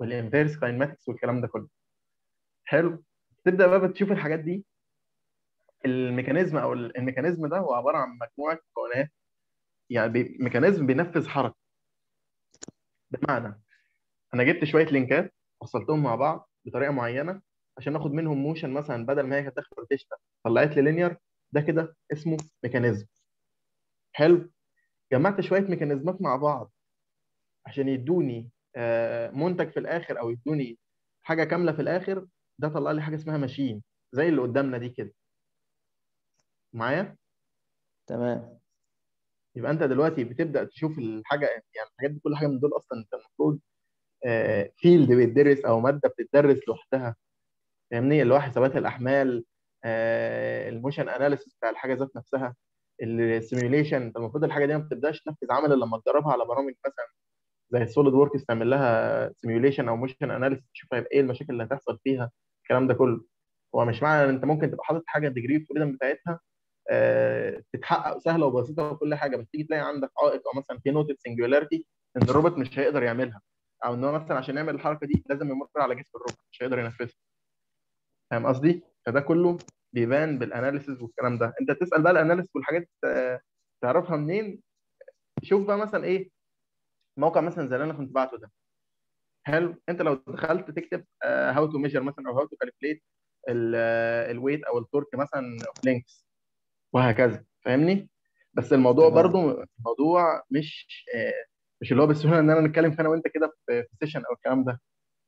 والانفيرس كاينماتكس والكلام ده كله. حلو. تبدا بقى بتشوف الحاجات دي. الميكانيزم او الميكانيزم ده هو عباره عن مجموعه مكونات، يعني بي- ميكانيزم بينفذ حركه. بمعنى انا جبت شويه لينكات وصلتهم مع بعض بطريقه معينه عشان اخد منهم موشن، مثلا بدل ما هي كانت تاخد روتيشن طلعت لي لينير، ده كده اسمه ميكانيزم. حلو. جمعت شويه ميكانيزمات مع بعض عشان يدوني آه، منتج في الاخر، او يدوني حاجه كامله في الاخر، ده طلع لي حاجه اسمها ماشين زي اللي قدامنا دي كده. معايا؟ تمام. يبقى انت دلوقتي بتبدا تشوف الحاجه، يعني الحاجات دي كل حاجه من دول اصلا انت المفروض فيلد بيتدرس او ماده بتدرس لوحدها. فاهمني؟ اللي هو حسابات الاحمال، آه، الموشن اناليسيس بتاع الحاجه ذات نفسها، السيميوليشن. انت المفروض الحاجه دي ما بتبداش تنفذ عمل إلا لما تجربها على برامج مثلا زي السوليد وركس، تعمل لها سيميوليشن او موشن اناليسيس، تشوف هيبقى ايه المشاكل اللي هتحصل فيها، الكلام ده كله. هو مش معنى ان انت ممكن تبقى حاطط حاجه ديجري فريدم بتاعتها آه، تتحقق سهله وبسيطه وكل حاجه، بس تيجي تلاقي عندك عائق، او مثلا في نقطه سنجولاريتي ان الروبوت مش هيقدر يعملها، او ان هو مثلا عشان يعمل الحركه دي لازم يمر على جسم الروبوت مش هيقدر ينفذها. فاهم قصدي؟ فده كله بيبان بالاناليسيز والكلام ده. انت تسال بقى الاناليسيز والحاجات آه، تعرفها منين؟ شوف بقى مثلا ايه موقع مثلا زي اللي انا كنت بعته ده. حلو. انت لو دخلت تكتب هاو تو ميجر مثلا، او هاو تو كالكوليت الويت او التورك مثلا اوف لينكس، وهكذا. فاهمني؟ بس الموضوع تمام. برضو الموضوع مش آه، مش اللي هو بالسهوله ان انا نتكلم فيه انا وانت كده في في سيشن او الكلام ده.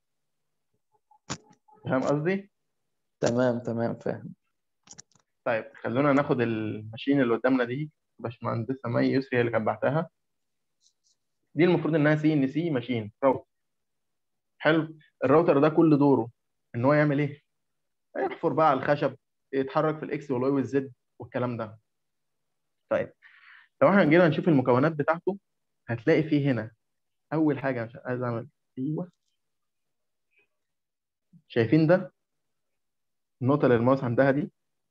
فاهم قصدي؟ تمام. تمام فاهم. طيب خلونا ناخد الماشين اللي قدامنا دي. باشمهندسه مي يسري هي اللي كانت بعتها. دي المفروض انها سي ان سي ماشين راوتر. حلو. الراوتر ده كل دوره ان هو يعمل ايه؟ يحفر بقى على الخشب، يتحرك في الاكس والواي والزد والكلام ده. طيب لو احنا جينا نشوف المكونات بتاعته، هتلاقي فيه هنا اول حاجه، مش عايز اعمل ايوه، شايفين ده النقطه اللي الماوس عندها دي؟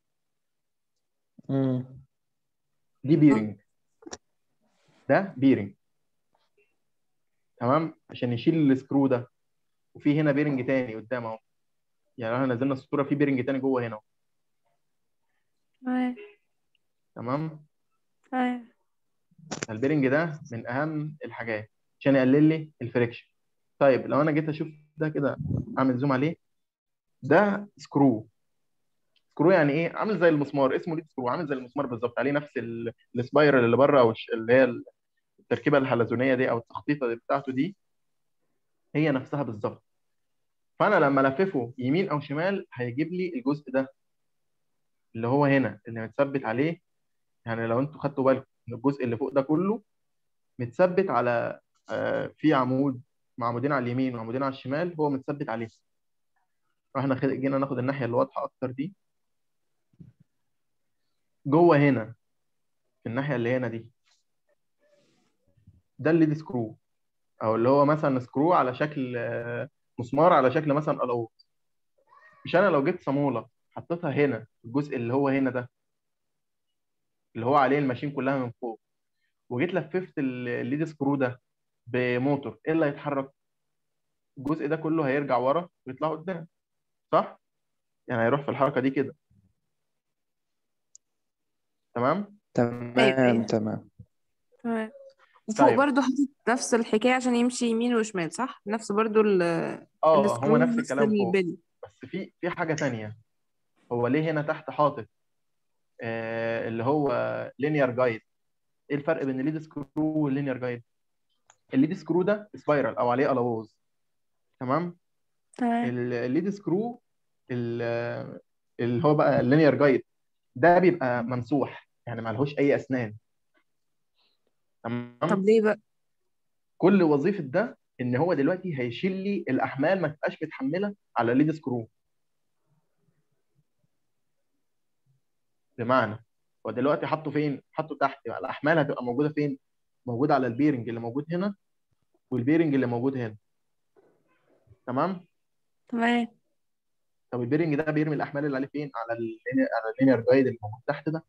امم. دي بيرنج. ده بيرنج. تمام. عشان يشيل السكرو ده. وفي هنا بيرنج تاني قدام اهو. يعني لو احنا نزلنا الصوره في بيرنج تاني جوه هنا. تمام. تمام. تمام. البيرنج ده من اهم الحاجات عشان يقلل لي الفريكشن. طيب لو انا جيت اشوف ده كده، اعمل زوم عليه، ده سكرو. سكرو يعني ايه؟ عامل زي المسمار، اسمه ليد سكرو، عامل زي المسمار بالظبط، عليه نفس ال- السبايرال اللي بره، او الش- اللي هي التركيبه الحلزونيه دي او التخطيطه دي بتاعته دي، هي نفسها بالظبط. فانا لما الففه يمين او شمال هيجيب لي الجزء ده اللي هو هنا اللي متثبت عليه. يعني لو انتوا خدتوا بالكم ان الجزء اللي فوق ده كله متثبت على آه، في عمود، مع عمودين على اليمين وعمودين على الشمال، هو متثبت عليه. فاحنا خد- جينا ناخد الناحيه اللي واضحه اكتر دي. جوه هنا في الناحيه اللي هنا دي، ده الليد سكرو، او اللي هو مثلا سكرو على شكل آه، مسمار على شكل مثلا قلاوط. مش انا لو جبت صاموله حطيتها هنا في الجزء اللي هو هنا ده اللي هو عليه الماشين كلها من فوق، وجيت لففت ال- الليد سكرو ده بموتور، ايه اللي هيتحرك؟ الجزء ده كله هيرجع ورا ويطلع قدام. صح؟ يعني هيروح في الحركه دي كده. تمام. ايوه تمام. ايوه تمام. تمام. وفوق طيب برضو حاطط نفس الحكاية عشان يمشي يمين وشمال، صح؟ نفس برضو ال اه هو السكرو، نفس نفس الكلام فوق. البلي. بس في في حاجه تانية. هو ليه هنا تحت حاطط آه اللي هو لينير جايد؟ ايه الفرق بين الليد سكرو واللينير جايد؟ الليد سكرو ده سبايرال او عليه قلاووز. تمام. تمام. ال- الليد سكرو ال- اللي هو بقى اللينير جايد ده بيبقى ممسوح، يعني ما لهوش اي اسنان. طب تمام. ليه بقى؟ كل وظيفه ده ان هو دلوقتي هيشيل لي الاحمال ما تبقاش متحمله على الليد سكرو. بمعنى هو دلوقتي حاطه فين؟ حاطه تحت، يبقى الاحمال هتبقى موجوده فين؟ موجوده على البيرنج اللي موجود هنا والبيرنج اللي موجود هنا. تمام. تمام. طب البيرنج ده بيرمي الاحمال اللي عليه فين؟ على اللينير على اللينير جايد اللي موجود تحت ده.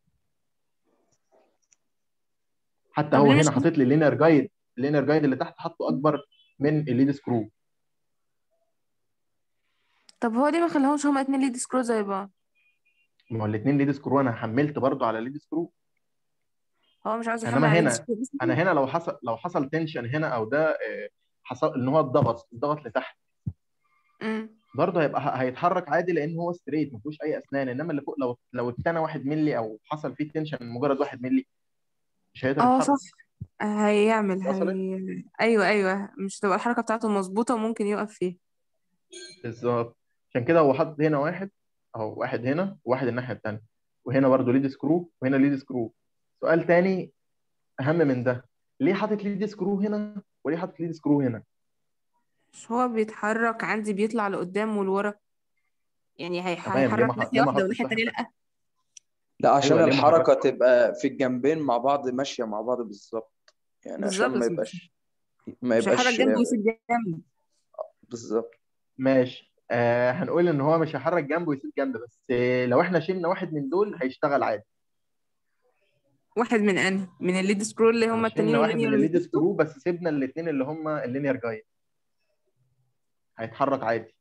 حتى طب هو ليه مش هنا حاطط لي اللينير جايد، اللينير جايد اللي تحت حاطه اكبر من الليد سكرو. طب هو ليه ما خلاهمش هما اتنين ليد سكرو زي بعض؟ ما هو الاثنين ليد سكرو، انا حملت برضو على ليد سكرو. هو مش عاوز يحمل انما على ليد هنا سكرو بس. انا هنا لو حصل لو حصل تنشن هنا او ده آه، حصل ان هو اتضغط اتضغط لتحت، امم برضه هيبقى ه- هيتحرك عادي لان هو ستريت ما فيهوش اي اسنان. انما اللي فوق لو لو اتنى واحد مللي او حصل فيه تنشن مجرد واحد مللي مش هيقدر اه صح. يتحرك. هيعمل وصلت؟ هي ايوه ايوه، مش تبقى الحركه بتاعته مظبوطه وممكن يقف فيها. بالظبط. عشان كده هو حاطط هنا واحد اهو، واحد هنا وواحد الناحيه الثانيه، وهنا برضه ليد سكرو وهنا ليد سكرو. سؤال تاني اهم من ده، ليه حاطط ليد سكرو هنا وليه حاطط ليد سكرو هنا؟ مش هو بيتحرك عندي بيطلع لقدام ولورا، يعني هي- تمام، ليه هيحرك ما ح- ناحيه ليه ما واحده حطش وناحيه واحد تانية بس؟ لا. لا، عشان ايوه ليه ما حركش الحركة واحد؟ تبقى في الجنبين مع بعض ماشية مع بعض بالظبط، يعني عشان بالظبط، ما بس مش يبقاش ما مش هيحرك يبقاش جنبه ويسيب جنب. بالظبط. ماشي، آه هنقول ان هو مش هيحرك جنبه ويسيب جنب، بس آه لو احنا شلنا واحد من دول هيشتغل عادي. واحد من انهي من الليد سكرول اللي لو هما شلنا التانيين واحد اللينير من اللي الليد تحته. سكرو بس سيبنا الاثنين اللي هم اللينير جايد هيتحرك عادي.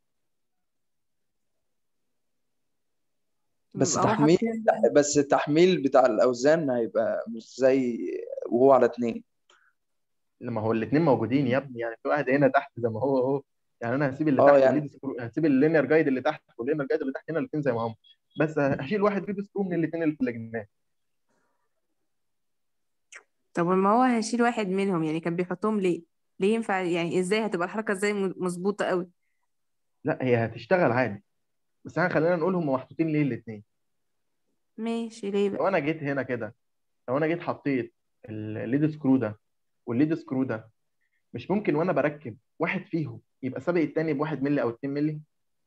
بس يبقى هو حط تحميل هنا. بس التحميل بتاع الأوزان هيبقى مش زي وهو على اتنين. لما هو الاثنين موجودين يا ابني، يعني في واحد هنا تحت زي ما هو اهو. يعني انا هسيب اللي اه تحت يعني الليد سكرو، هسيب اللينير جايد اللي تحت واللينير جايد اللي تحت هنا الاثنين زي ما هم، بس هشيل واحد ليد سكرو من الاثنين اللي في الجناب. طب ما هو هيشيل واحد منهم، يعني كان بيحطهم ليه؟ ليه ينفع؟ يعني ازاي هتبقى الحركه ازاي م- مظبوطه قوي؟ لا هي هتشتغل عادي، بس احنا خلينا نقول هم محطوطين ليه الاثنين. ماشي، ليه لو بقى؟ انا جيت هنا كده، لو انا جيت حطيت الليد سكرو ده والليد سكرو ده، مش ممكن وانا بركب واحد فيهم يبقى سابق التاني بواحد مللي او اتنين مللي؟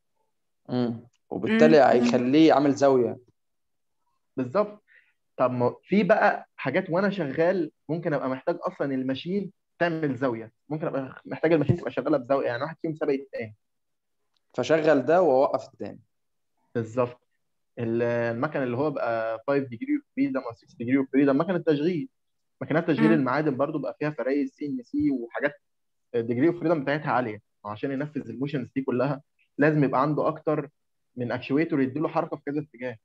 امم وبالتالي امم هيخليه عامل زاوية. بالظبط. طب ما في بقى حاجات وانا شغال ممكن ابقى محتاج اصلا الماشين تعمل زاويه، ممكن ابقى محتاج الماشين تبقى شغاله بزاويه، يعني واحد فيهم سابق التاني. فشغل ده ووقف التاني. بالظبط. ال- المكن اللي هو بقى خمسة ديجري اوف فريدم او ستة ديجري اوف فريدم، مكنه تشغيل، ماكينات تشغيل امم المعادن برضو بقى فيها فرائز سي ان سي وحاجات الديجري اوف فريدم بتاعتها عاليه، وعشان ينفذ الموشنز دي كلها لازم يبقى عنده اكتر من اكشويتور يديله حركه في كذا اتجاه.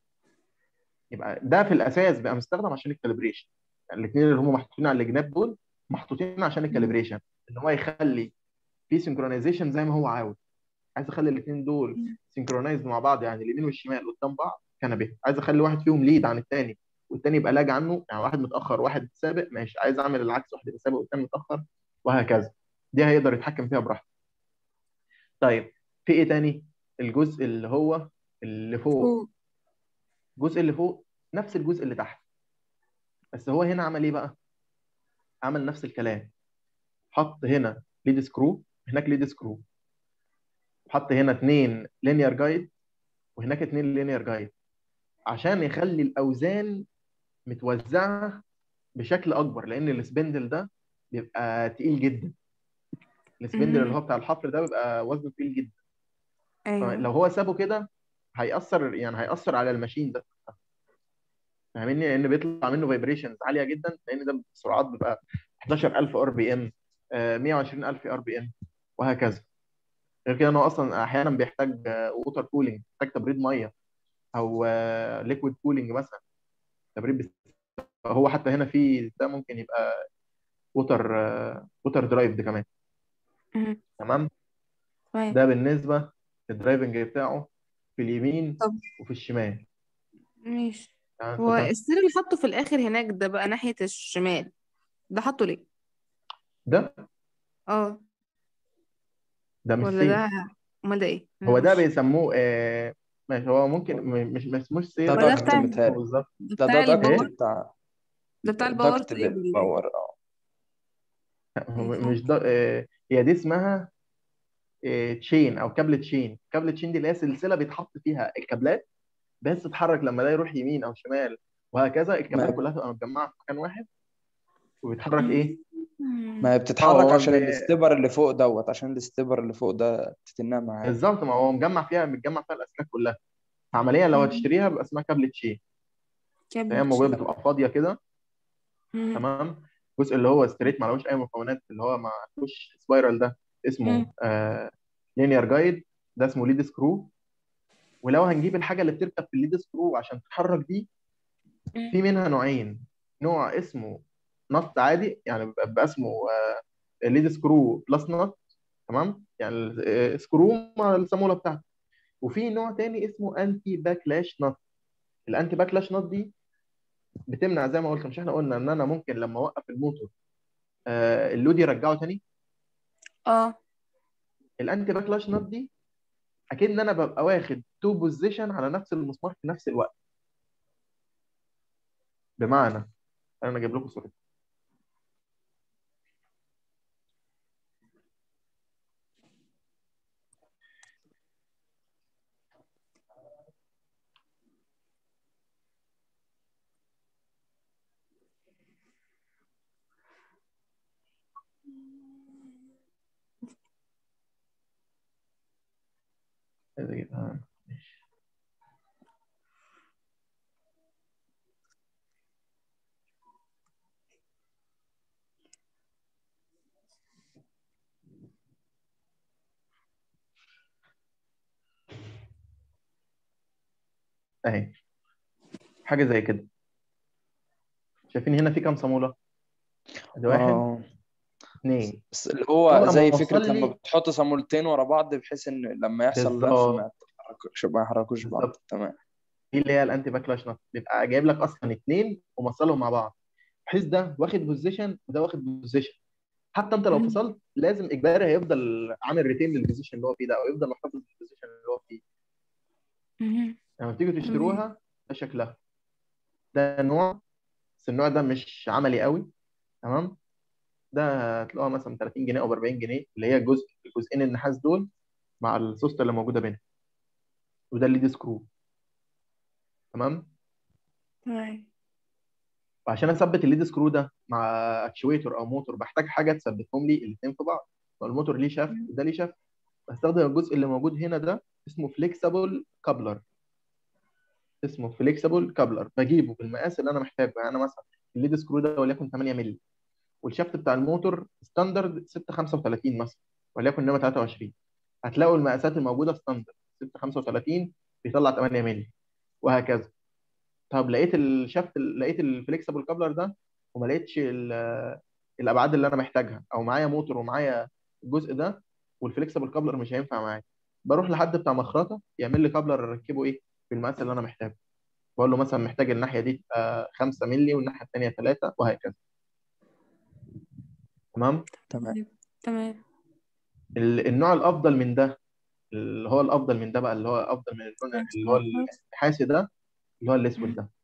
يبقى ده في الاساس بقى مستخدم عشان الكاليبريشن. يعني الاثنين اللي هم محطوطين على الجناب دول محطوطين عشان الكاليبريشن، ان هو يخلي في سنكرونايزيشن زي ما هو عاوز. عايز اخلي الاثنين دول سنكرونايزد مع بعض، يعني اليمين والشمال قدام بعض كنبه. عايز اخلي واحد فيهم ليد عن الثاني والثاني يبقى لاج عنه، يعني واحد متاخر واحد سابق ماشي. عايز اعمل العكس، واحد يبقى سابق والثاني متاخر، وهكذا. دي هيقدر يتحكم فيها براحته. طيب في ايه تاني؟ الجزء اللي هو اللي فوق. فوق. الجزء اللي فوق نفس الجزء اللي تحت، بس هو هنا عمل ايه بقى؟ عمل نفس الكلام، حط هنا ليد سكرو، هناك ليد سكرو، وحط هنا اثنين لينير جايد وهناك اثنين لينير جايد، عشان يخلي الاوزان متوزعه بشكل اكبر، لان السبندل ده بيبقى تقيل جدا. السبندل اللي امم هو بتاع الحفر ده بيبقى وزنه تقيل جدا. ايوه. فلو هو سابه كده هيأثر، يعني هيأثر على الماشين ده، فاهمني؟ لان بيطلع منه فايبريشنز عاليه جدا، لان ده سرعات بيبقى حداشر الف ار بي ام، مية وعشرين الف ار بي ام، وهكذا. غير كده انه اصلا احيانا بيحتاج ووتر كولينج، بيحتاج تبريد ميه، او ليكويد كولينج مثلا، تبريد بس. هو حتى هنا في ده ممكن يبقى ووتر ووتر درايف ده كمان. امم تمام. طيب. ده بالنسبه للدرايفنج بتاعه في اليمين طب وفي الشمال. ماشي. يعني انت هو ده السر اللي حطه في الاخر هناك ده بقى ناحيه الشمال، ده حطه ليه؟ ده اه. ده مش ولا سيف. ده؟ امال ده ايه؟ انا هو ده مش. بيسموه آه ماشي، هو ممكن م- مش ما اسموش ده سيف، ولا ده ضغط بتاع مش اسمه متهيألي. بالظبط. ده لا، ده بتاع ضغط الباور. ايه؟ بتاع ده بتاع الباور ضغط طيب ولا ايه؟ للباور. اه هو مش مش ممكن. ده آه هي دي اسمها آه تشين او كابل تشين. كابل تشين دي اللي هي سلسله بيتحط فيها الكابلات، بس تتحرك لما ده يروح يمين او شمال وهكذا، الكابلات ما كلها تبقى متجمعه في مكان واحد وبيتحرك ايه. ما هي اه بتتحرك هو عشان ب- الاستبر اللي فوق دوت عشان الاستبر اللي فوق ده تتنها معاه. بالظبط، ما هو مجمع فيها متجمع فيها الاسلاك كلها. عمليا لو هتشتريها بيبقى اسمها كابل تشين. فهي كابل موجوده شيء. بتبقى فاضيه كده. تمام. الجزء اللي هو ستريت معلوش اي مكونات، اللي هو ما فيهوش سبايرال، ده اسمه آه لينير جايد. ده اسمه ليد سكرو. ولو هنجيب الحاجه اللي بتركب في الليد سكرو عشان تتحرك دي، في منها نوعين. نوع اسمه نط عادي، يعني بيبقى بيبقى اسمه ليد سكرو بلس نط، تمام، يعني ال- سكرو مع الصاموله بتاعته. وفي نوع تاني اسمه انتي باكلاش نط. الانتي باكلاش نط دي بتمنع، زي ما قلت، مش احنا قلنا ان انا ممكن لما اوقف الموتور آه، اللود يرجعه تاني. اه الانتي باكلاش نوت دي اكيد ان انا ببقى واخد تو بوزيشن على نفس المسمار في نفس الوقت. بمعنى، انا اجيب لكم صورة عايز اجيبها. ماشي. اهي حاجه زي كده. شايفين هنا في كام صاموله؟ ادي واحد، اه اثنين. بس اللي هو وابقى زي فكرة موصل لما لي بتحط صامولتين ورا بعض بحيث ان لما يحصل لف بالظبط. ما يتحركوش ما يحركوش بعض. بالظبط، تمام. دي اللي هي الانتي باكلاش نوت. بيبقى جايب لك اصلا اثنين وموصلهم مع بعض، بحيث ده واخد بوزيشن وده واخد بوزيشن. حتى انت لو مم. فصلت لازم اجباري هيفضل عامل ريتين للبوزيشن اللي هو فيه ده، او يفضل محتفظ بالبوزيشن اللي هو فيه. مم. لما تيجوا تمام. تشتروها ده شكلها. ده نوع، بس النوع ده مش عملي قوي، تمام. ده هتلاقوها مثلا ثلاثين جنيه او ب أربعين جنيه، اللي هي جزء الجزئين النحاس دول مع السوسته اللي موجوده بينهم. وده الليد سكرو، تمام. تمام. وعشان اثبت الليد سكرو ده مع اكشويتور او موتور بحتاج حاجه تثبتهم لي الاثنين في بعض. والموتور ليه شافت مم. وده ليه شافت. بستخدم الجزء اللي موجود هنا ده، اسمه فليكسبل كابلر. اسمه فليكسبل كابلر، بجيبه بالمقاس اللي انا محتاجه. يعني انا مثلا الليد سكرو ده وليكن ثمانية مللي، والشافت بتاع الموتور ستاندرد ستة خمسة وثلاثين مثلا، وليكن انما ثلاثة وعشرين. هتلاقوا المقاسات الموجوده ستاندرد ستة خمسة وثلاثين بيطلع ثمانية مللي، وهكذا. طب لقيت الشافت، لقيت الفليكسبل كابلر ده وما لقيتش ال- الابعاد اللي انا محتاجها، او معايا موتور ومعايا الجزء ده والفليكسبل كابلر مش هينفع معايا، بروح لحد بتاع مخرطه يعمل لي كابلر اركبه ايه بالمقاس اللي انا محتاجه. بقول له مثلا محتاج الناحيه دي تبقى خمسة مللي والناحيه الثانيه ثلاثة، وهكذا. تمام. تمام. تمام. ال- النوع الافضل من ده، اللي هو الافضل من ده بقى، اللي هو افضل من اللون اللي هو ترانسفورمر. النحاسي ده، اللي هو الاسود مم. ده.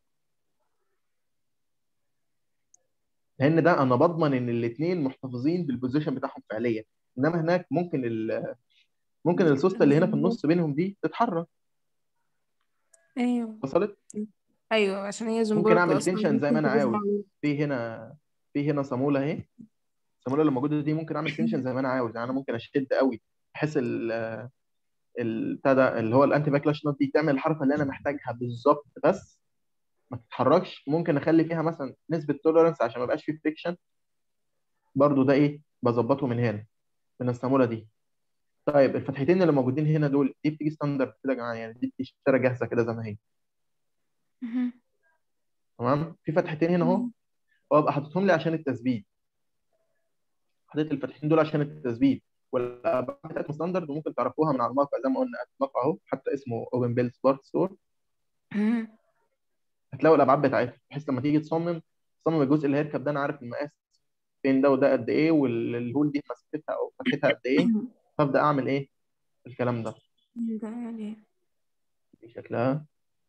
لان ده انا بضمن ان الاثنين محتفظين بالبوزيشن بتاعهم فعليا. انما هناك ممكن ال... ممكن السوسته اللي هنا في النص بينهم دي تتحرك. ايوه. وصلت؟ ايوه عشان هي ممكن زنبرك اعمل اصلا تنشن زي ما ممكن انا تدوس عاوز. بعض. في هنا في هنا صاموله اهي. الصاموله اللي موجوده دي ممكن اعمل تنشن زي ما انا عاوز. يعني انا ممكن اشد قوي بحيث ال ال- بتاع ده اللي هو الانتي باكلاش نوت دي تعمل الحركه اللي انا محتاجها بالظبط، بس ما تتحركش. ممكن اخلي فيها مثلا نسبه توليرنس عشان ما يبقاش فيه فريكشن. برضو ده ايه بظبطه من هنا، من الصاموله دي. طيب الفتحتين اللي موجودين هنا دول، دي بتيجي ستاندرد كده يا جماعه، يعني دي بتشتري جاهزه كده زي ما هي. مم. تمام. في فتحتين هنا اهو، مم. وابقى حاططهم لي عشان التثبيت. حطيت الفتحتين دول عشان التثبيت. والابعاد بتاعتهم ستاندرد، وممكن تعرفوها من على الموقع زي ما قلنا. الموقع اهو حتى اسمه اوبن بيل سبارت ستور. مم. هتلاقوا الابعاد بتاعتها، بحيث لما تيجي تصمم تصمم الجزء اللي هيركب ده، انا عارف المقاس فين ده وده قد ايه، والهول دي مسافتها او فتحتها قد ايه. فابدا اعمل ايه الكلام ده. ده يعني. دي شكلها.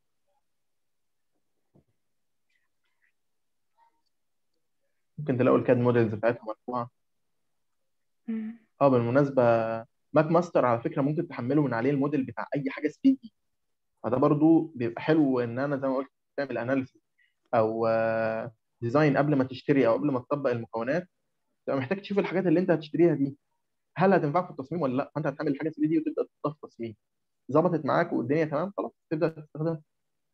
ممكن تلاقوا الكاد موديلز بتاعتها مرفوعه. مم. اه بالمناسبه، ماك ماستر على فكره ممكن تحمله من عليه الموديل بتاع اي حاجه ثري دي. فده برضو بيبقى حلو ان انا زي ما قلت تعمل اناليسيس او ديزاين قبل ما تشتري او قبل ما تطبق المكونات. تبقى محتاج تشوف الحاجات اللي انت هتشتريها دي هل هتنفعك في التصميم ولا لا. فانت هتعمل الحاجه ثري دي وتبدا تحطها في التصميم. ظبطت معاك والدنيا تمام، خلاص تبدا تستخدمها.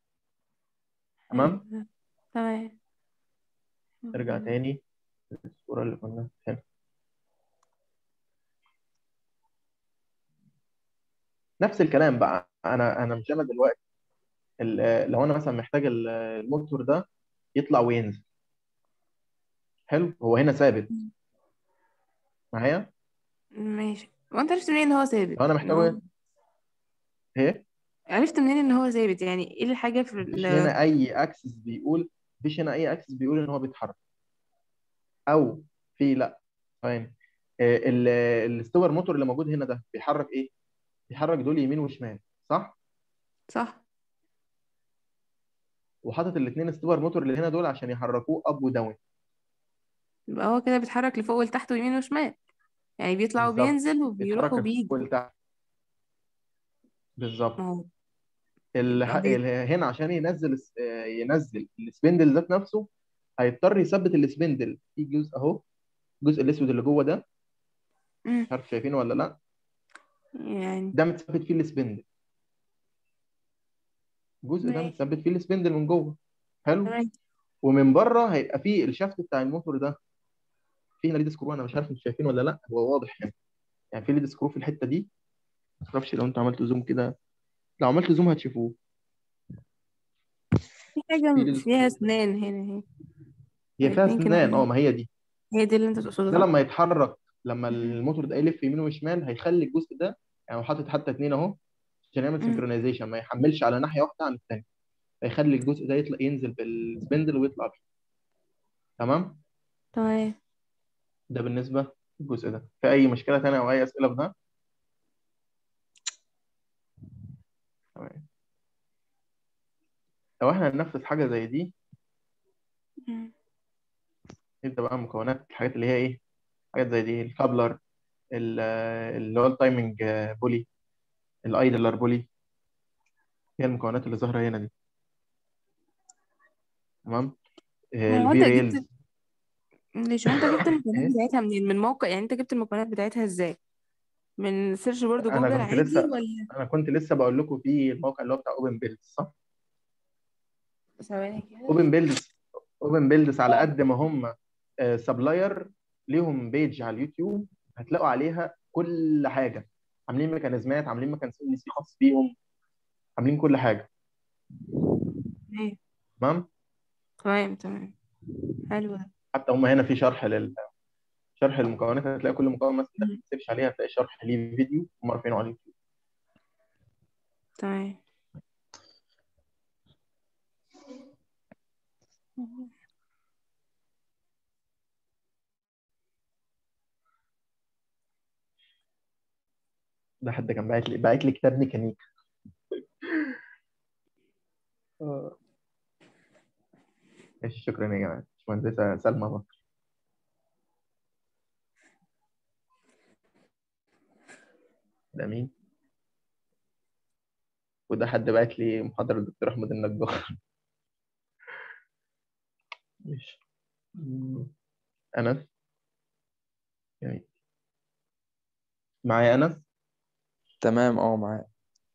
تمام. ايوه. تمام. نرجع مم. تاني للصوره اللي كنا هنا. نفس الكلام بقى، انا انا مش انا دلوقتي ال- لو انا مثلا محتاج ال- الموتور ده يطلع وينزل، حلو، هو هنا ثابت معايا. ماشي، وانت عرفت منين ان هو لو ثابت انا ان هو محتاجه ايه، عرفت منين ان هو ثابت؟ يعني ايه الحاجة في مفيش ال... هنا اي اكسس بيقول مفيش هنا اي اكسس بيقول ان هو بيتحرك، او في لا فاهم. الستور موتور اللي موجود هنا ده بيحرك ايه؟ بيحرك دول يمين وشمال، صح؟ صح. وحاطط الاثنين ستور موتور اللي هنا دول عشان يحركوه اب وداون. يبقى هو كده بيتحرك لفوق ولتحت ويمين وشمال، يعني بيطلع بالظبط، وبينزل وبيروح بيتحرك وبيجي. لفوق لتحت، ما بالظبط. هو ال... يبقى بي... ال... هنا عشان ينزل الس- آه، ينزل السبندل ذات نفسه، هيضطر يثبت السبندل في جزء اهو، الجزء الاسود اللي جوه ده، مم. مش عارف شايفينه ولا لا، يعني ده متثبت فيه السبندل، الجزء ده ماشي. متثبت فيه السبندل من جوه، حلو. تمام. ومن بره هيبقى فيه الشافت بتاع الموتور ده، فيه هنا ليد سكرو، انا مش عارف انتوا شايفينه ولا لا، هو واضح هنا، يعني في ليد سكرو في الحته دي، ما اعرفش لو انتوا عملتوا زوم كده، لو عملت زوم هتشوفوه، في في حاجة ليد فيها سكرو، اسنان هنا اهي. هي فيها الاتنين كانوا اسنان، اه هنا. ما هي دي. هي دي اللي انت تقصده ده صح؟ لما يتحرك، لما الموتور ده يلف يمين وشمال هيخلي الجزء ده، يعني هو حاطط حتى اتنين اهو عشان يعمل مم. سنكرونايزيشن، ما يحملش على ناحيه واحده عن الثانيه، هيخلي الجزء ده يطلع ينزل بالسبندل ويطلع بيه، تمام. تمام. ده بالنسبه للجزء ده، في اي مشكله ثانيه او اي اسئله في ده؟ تمام. لو احنا هننفذ حاجه زي دي، مم. نبدا بقى مكونات الحاجات اللي هي ايه، حاجات زي دي، الكابلر، ال- اللي هو التايمنج بولي، الايدلر بولي، هي المكونات اللي ظاهره هنا دي، تمام. هو الفي انت جبت ريلز. ليش هو انت جبت المكونات ايه، بتاعتها منين؟ من موقع؟ يعني انت جبت المكونات بتاعتها ازاي؟ من سيرش بورد انا جوجل كنت عادي لسه ولا؟ انا كنت لسه بقول لكم في الموقع اللي هو بتاع اوبن بيلدز، صح؟ ثواني كده. اوبن بيلدز اوبن بيلدز على اه. قد ما هم سبلاير، ليهم بيج على اليوتيوب هتلاقوا عليها كل حاجه، عاملين ميكانيزمات، عاملين ميكانيزم سي خاص بيهم، عاملين كل حاجه، ايه. تمام. تمام تمام. حلو ده. حتى هم هنا في شرح لل شرح المكونات، هتلاقي كل مكون مثلا داخل مم. تسيرش عليها هتلاقي شرح ليه فيديو هم رافعينه على اليوتيوب. تمام. ده حد كان باعت لي باعت لي كتاب ميكانيكا. آه. ماشي، شكرا يا جماعه، باشمهندسه سلمى بكر. ده مين؟ وده حد بعت لي محاضرة الدكتور أحمد النجار. ماشي. مم. أنس، جميل، معايا أنس. تمام اه معاك.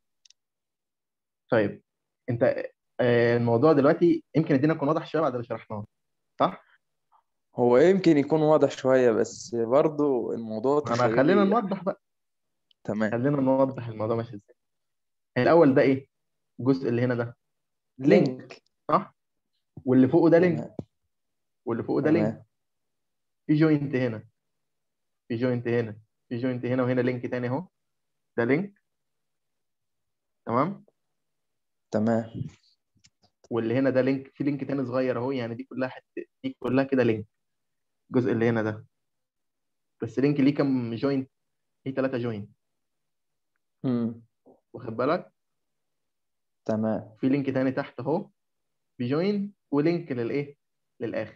طيب أنت، آه، الموضوع دلوقتي يمكن الدنيا تكون واضح شوية بعد اللي شرحناه، صح؟ هو يمكن يكون واضح شوية بس برضو الموضوع أنا خلينا تخيلي. نوضح بقى، تمام. خلينا نوضح الموضوع ماشي إزاي. الأول ده إيه؟ الجزء اللي هنا ده لينك، لينك. صح؟ واللي فوقه ده لينك، تمام. واللي فوقه ده لينك، تمام. في جوينت هنا، في جوينت هنا، في جوينت هنا، وهنا لينك تاني أهو، ده لينك، تمام. تمام. واللي هنا ده لينك، في لينك تاني صغير أهو، يعني دي كلها حتة، دي كلها كده لينك، الجزء اللي هنا ده، بس لينك ليه كام جوينت؟ ليه ثلاثة جوينت، مم. واخد بالك؟ تمام. في لينك تاني تحت اهو بجوين، ولينك للايه، للاخر،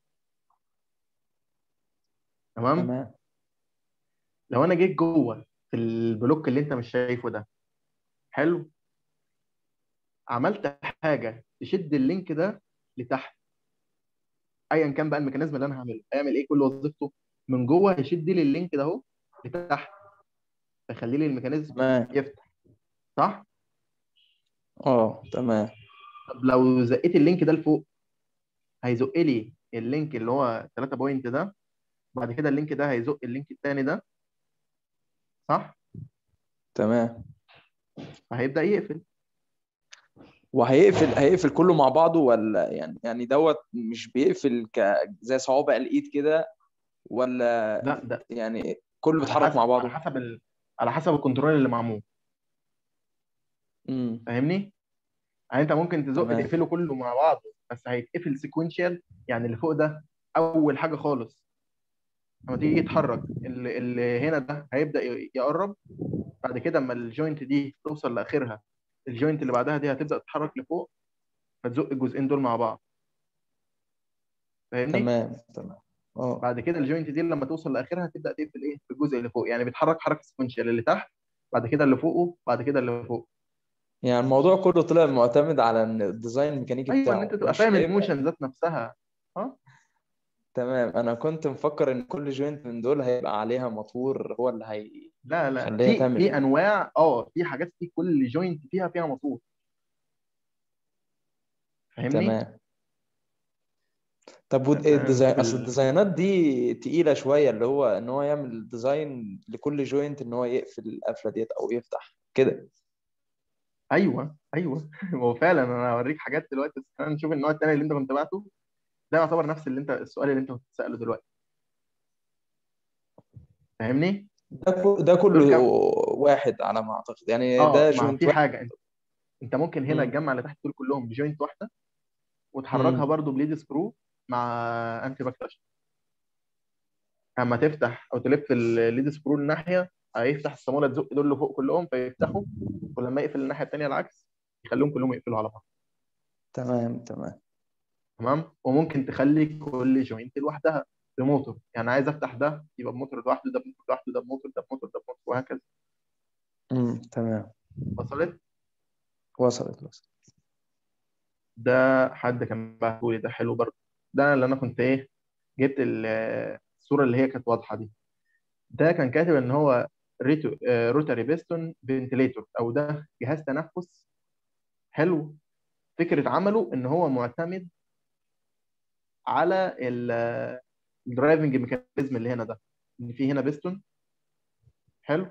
تمام. تمام. لو انا جيت جوه في البلوك اللي انت مش شايفه ده، حلو، عملت حاجه تشد اللينك ده لتحت، ايا كان بقى الميكانيزم اللي انا هعمله هيعمل ايه، كل وظيفته من جوه هيشد لي اللينك ده اهو لتحت، فيخلي لي الميكانيزم تمام. يفتح، صح؟ اه تمام. طب لو زقيت اللينك ده لفوق، هيزق لي اللينك اللي هو ثلاثة بوينت ده، بعد كده اللينك ده هيزق اللينك الثاني ده، صح؟ تمام. فهيبدا يقفل. وهيقفل هيقفل كله مع بعضه، ولا يعني يعني دوت مش بيقفل ك زي صوابع الايد كده، ولا ده ده يعني كله على بيتحرك حسب مع على بعضه؟ حسب ال... على حسب الكنترول اللي معمول. امم فاهمني؟ يعني انت ممكن تزق تمام تقفله كله مع بعضه، بس هيتقفل سيكونشال. يعني اللي فوق ده اول حاجه خالص، لما تيجي يتحرك اللي, اللي هنا ده هيبدا ي- يقرب. بعد كده اما الجوينت دي توصل لاخرها، الجوينت اللي بعدها دي هتبدا تتحرك لفوق، فتزق الجزئين دول مع بعض. فاهمني؟ تمام تمام. اه بعد كده الجوينت دي لما توصل لاخرها تبدا تقفل ايه في الجزء اللي فوق، يعني بيتحرك حركه سيكونشال، اللي تحت بعد كده اللي فوقه بعد كده اللي فوق. يعني الموضوع كله طلع معتمد على ان الديزاين الميكانيكي ايوه، ان انت بتاعه تبقى مش فاهم هيبقى. الموشن ذات نفسها. اه تمام، انا كنت مفكر ان كل جوينت من دول هيبقى عليها موتور هو اللي لا لا، هيخليها في تعمل في ال... انواع، اه في حاجات في كل جوينت فيها فيها موتور. فاهمني؟ تمام. طب ود- إيه تعال الديزاين، نشوف اصل ال... الديزاينات دي تقيلة شوية، اللي هو ان هو يعمل ديزاين لكل جوينت ان هو يقفل القفلة ديت او يفتح كده. ايوه ايوه هو فعلا انا هوريك حاجات دلوقتي، بس خلينا نشوف النوع الثاني اللي انت كنت بعته. ده يعتبر نفس اللي انت السؤال اللي انت كنت بتساله دلوقتي. فاهمني؟ ده كل- ده كله دول كام؟ واحد على ما اعتقد، يعني اه، ده ما جوينت في واحد. حاجه، انت انت ممكن هنا امم تجمع اللي تحت دول كلهم بجوينت واحده، وتحركها امم برضو بليد سكرو مع انتي باك. اما تفتح او تلف الليد سكرو الناحيه، هيفتح الصاموله تزق دول لفوق كلهم فيفتحوا، ولما يقفل الناحيه الثانيه العكس يخليهم كلهم يقفلوا على بعض. تمام تمام. تمام. وممكن تخلي كل جوينت لوحدها بموتور، يعني عايز افتح ده يبقى بموتور لوحده، ده بموتور لوحده، ده بموتور، ده بموتور، ده بموتور، وهكذا. امم تمام. وصلت؟ وصلت وصلت. ده حد كان بعته لي، ده حلو برضه. ده اللي انا كنت ايه، جبت ال- الصوره اللي هي كانت واضحه دي. ده كان كاتب ان هو ريتو آه، روتاري بيستون فنتليتور، او ده جهاز تنفس. حلو. فكره عمله ان هو معتمد على الدرايفنج ميكانيزم اللي هنا ده، ان في هنا بيستون. حلو.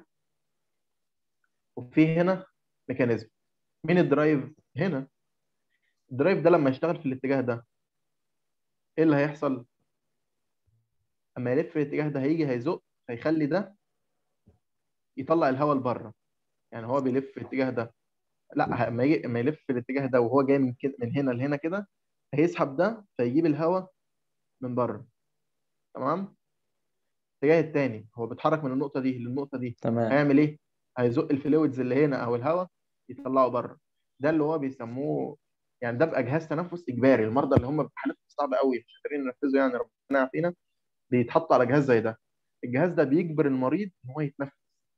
وفي هنا ميكانيزم. مين الدرايف هنا؟ الدرايف ده لما يشتغل في الاتجاه ده، ايه اللي هيحصل؟ اما يلف في الاتجاه ده هيجي هيزق، هيخلي ده يطلع الهواء لبره. يعني هو بيلف في الاتجاه ده، لا، اما يجي اما يلف في الاتجاه ده وهو جاي من كده، من هنا لهنا كده، هيسحب ده فيجيب الهواء من بره. تمام. الاتجاه التاني هو بيتحرك من النقطه دي للنقطه دي، تمام هيعمل ايه؟ هيزق الفلويدز اللي هنا او الهواء يطلعه بره. ده اللي هو بيسموه، يعني ده بقى جهاز تنفس اجباري. المرضى اللي هم بحالات صعبه قوي مش قادرين ينفذوا، يعني ربنا يعافينا، بيتحط على جهاز زي ده. الجهاز ده بيجبر المريض ان هو يتنفس.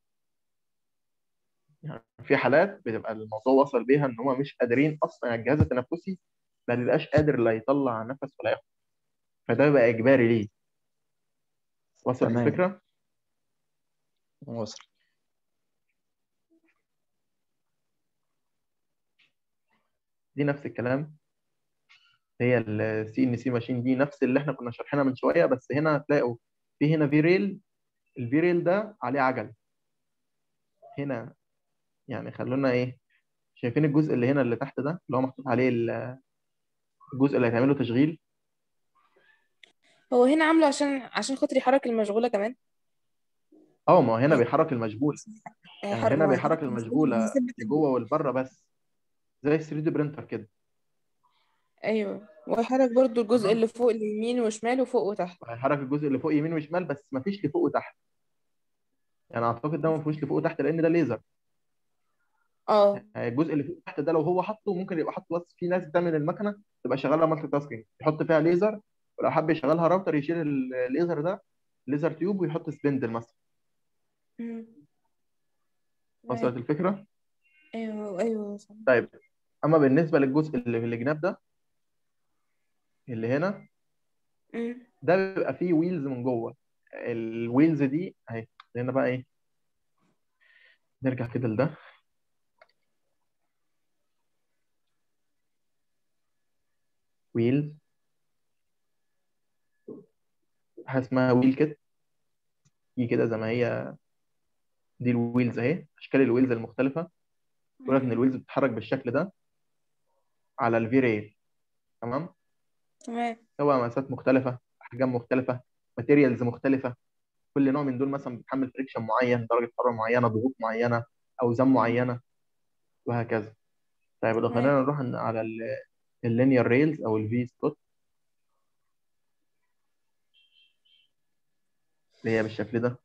يعني في حالات بتبقى الموضوع وصل بيها ان هم مش قادرين اصلا، يعني الجهاز التنفسي ما بيبقاش قادر لا يطلع نفس ولا ياخد، فده بقى اجباري ليه. وصلت تمام. الفكره؟ وصل. دي نفس الكلام. هي السي ان سي ماشين دي نفس اللي احنا كنا شارحينها من شويه، بس هنا هتلاقوا في هنا في ريل. الفي ريل ده عليه عجل هنا. يعني خلونا ايه، شايفين الجزء اللي هنا اللي تحت ده اللي هو محطوط عليه ال- الجزء اللي هيتعمله تشغيل. هو هنا عامله عشان عشان خاطر يحرك المشغولة كمان. اه، ما هو هنا هي- بيحرك المشغول. يعني هيحرك هنا ما هو هيحرك بيحرك المشغولة المشغوله هيثبت ال- لجوه والبره بس، زي ثري دي برينتر كده. ايوه، وهيحرك برضو الجزء تمام. اللي فوق اليمين وشمال وفوق وتحت. هيحرك الجزء اللي فوق يمين وشمال، بس ما فيش لفوق وتحت. يعني اعتقد ده ما فيهوش لفوق وتحت لان ده ليزر. اه. يعني الجزء اللي فوق وتحت ده لو هو حاطه ممكن يبقى حاطه، بس في ناس بتعمل المكنه تبقى شغاله مالتي تاسكينج، يحط فيها ليزر، ولو حب يشغلها راوتر يشيل الليزر ده، ليزر تيوب، ويحط سبندل مثلا. مم. وصلت معاك. الفكره؟ ايوه ايوه صح. طيب. اما بالنسبه للجزء اللي في الجناب ده، اللي هنا، مم. ده بيبقى فيه ويلز من جوه. الويلز دي اهي. هنا بقى ايه، نرجع كده لده. ويلز، حاجه اسمها ويل كيت. دي كده زي ما هي، دي الويلز اهي، اشكال الويلز المختلفه. بيقول لك ان مم. الويلز بتتحرك بالشكل ده على الفي ريل. تمام. تمام. هو مقاسات مختلفه، احجام مختلفه، ماتيريالز مختلفه. كل نوع من دول مثلا بيتحمل فريكشن معين، درجه حراره معينه، ضغوط معينه، اوزان معينه، وهكذا. طيب لو تمام. خلينا نروح على اللينير ريلز او الفي سبوت اللي هي بالشكل ده.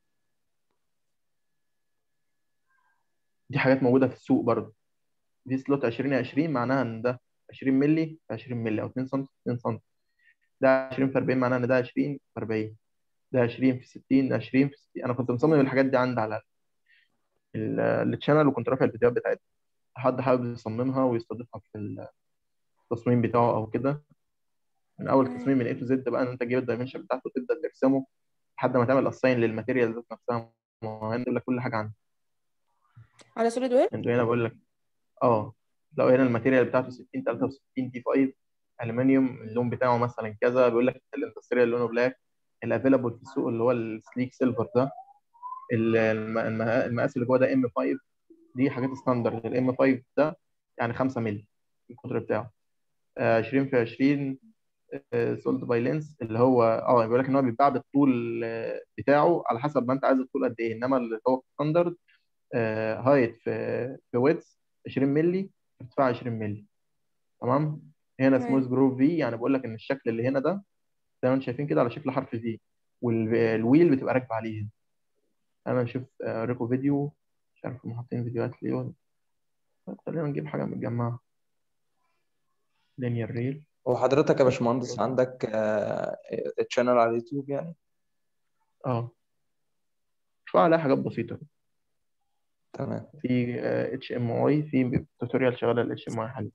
دي حاجات موجوده في السوق برضه. في سلوت عشرين عشرين معناها ان ده عشرين مللي في عشرين مللي، او اتنين سم في اتنين سم. ده عشرين في اربعين معناها ان ده عشرين في اربعين. ده عشرين في ستين، ده عشرين في ستين. انا كنت مصمم مم. الحاجات دي عندي على ال- التشانل، وكنت رافع الفيديوهات بتاعتها. حد حابب يصممها ويستضيفها في التصميم بتاعه او كده، من اول تمام. تصميم من اي تو زد بقى، ان انت تجيب الدايمنشن بتاعته وتبدا ترسمه لحد ما تعمل اساين للماتيريال ذات نفسها. يقول لك كل حاجه عنها. على سوليد ويب. انت هنا بقول لك اه، لو هنا الماتيريال بتاعته ستين تلاتة وستين دي خمسة، الومنيوم، اللون بتاعه مثلا كذا. بيقول لك الاندستريال لونه بلاك، الافيلابل في السوق اللي هو السليك سيلفر ده. ال- الم- الم- المقاس اللي جوه ده ام خمسة. دي حاجات ستاندرد. الام خمسة ده يعني خمسة مللي القطر بتاعه. آه، عشرين في عشرين سولد باي لينس، اللي هو اه بيقول لك ان هو بيتباع بالطول آه، بتاعه على حسب ما انت عايز الطول قد ايه. انما اللي هو ستاندرد هايت في في ويدث عشرين مللي، ارتفاع عشرين مللي. تمام. هنا سموث تمام. جروف في، يعني بقول لك ان الشكل اللي هنا ده زي ما انتم شايفين كده على شكل حرف في، والويل بتبقى راكبه عليه. انا نشوف آه، اوريكم فيديو. مش عارف هم حاطين فيديوهات ليه ولا. طيب خلينا نجيب حاجه متجمعه. لينير ريل. وحضرتك يا باشمهندس عندك تشانل على اليوتيوب يعني؟ اه، شو عليها حاجات بسيطه. تمام. في اتش ام اي، في توتوريال شغال الاتش ام اي حاليا.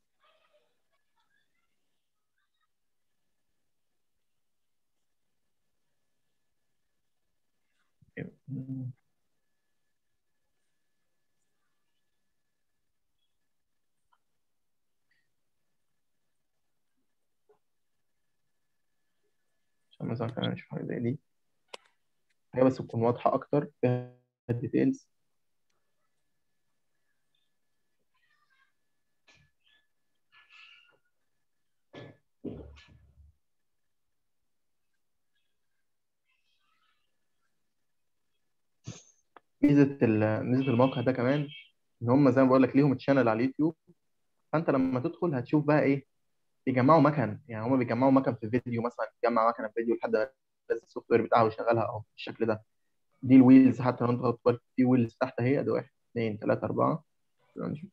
عشان مثلا كمان نشوف حاجه زي دي، حاجه بس تكون واضحه اكتر فيها الديتيلز. ميزه ال- ميزه الموقع ده كمان ان هم زي ما بقول لك ليهم تشانل على اليوتيوب. فانت لما تدخل هتشوف بقى ايه، بيجمعوا مكن. يعني هم بيجمعوا مكن في فيديو مثلا، تجمع مكنه في فيديو لحد ما تنزل السوفت وير بتاعها ويشغلها اهو بالشكل ده. دي الويلز، حتى لو انت خدت بالك في ويلز تحت اهي، ادي واحد اثنين ثلاثه اربعه. خلينا نشوف.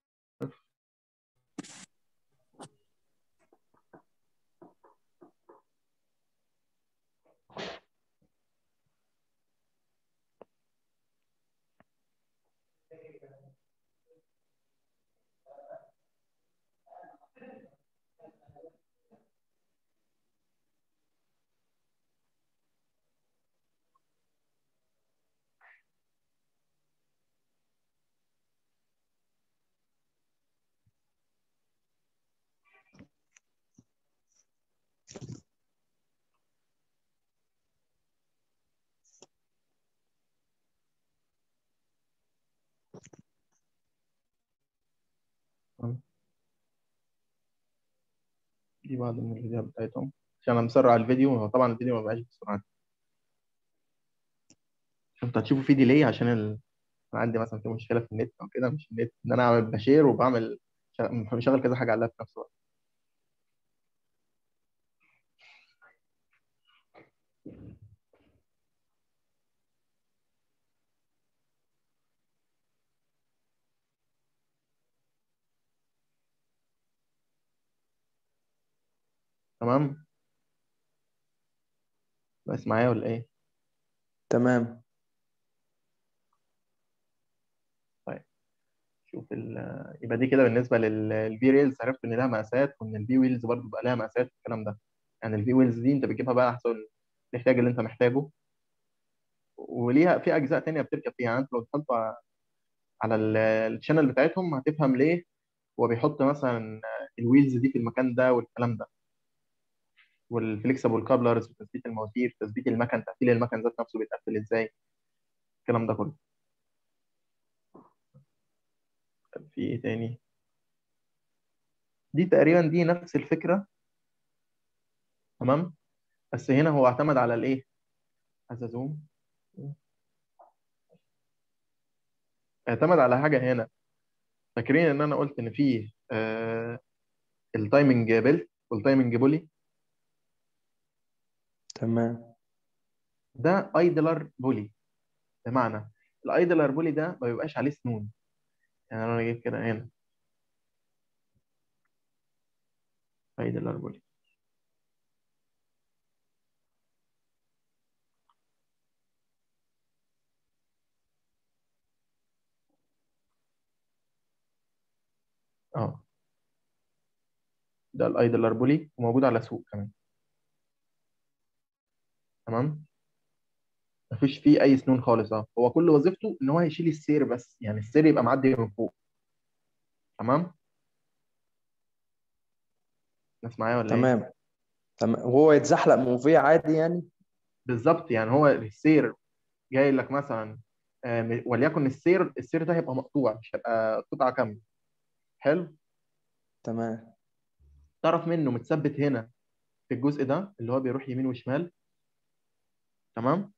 دي بعض من الفيديوهات بتاعتهم. عشان انا مسرع الفيديو، هو طبعا الفيديو ما بقاش بسرعه. شفت هتشوفوا في ديلي عشان ال... انا عندي مثلا في مشكله في النت او كده، مش النت، ان انا اعمل بشير وبعمل شغ- بشغل كذا حاجه على اللاب في نفس الوقت. تمام. بس معايا ولا ايه؟ تمام. طيب شوف ال... يبقى دي كده بالنسبه للفي ريلز. عرفت ان لها مقاسات، وان الفي ويلز برضه بقى لها مقاسات الكلام ده. يعني الفي ويلز دي انت بتجيبها بقى على حسب الاحتياج اللي انت محتاجه. وليها في اجزاء تانية بتركب فيها. يعني انت لو دخلت على ال- الشانل بتاعتهم هتفهم ليه هو بيحط مثلا الويلز دي في المكان ده والكلام ده. والفليكسبل كابلرز، وتثبيت المواتير، تثبيت المكن، تقفيل المكن ذات نفسه بيتقفل ازاي، الكلام ده كله. في ايه تاني؟ دي تقريبا دي نفس الفكره. تمام. بس هنا هو اعتمد على الايه؟ عايز ازوم. اعتمد على حاجه هنا. فاكرين ان انا قلت ان فيه آه التايمنج بيلت والتايمنج بولي؟ تمام ده ايدلر بولي. بمعنى الايدلر بولي ده ما بيبقاش عليه سنون. يعني انا جيت كده هنا ايدلر بولي. اه ده الايدلر بولي وموجود على سوق كمان. تمام. مفيش فيه اي سنون خالص. اه هو كل وظيفته ان هو هيشيل السير بس، يعني السير يبقى معدي من فوق. تمام. ناس معايا ولا ايه؟ تمام تمام. وهو يتزحلق من فوقيه عادي يعني؟ بالظبط. يعني هو السير جاي لك مثلا آه، وليكن السير السير ده هيبقى مقطوع، مش هيبقى قطعه كامله. حلو. تمام طرف منه متثبت هنا في الجزء ده اللي هو بيروح يمين وشمال. تمام.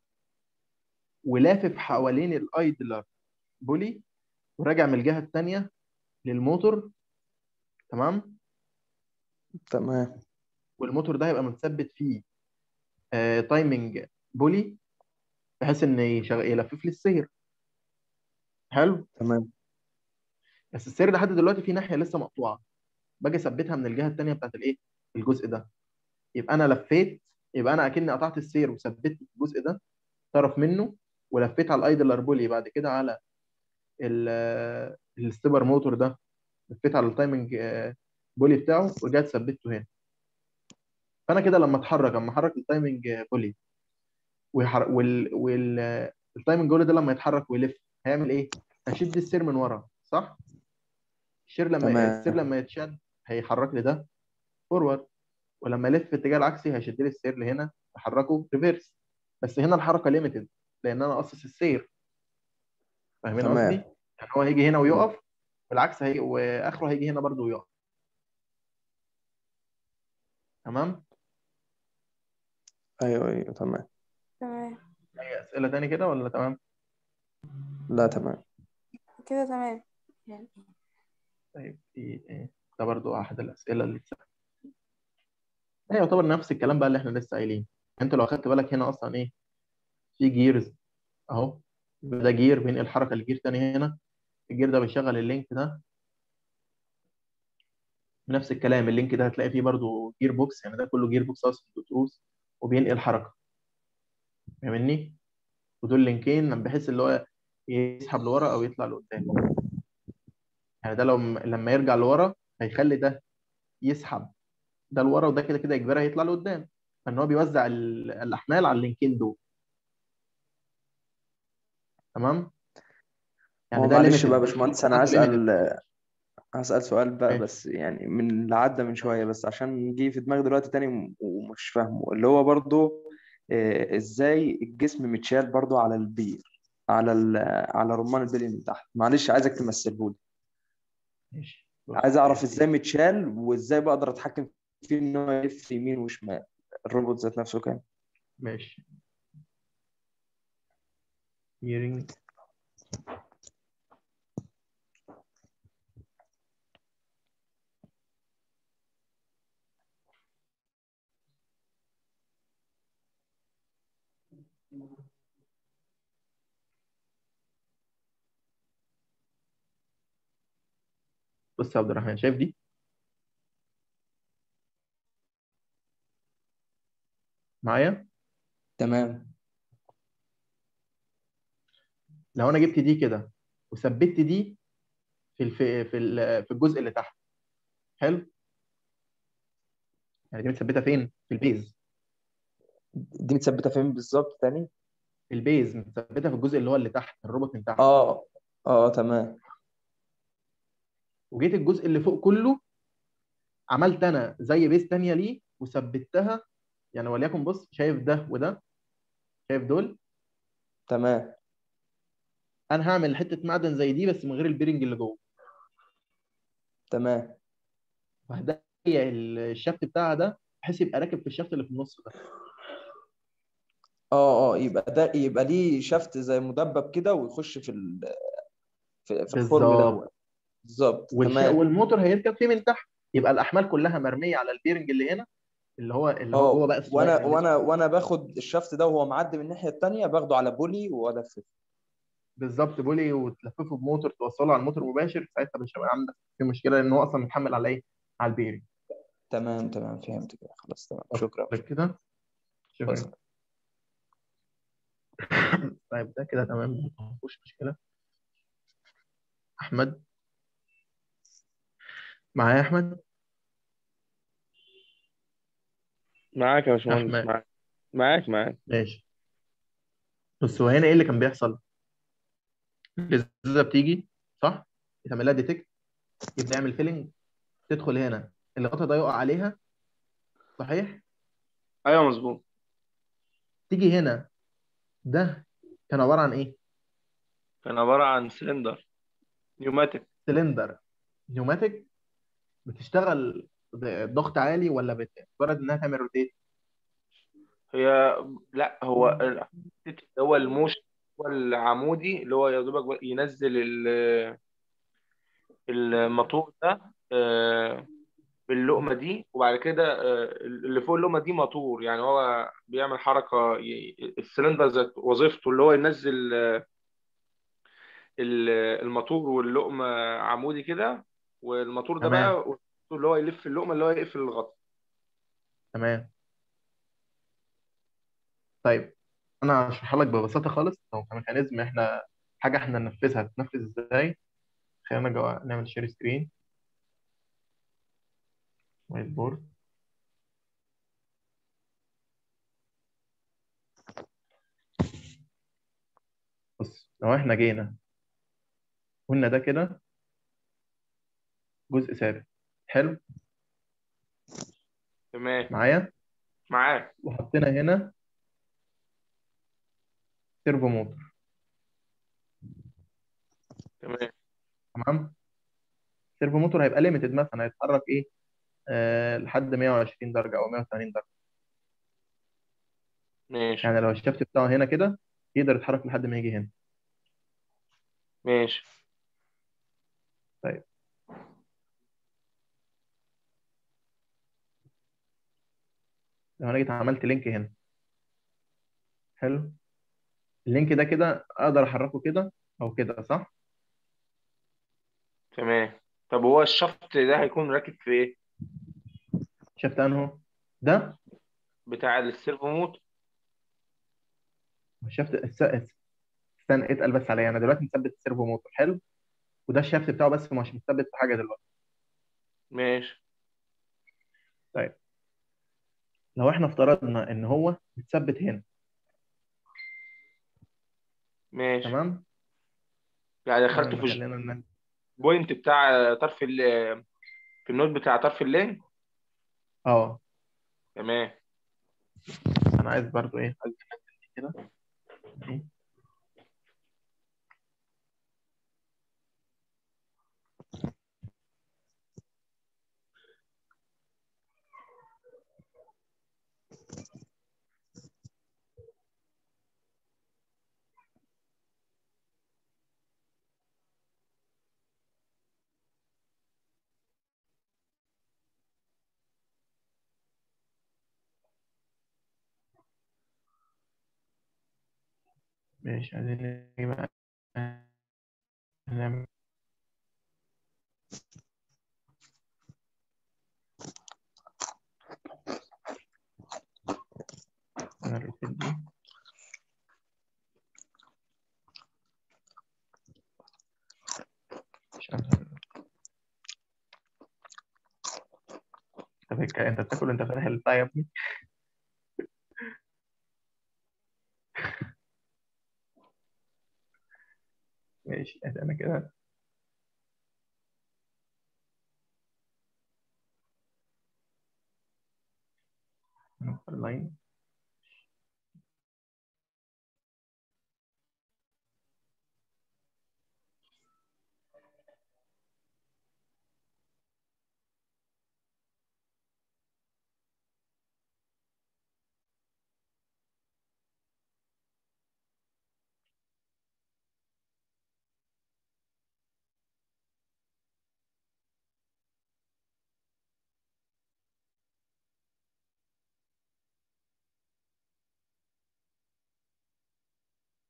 ولافف حوالين الايدلر بولي وراجع من الجهه الثانيه للموتور. تمام. تمام والموتور ده هيبقى متثبت فيه آه تايمنج بولي بحيث ان يشغ- يلفف لي السير. حلو. تمام بس السير لحد دلوقتي في ناحيه لسه مقطوعه، باجي اثبتها من الجهه الثانيه بتاعت الايه؟ الجزء ده. يبقى انا لفيت، يبقى انا اكني قطعت السير وثبت الجزء ده طرف منه، ولفيت على الايدلر بولي بعد كده على ال- الستيبر موتور ده، لفيت على التايمنج آه، بولي بتاعه ورجعت ثبته هنا. فانا كده لما اتحرك لما احرك التايمنج بولي ويحر... وال... وال... التايمنج بولي ده لما يتحرك ويلف هيعمل ايه؟ هشد السير من ورا، صح؟ السير لما السير تمام لما يتشد هيحرك لي ده فورورد، ولما الف في الاتجاه العكسي هيشد لي السير لهنا احركه ريفيرس. بس هنا الحركه ليميتد لان انا قصص السير. فاهمين قصدي؟ تمام. يعني هو هيجي هنا ويقف، والعكس هيجي واخره هيجي هنا برضه ويقف. تمام. ايوه ايوه تمام. تمام اي اسئله تاني كده ولا تمام؟ لا تمام. كده تمام يعني. طيب في ايه؟ ده برضه احد الاسئله اللي اتسالت. ده يعتبر نفس الكلام بقى اللي احنا لسه قايلين. انت لو اخدت بالك هنا اصلا ايه؟ في جيرز اهو. ده جير بينقل حركه لجير تاني هنا. الجير ده بيشغل اللينك ده. نفس الكلام اللينك ده هتلاقي فيه برضه جير بوكس، يعني ده كله جير بوكس اصلا بتروس وبينقل حركه. فاهمني؟ ودول لينكين بحيث اللي هو يسحب لورا او يطلع لقدام. يعني ده لو لما يرجع لورا هيخلي ده يسحب ده لورا، وده كده كده اجباري هيطلع لقدام. فان هو بيوزع ال- الاحمال على اللينكين دول. تمام. يعني هو ده معلش بقى يا ليميتد، ده باشمهندس، الفرق انا عنده ليميتد. هسأل هسأل سؤال بقى، ماشي. بس يعني من اللي عدى من شوية، بس عشان جه في دماغي دلوقتي تاني وم- ومش فاهمه، اللي هو برضو آه، ازاي الجسم متشال برضو على البير، على ال- على رمان البلي من تحت. معلش عايزك تمثله لي. ماشي عايز بص يا اعرف ازاي سيدي. متشال، وازاي بقدر اتحكم فيه ان هو يلف يمين وشمال، الروبوت ذات نفسه كان. ماشي. hearing. بص يا عبد الرحمن، شايف دي؟ معايا؟ تمام لو انا جبت دي كده وثبت دي في الف... في ال- في الجزء اللي تحت. حلو. يعني دي متثبته فين؟ في البيز. دي متثبته فين بالظبط تاني؟ البيز متثبته في الجزء اللي هو اللي تحت الروبوت من تحت. اه اه تمام وجيت الجزء اللي فوق كله عملت انا زي بيز تانية ليه وثبتها. يعني وليكن بص، شايف ده وده؟ شايف دول؟ تمام انا هعمل حته معدن زي دي بس من غير البيرنج اللي جوه. تمام. وهضيق الشافت بتاعها ده بحيث يبقى راكب في الشافت اللي في النص ده. اه اه يبقى ده يبقى ليه شفت زي مدبب كده ويخش في ال... في, في الخرم بالظبط. دوت. بالظبط والش... تمام. والموتور هيركب فيه من تحت، يبقى الاحمال كلها مرميه على البيرنج اللي هنا، اللي هو اللي هو جوه اه بقى الصغير وانا اللي وانا اسمه. وانا باخد الشفت ده وهو معدي من الناحيه التانيه باخده على بولي والفه. بالظبط بولي، وتلففه بموتور توصله على الموتور مباشر، ساعتها مش هيبقى عندك في مشكله لان هو اصلا متحمل على ايه؟ على البيرنج. تمام تمام فهمت كده خلاص تمام شكرا. وصلت كده؟ شكرا. وصل. طيب ده كده تمام، مفيش مشكله. احمد معايا يا احمد؟ معاك يا باشمهندس، احمد معاك معاك معاك. ماشي. بص هو هنا ايه اللي كان بيحصل؟ الازازه بتيجي صح، يتعمل لها ديتكت، يبدا يعمل فيلنج، تدخل هنا الغطا ده يقع عليها، صحيح؟ ايوه مظبوط. تيجي هنا، ده كان عباره عن ايه؟ كان عبارة عن سلندر نيوماتيك. سلندر نيوماتيك، بتشتغل بضغط عالي ولا بت- مجرد انها تعمل روتيت؟ هي لا، هو ال- هو الموش، هو العمودي اللي هو يا دوبك ينزل ال- الموتور ده آه، باللقمة دي، وبعد كده آه، اللي فوق اللقمة دي موتور، يعني هو بيعمل حركة ي- السلندر ذات وظيفته اللي هو ينزل آه، ال- الموتور واللقمة عمودي كده، والموتور ده تمام بقى اللي هو يلف اللقمة اللي هو يقفل الغطا. تمام. طيب انا هشرحها لك ببساطه خالص، او كميكانيزم احنا حاجه احنا ننفذها، تنفذ ازاي؟ خلينا جوا نعمل شير سكرين، وايت بورد. بص لو احنا جينا قلنا ده كده جزء ثابت، حلو تمام معايا، معاك. وحطينا هنا سيرفو موتور، تمام تمام. سيرفو موتور هيبقى ليميتد، مثلا هيتحرك ايه آه لحد مية وعشرين درجه او مية وتمانين درجه. ماشي يعني لو الشفت بتاعه هنا كده يقدر يتحرك لحد ما يجي هنا. ماشي. طيب لو انا جيت عملت لينك هنا، حلو، اللينك ده كده اقدر احركه كده او كده، صح؟ تمام. طب هو الشفط ده هيكون راكب في ايه؟ شفت انه ده بتاع السيرفو موت. شفت الس- استنى اتقل بس عليا، انا دلوقتي مثبت السيرفو موتور، حلو، وده الشافت بتاعه بس مش مثبت في حاجه دلوقتي. ماشي طيب لو احنا افترضنا ان هو متثبت هنا، ماشي. تمام. يعني دخلته استنى في خلينا ن- البوينت بتاع طرف ال في النوت بتاع طرف اللين. اه تمام انا عايز برضو ايه، عايز انزل دي كده إيه؟ ماشي، عايزين ايه بقى نعمل؟ انا الروتين دي مش عارف. طب هيك- انت بتاكل انت فاتح البتاع يا ابني؟ ماشي ادي انا كده نوصل لاين.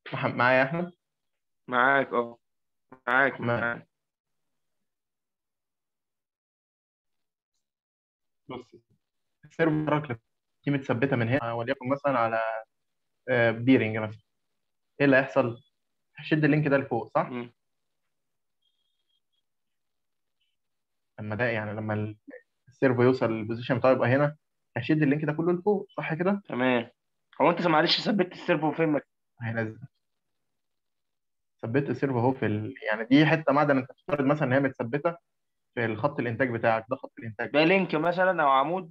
مح- معايا يا احمد؟ معاك اه معاك تمام. معاك. بص، السيرفر دي متثبته من هنا وليكن مثلا على آه، بيرنج مثلا. ايه اللي هيحصل؟ هشد اللينك ده لفوق صح؟ مم. لما ده يعني لما ال- السيرفر يوصل للبوزيشن بتاعه يبقى هنا، هشد اللينك ده كله لفوق صح كده؟ تمام. هو انت معلش ثبت السيرفو فين مك- هينزل. ثبت السيرفر اهو في ال... يعني دي حته معدن، انت تفترض مثلا ان هي متثبته في الخط الانتاج بتاعك، ده خط الانتاج. ده لينك مثلا او عمود؟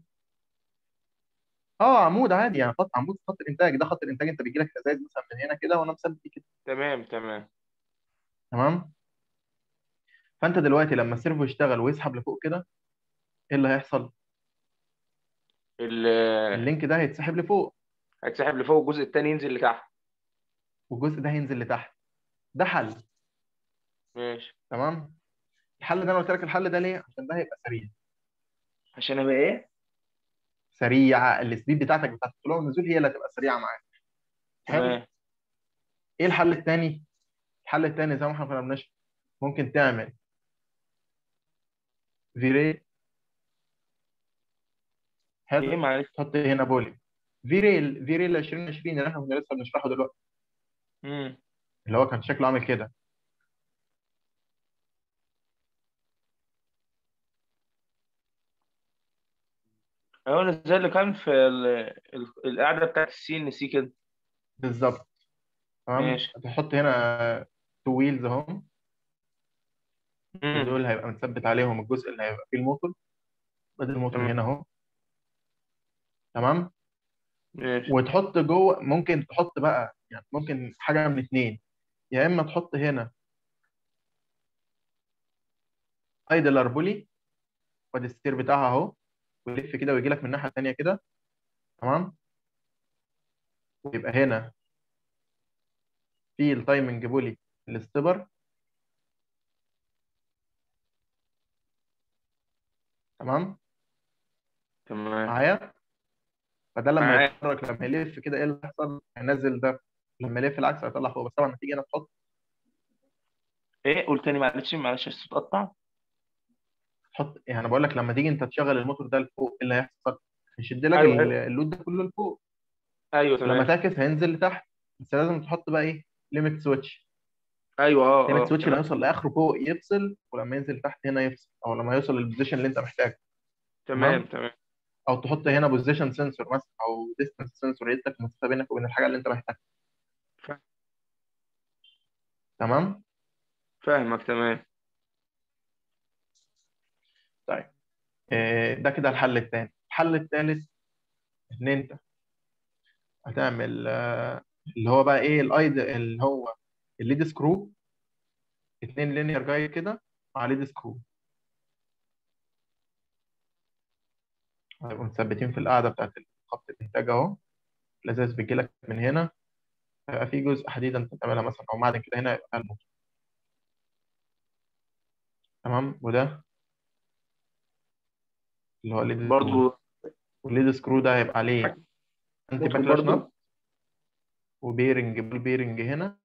اه عمود عادي، يعني خط عمود في خط الانتاج، ده خط الانتاج. انت بيجي لك ازايز مثلا من هنا كده وانا مثبت كده. تمام تمام. تمام. فانت دلوقتي لما السيرفو يشتغل ويسحب لفوق كده، ايه اللي هيحصل؟ ال- اللينك ده هيتسحب لفوق هيتسحب لفوق، الجزء التاني ينزل لتحت. والجزء ده هينزل لتحت. ده حل. ماشي. تمام. الحل ده انا قلت لك الحل ده ليه؟ عشان ده هيبقى سريع. عشان ابقى ايه؟ سريعه، السبيد بتاعتك بتاعت الطلوع والنزول هي اللي هتبقى سريعه معاك. حلو. تمام. ايه الحل الثاني؟ الحل الثاني زي ما احنا كنا بنشرح، ممكن تعمل فيري. ايه حلو. معلش. تحط هنا بولي فيريل. فيريل ألفين وعشرين اللي احنا كنا لسه بنشرحه دلوقتي، امم. اللي هو كان شكله عامل كده. هو زي اللي كان في ال... ال... القعده بتاعت السي ان سي كده. بالظبط. تمام. ماشي. هتحط هنا تو ويلز اهو، امم. ودول هيبقى متثبت عليهم الجزء اللي هيبقى فيه الموتور. بدل الموتور تمام. هنا اهو. تمام. ماشي. وتحط جوه، ممكن تحط بقى يعني ممكن حاجه من اتنين، يا اما تحط هنا ايدلر بولي، وادي الستير بتاعها اهو، ويلف كده ويجي لك من الناحيه الثانيه كده. تمام. ويبقى هنا في التايمنج بولي الاستبر. تمام تمام. معايا؟ فده لما معاك. يتحرك، لما يلف كده ايه اللي هيحصل؟ هينزل ده. لما يلف العكس هيطلع فوق. بس طبعا لما تيجي هنا تحط ايه قول تاني معلش معلش الصوت قطع. تحط يعني أنا بقول لك لما تيجي انت تشغل الموتور ده لفوق ايه اللي هيحصل؟ هيشد لك ايوه ال- ايوه. اللود ده كله لفوق. ايوه ولما تمام. تعكس هينزل لتحت. بس لازم تحط بقى ايه؟ ليميت سويتش. ايوه اه ليميت اه سويتش اللي تمام. هيوصل لاخره فوق يفصل، ولما ينزل تحت هنا يفصل، او لما يوصل للبوزيشن اللي انت محتاجه. تمام تمام. تمام. او تحط هنا بوزيشن سنسور مثلا، او ديستانس سنسور يديك المسافه بينك وبين الحاجه اللي انت محتاجها. فا- تمام. فاهمك تمام. طيب آه، ده كده الحل الثاني. الحل الثالث ان انت هتعمل آه، اللي هو بقى ايه الايد اللي هو الليد سكرو. اتنين لينير جاي كده مع ليد سكرو، هيبقوا مثبتين في القاعده بتاعت خط الانتاج اهو. الازاز بيجي لك من هنا، هيبقى في جزء حديد انت بتعملها مثلا او معدن كده، هنا يبقى الموتور. تمام. وده اللي هو الليد سكرو. برضو. والليد سكرو ده هيبقى عليه انتي ممكن باكلاش برضو. نut، وبيرنج بالبيرنج هنا.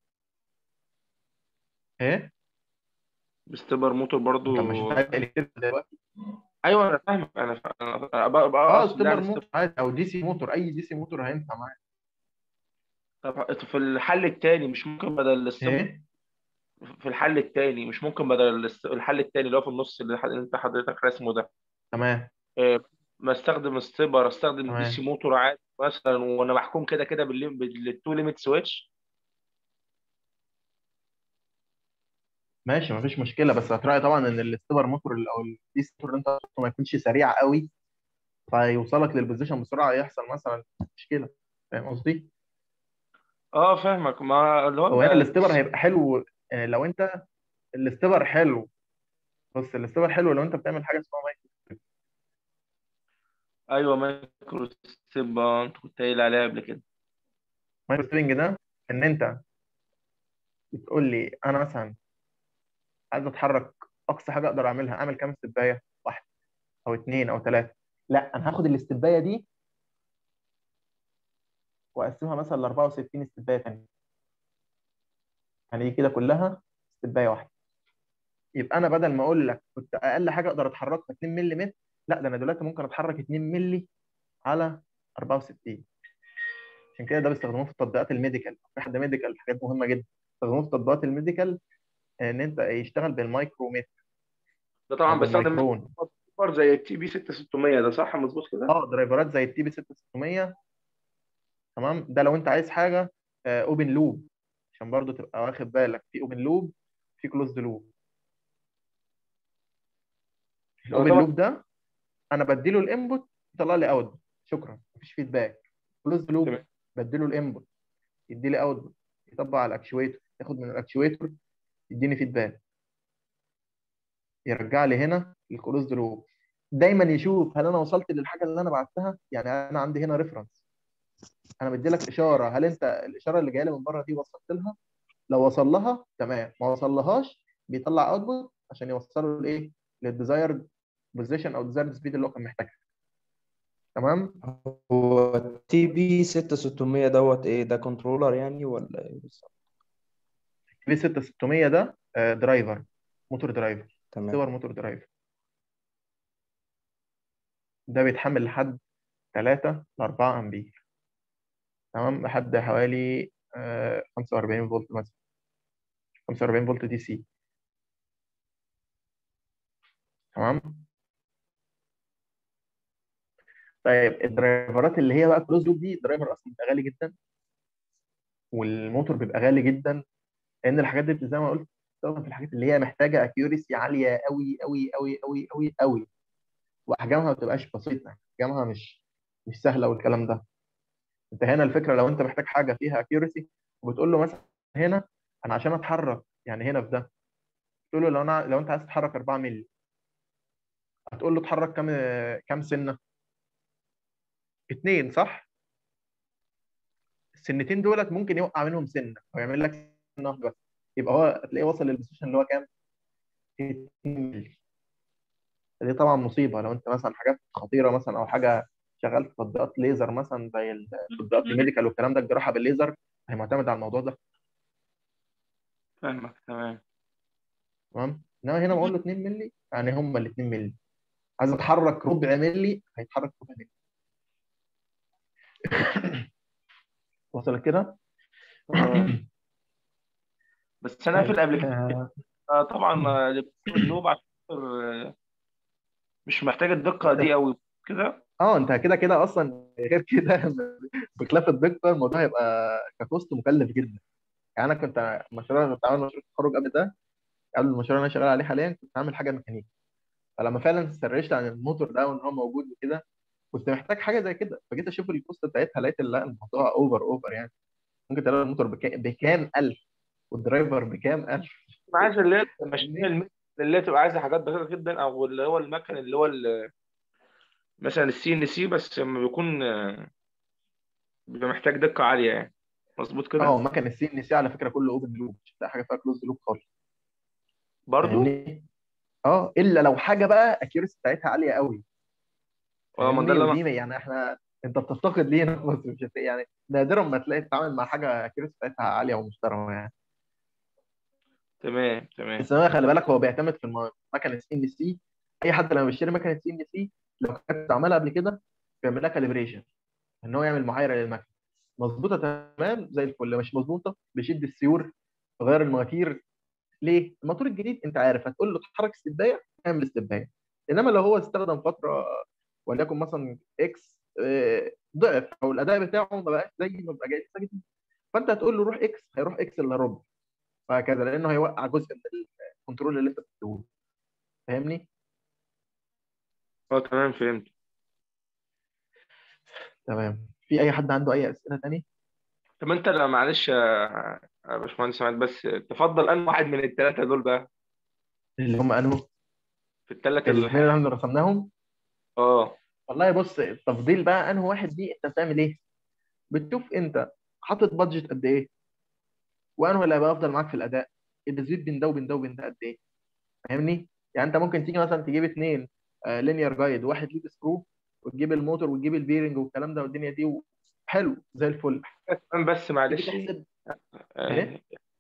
ايه؟ باستبر موتور برضو. انت مش محتاج الكتريك دلوقتي. ايوه انا فاهمك انا فا- انا أنا بقى بقى اه اقصد يعني استبر استبر. موتور عادي، او دي سي موتور، اي دي سي موتور هينفع معاك. طب في الحل التاني مش ممكن بدل الاستبر؟ ايه؟ في الحل التاني مش ممكن بدل الاست- الحل التاني اللي هو في النص اللي ح- اللي انت حضرتك رسمه ده، تمام. آه، ما استخدم استبر استخدم دي سي تمام موتور عادي مثلا، وانا محكوم كده كده بالليم- بالتو ليميت سويتش. ماشي، مفيش مشكله. بس هتراعي طبعا ان الاستبر موتور ال- او الدي سي موتور اللي انت حاطه ما يكونش سريع قوي، فيوصلك للبوزيشن بسرعه يحصل مثلا مشكله. فاهم قصدي؟ اه فاهمك، ما اللي هو هو هنا بقى الدي الاستبر سي. هيبقى حلو آه، لو انت الاستبر حلو. بص الاستبر حلو لو انت بتعمل حاجه اسمها مايكرو. ايوه مايكرو ستيب، آه، انت كنت قايل عليها قبل كده. مايكرو ستيبنج ده ان انت بتقول لي انا مثلا عايز اتحرك، اقصى حاجه اقدر اعملها اعمل كام استبايه؟ واحد او اثنين او ثلاثه. لا انا هاخد الاستبايه دي واقسمها مثلا ل اربعة وستين استبايه ثانيه. يعني دي كده كلها استبايه واحده. يبقى انا بدل ما اقول لك كنت اقل حاجه اقدر اتحركها اتنين مللي، لا ده انا دلوقتي ممكن اتحرك اتنين مللي على أربعة وستين. عشان كده ده بيستخدموه في التطبيقات الميديكال، في حد ميديكال حاجات مهمه جدا بيستخدموه في التطبيقات الميديكال، ان انت يشتغل بالمايكرومتر ده او طبعا بستخدم بالمايكرون. سوبر زي التي بي ستة ستمية ده، صح مظبوط كده؟ اه درايفرات زي التي بي ستة ستمية. تمام، ده لو انت عايز حاجه اوبن لوب، عشان برضو تبقى واخد بالك في اوبن لوب في كلوزد لوب. اه الاوبن طبعا. لوب ده انا بديله الانبوت يطلع لي اوتبوت، شكرا مفيش فيدباك. كلوزد لوب تمام. بديله الانبوت يدي لي اوتبوت، يطبق على الاكشويتور، ياخد من الاكشويتور يديني فيدباك، يرجع لي هنا الكلوزد لوب. دايما يشوف هل انا وصلت للحاجه اللي انا بعتها. يعني انا عندي هنا ريفرنس، انا مدي لك اشاره، هل انت الاشاره اللي جايه لي من بره دي وصلت لها؟ لو وصل لها تمام، ما وصلهاش بيطلع اوتبوت عشان يوصله لايه، للديزايرد بوزيشن او ديزايرد سبيد اللي هو كان محتاجها. تمام. هو تي بي ستة ستمية دوت ايه ده، كنترولر يعني ولا ايه بالظبط؟ في ستة ستمية ده آه، درايفر، موتور درايفر، تمام. سوبر موتور درايفر. ده بيتحمل لحد ثلاثة ل أربعة امبير. تمام، لحد حوالي آه، خمسة وأربعين فولت مثلا، خمسة وأربعين فولت دي سي. تمام. طيب الدرايفرات اللي هي بقى كلوز لوب دي، الدرايفر اصلا بيبقى غالي جدا والموتور بيبقى غالي جدا، لان الحاجات دي زي ما قلت بتستخدم في الحاجات اللي هي محتاجه اكيوريسي عاليه قوي قوي قوي قوي قوي قوي، واحجامها ما بتبقاش بسيطه، احجامها مش مش سهله والكلام ده. انت هنا الفكره لو انت محتاج حاجه فيها اكيوريسي وبتقول له مثلا هنا انا عشان اتحرك، يعني هنا في ده تقول له لو انا لو انت عايز تتحرك أربعة مللي، هتقول له اتحرك كام كام سنه؟ اتنين صح؟ السنتين دولت ممكن يوقع منهم سنه او يعمل لك سنه واحده بس، يبقى هو هتلاقيه وصل للبوزيشن اللي هو كام؟ اتنين مللي. دي طبعا مصيبه لو انت مثلا حاجات خطيره مثلا او حاجه شغال في تطبيقات ليزر مثلا زي التطبيقات الميديكال والكلام ده، الجراحه بالليزر هي معتمده على الموضوع ده. فاهمك تمام. تمام، انما هنا بقول له اتنين مللي، يعني هم ال اتنين مللي. عايز اتحرك ربع مللي هيتحرك ربع مللي. وصلت كده؟ اه بس انا في طيب الابلكيشن اه آه طبعا آه، اللي بتكون اللوب عشان خاطر، آه، مش محتاج الدقه دي قوي كده. آه، انت كده كده اصلا غير كده بخلاف الدقه الموضوع هيبقى ككوست مكلف جدا. يعني انا كنت مشروع كنت عامل مشروع التخرج قبل ده، قبل المشروع اللي انا شغال عليه حاليا كنت عامل حاجه ميكانيكا. فلما فعلا سرشت عن الموتور ده وان هو موجود وكده كنت محتاج حاجه زي كده، فجيت اشوف الكوست بتاعتها لقيت لا الموضوع اوفر اوفر يعني. ممكن تلاقي الموتور بكام بكام الف والدرايفر بكام الف. عايز اللي هي الماشين فاهمني؟ الميكانيكال اللي هي تبقى عايزه حاجات دقيقه جدا، او اللي هو المكن اللي هو ال- مثلا السي ان سي، بس لما بيكون آه، بيبقى محتاج دقه عاليه يعني. مظبوط اه كده. مكن السي ان سي على فكره كله اوبن لوب، مش هتلاقي حاجه فيها كلوز لوب خالص. برضو. فاهمني؟ اه الا لو حاجه بقى اكيوريسي بتاعتها عاليه قوي. اه ما ده فاهمني؟ اللي انا. ودي يعني احنا انت بتفتقد لينا في مصر، مش هتلاقي يعني نادرا ما تلاقي تتعامل مع حاجه اكيوريسي بتاعتها عاليه ومحترمه يعني. تمام تمام. بس هو خلي بالك هو بيعتمد في الم- مكنه السي ان سي. اي حد لما بيشتري مكنه سي ان سي لو كانت عملها قبل كده بيعمل لها كاليبريشن، ان هو يعمل معايره للمكنه مظبوطه تمام زي الفل، مش مظبوطه بيشد السيور، غير المواتير. ليه؟ الموتور الجديد انت عارف هتقول له اتحرك استبايه اعمل استبايه، انما لو هو استخدم فتره وليكن مثلا اكس آه، ضعف او الاداء بتاعه ما بقاش زي ما بقى جاي جديد، فانت هتقول له روح اكس هيروح اكس الا ربع، وهكذا، لانه هيوقع جزء من الكنترول اللي انت بتديه. فاهمني؟ اه تمام فهمت. تمام. في اي حد عنده اي اسئله تاني؟ طب انت لا معلش يا يا باشمهندس عماد، بس تفضل ان واحد من الثلاثه دول بقى اللي هم انه في الثلاثه اللي الاثنين اللي احنا رسمناهم. اه والله بص التفضيل بقى انه واحد دي انت بتعمل ايه؟ بتشوف انت حاطط بادجت قد ايه، وانه اللي هيبقى افضل معاك في الاداء، التزويد بين ده وبين ده وبين ده قد ايه. فاهمني؟ يعني انت ممكن تيجي مثلا تجيب اثنين لينير جايد وواحد ليد سكرو، وتجيب الموتور وتجيب البيرنج والكلام ده والدنيا دي حلو زي الفل. كمان بس تيجي معلش. تحسب آه، ايه؟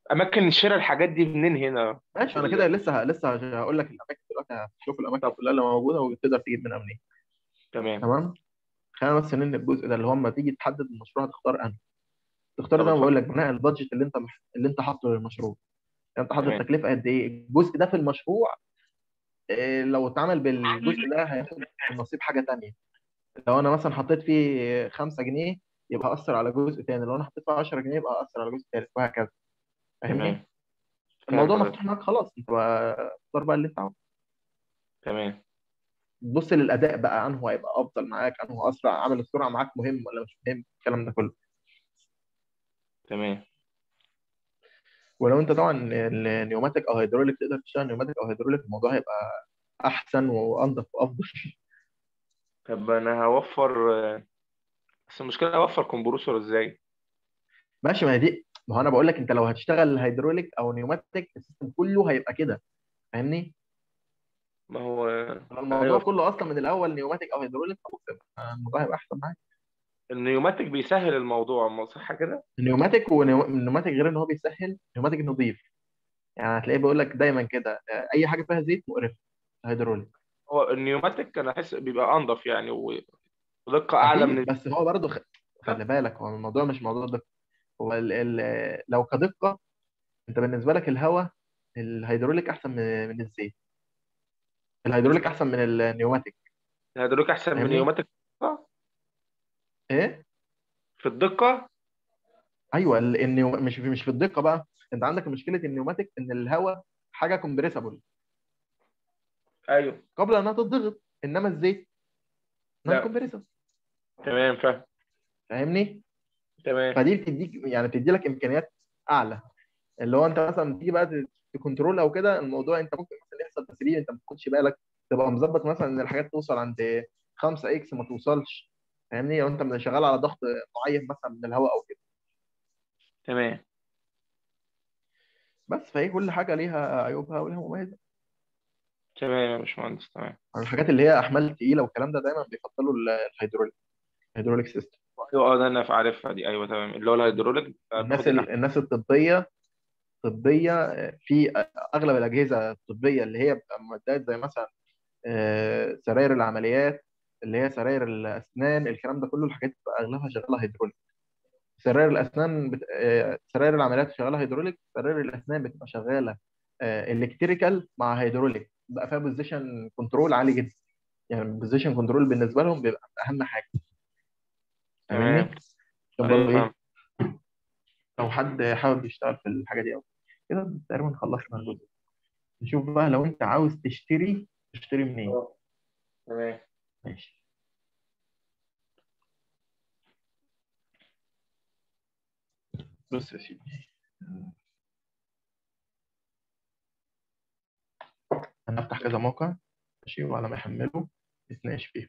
اماكن شراء الحاجات دي منين هنا ماشي، في انا كده ال... لسه لسه هقول لك الاماكن دلوقتي، هشوف الاماكن كلها اللي موجوده وتقدر تجيب منها منين. تمام. تمام. خلينا بس ننهي الجزء ده، اللي هو لما تيجي تحدد المشروع هتختار انهي. تختار طب زي ما اتفضل. بقول لك بناء البادجت اللي انت مح... اللي انت حاطه للمشروع. يعني انت حاطط تمام. التكلفه قد ايه، الجزء ده في المشروع. إيه لو اتعمل بالجزء ده هياخد نصيب حاجه تانيه. لو انا مثلا حطيت فيه خمسة جنيه يبقى هأثر على جزء تاني، لو انا حطيت فيه عشرة جنيه يبقى هأثر على جزء تالت وهكذا. فاهمني؟ تمام. فاهم الموضوع مفتوح حضرتك. معاك خلاص، انت بقى اختار بقى اللي انت عاوزه. تمام. تبص للاداء بقى، انه هيبقى افضل معاك، انه اسرع، عامل السرعه معاك مهم ولا مش مهم، الكلام ده كله. تمام. ولو انت طبعا النيوماتيك او هيدروليك تقدر تشتغل نيوماتيك او هيدروليك، الموضوع هيبقى احسن وانضف وافضل. طب انا هوفر، بس المشكله اوفر كومبروسور ازاي؟ ماشي، ما هي دي، ما هو انا بقول لك انت لو هتشتغل هيدروليك او نيوماتيك السيستم كله هيبقى كده. فاهمني؟ ما هو الموضوع ايوه، كله اصلا من الاول نيوماتيك او هيدروليك، الموضوع هيبقى احسن معاك. النيوماتيك بيسهل الموضوع، ما صح كده؟ النيوماتيك، والنيوماتيك غير ان هو بيسهل، نيوماتيك نظيف. يعني هتلاقيه بيقول لك دايما كده، آه، اي حاجه فيها زيت مقرفه. هيدروليك. هو النيوماتيك انا احس بيبقى انضف يعني، ودقه اعلى من اكيد، ال- بس هو برضه خ... خلي بالك، هو الموضوع مش موضوع دقه. هو ال... ال... لو كدقه، انت بالنسبه لك الهواء الهيدروليك احسن من من الزيت. الهيدروليك احسن من النيوماتيك. الهيدروليك احسن من فاهمني؟ النيوماتيك ايه. في الدقه. ايوه، ال... النيو... مش مش في الدقه بقى. انت عندك مشكله النيوماتيك ان الهواء حاجه كومبريسبل ايوه. قبل انها تتضغط، انما الزيت نون لا. كومبريسبل. تمام فاهم. فاهمني؟ تمام. فدي بتديك، يعني بتدي لك امكانيات اعلى. اللي هو انت مثلا تيجي بقى ت- تكنترول او كده الموضوع، انت ممكن مثلا يحصل تسريب انت ما تاخدش بالك. تبقى مظبط مثلا ان الحاجات توصل عند خمسة اكس ما توصلش. فاهمني؟ لو انت شغال على ضغط معين مثلا من الهواء او كده. تمام. بس فهي كل حاجه ليها عيوبها وليها مميزات. تمام يا باشمهندس. تمام. يعني الحاجات اللي هي احمال تقيله والكلام ده دايما بيفضلوا ال- الهيدروليك الهيدروليك سيستم. ايوه اه، ده انا عارفها دي، ايوه تمام، اللي هو الهيدروليك الناس بتاخد ال... الأحمال. الناس الطبيه طبيه في اغلب الاجهزه الطبيه اللي هي بتبقى معدات زي مثلا آه، سراير العمليات، اللي هي سراير الاسنان، الكلام ده كله الحاجات بتبقى اغلبها شغاله هيدروليك. سراير الاسنان بت... آه، سراير العمليات شغاله هيدروليك، سراير الاسنان بتبقى شغاله الكتريكال مع هيدروليك، بقى فيها بوزيشن كنترول عالي جدا. يعني البوزيشن كنترول بالنسبه لهم بيبقى اهم حاجه. تمام. فاهمني؟ عشان ايوه برضه فاهم. ايه، لو حد حابب يشتغل في الحاجه دي أو كده. تقريبا خلصنا الجزء. نشوف بقى لو انت عاوز تشتري، تشتري منين. اه. تمام. ماشي. بص يا سيدي، انا افتح كذا موقع. ماشي، وعلى ما يحمله نتناقش فيه.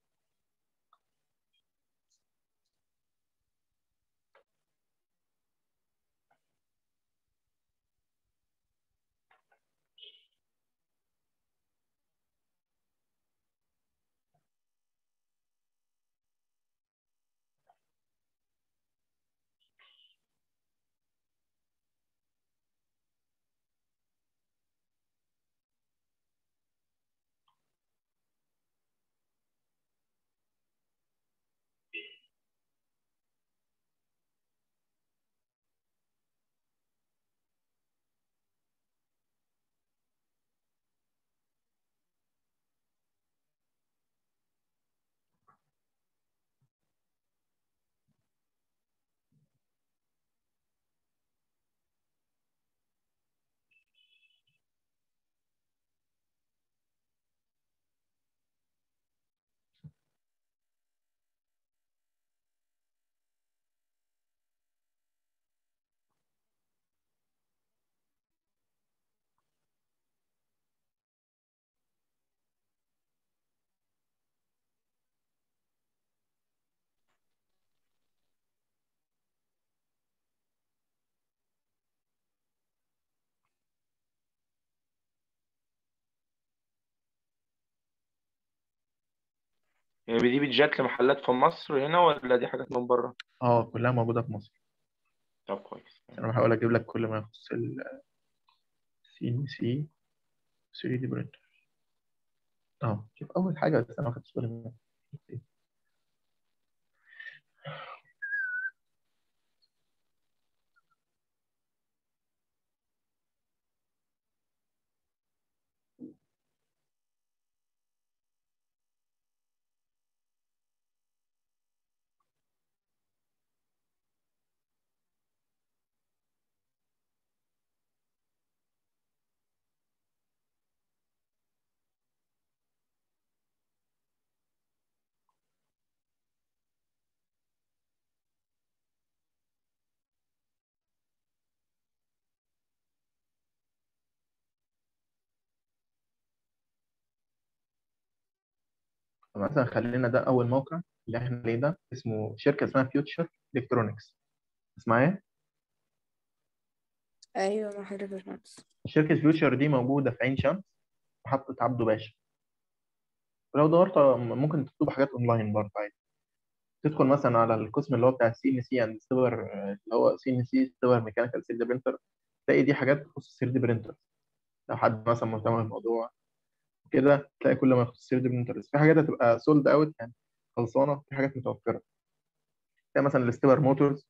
يعني دي بتجات لمحلات في مصر هنا ولا دي حاجات من بره؟ اه، كلها موجوده في مصر. طب كويس. انا بحاول اجيب لك كل ما يخص السي ان سي ثري دي برينتر. اه شوف اول حاجه، بس انا ما خدتش بالي منها. مثلا خلينا ده اول موقع اللي احنا عليه، ده اسمه شركه اسمها فيوتشر الكترونكس. اسمها ايه؟ ايوه مع حضرتك يا باشمهندس. شركه فيوتشر دي موجوده في عين شمس، محطه عبده باشا. ولو دورت ممكن تكتب حاجات اونلاين برضه عادي. تدخل مثلا على القسم اللي هو بتاع السي ان سي اند سيلفر، اللي هو سي ان سي سيلفر ميكانيكال ثري دي برينتر، تلاقي دي حاجات تخص ثري دي برينتر. لو حد مثلا مهتم بالموضوع كده تلاقي كل ما يخص ثري دي برينتر. في حاجات هتبقى سولد اوت يعني خلصانه، في حاجات متوفره. تلاقي مثلا الستيبر موتورز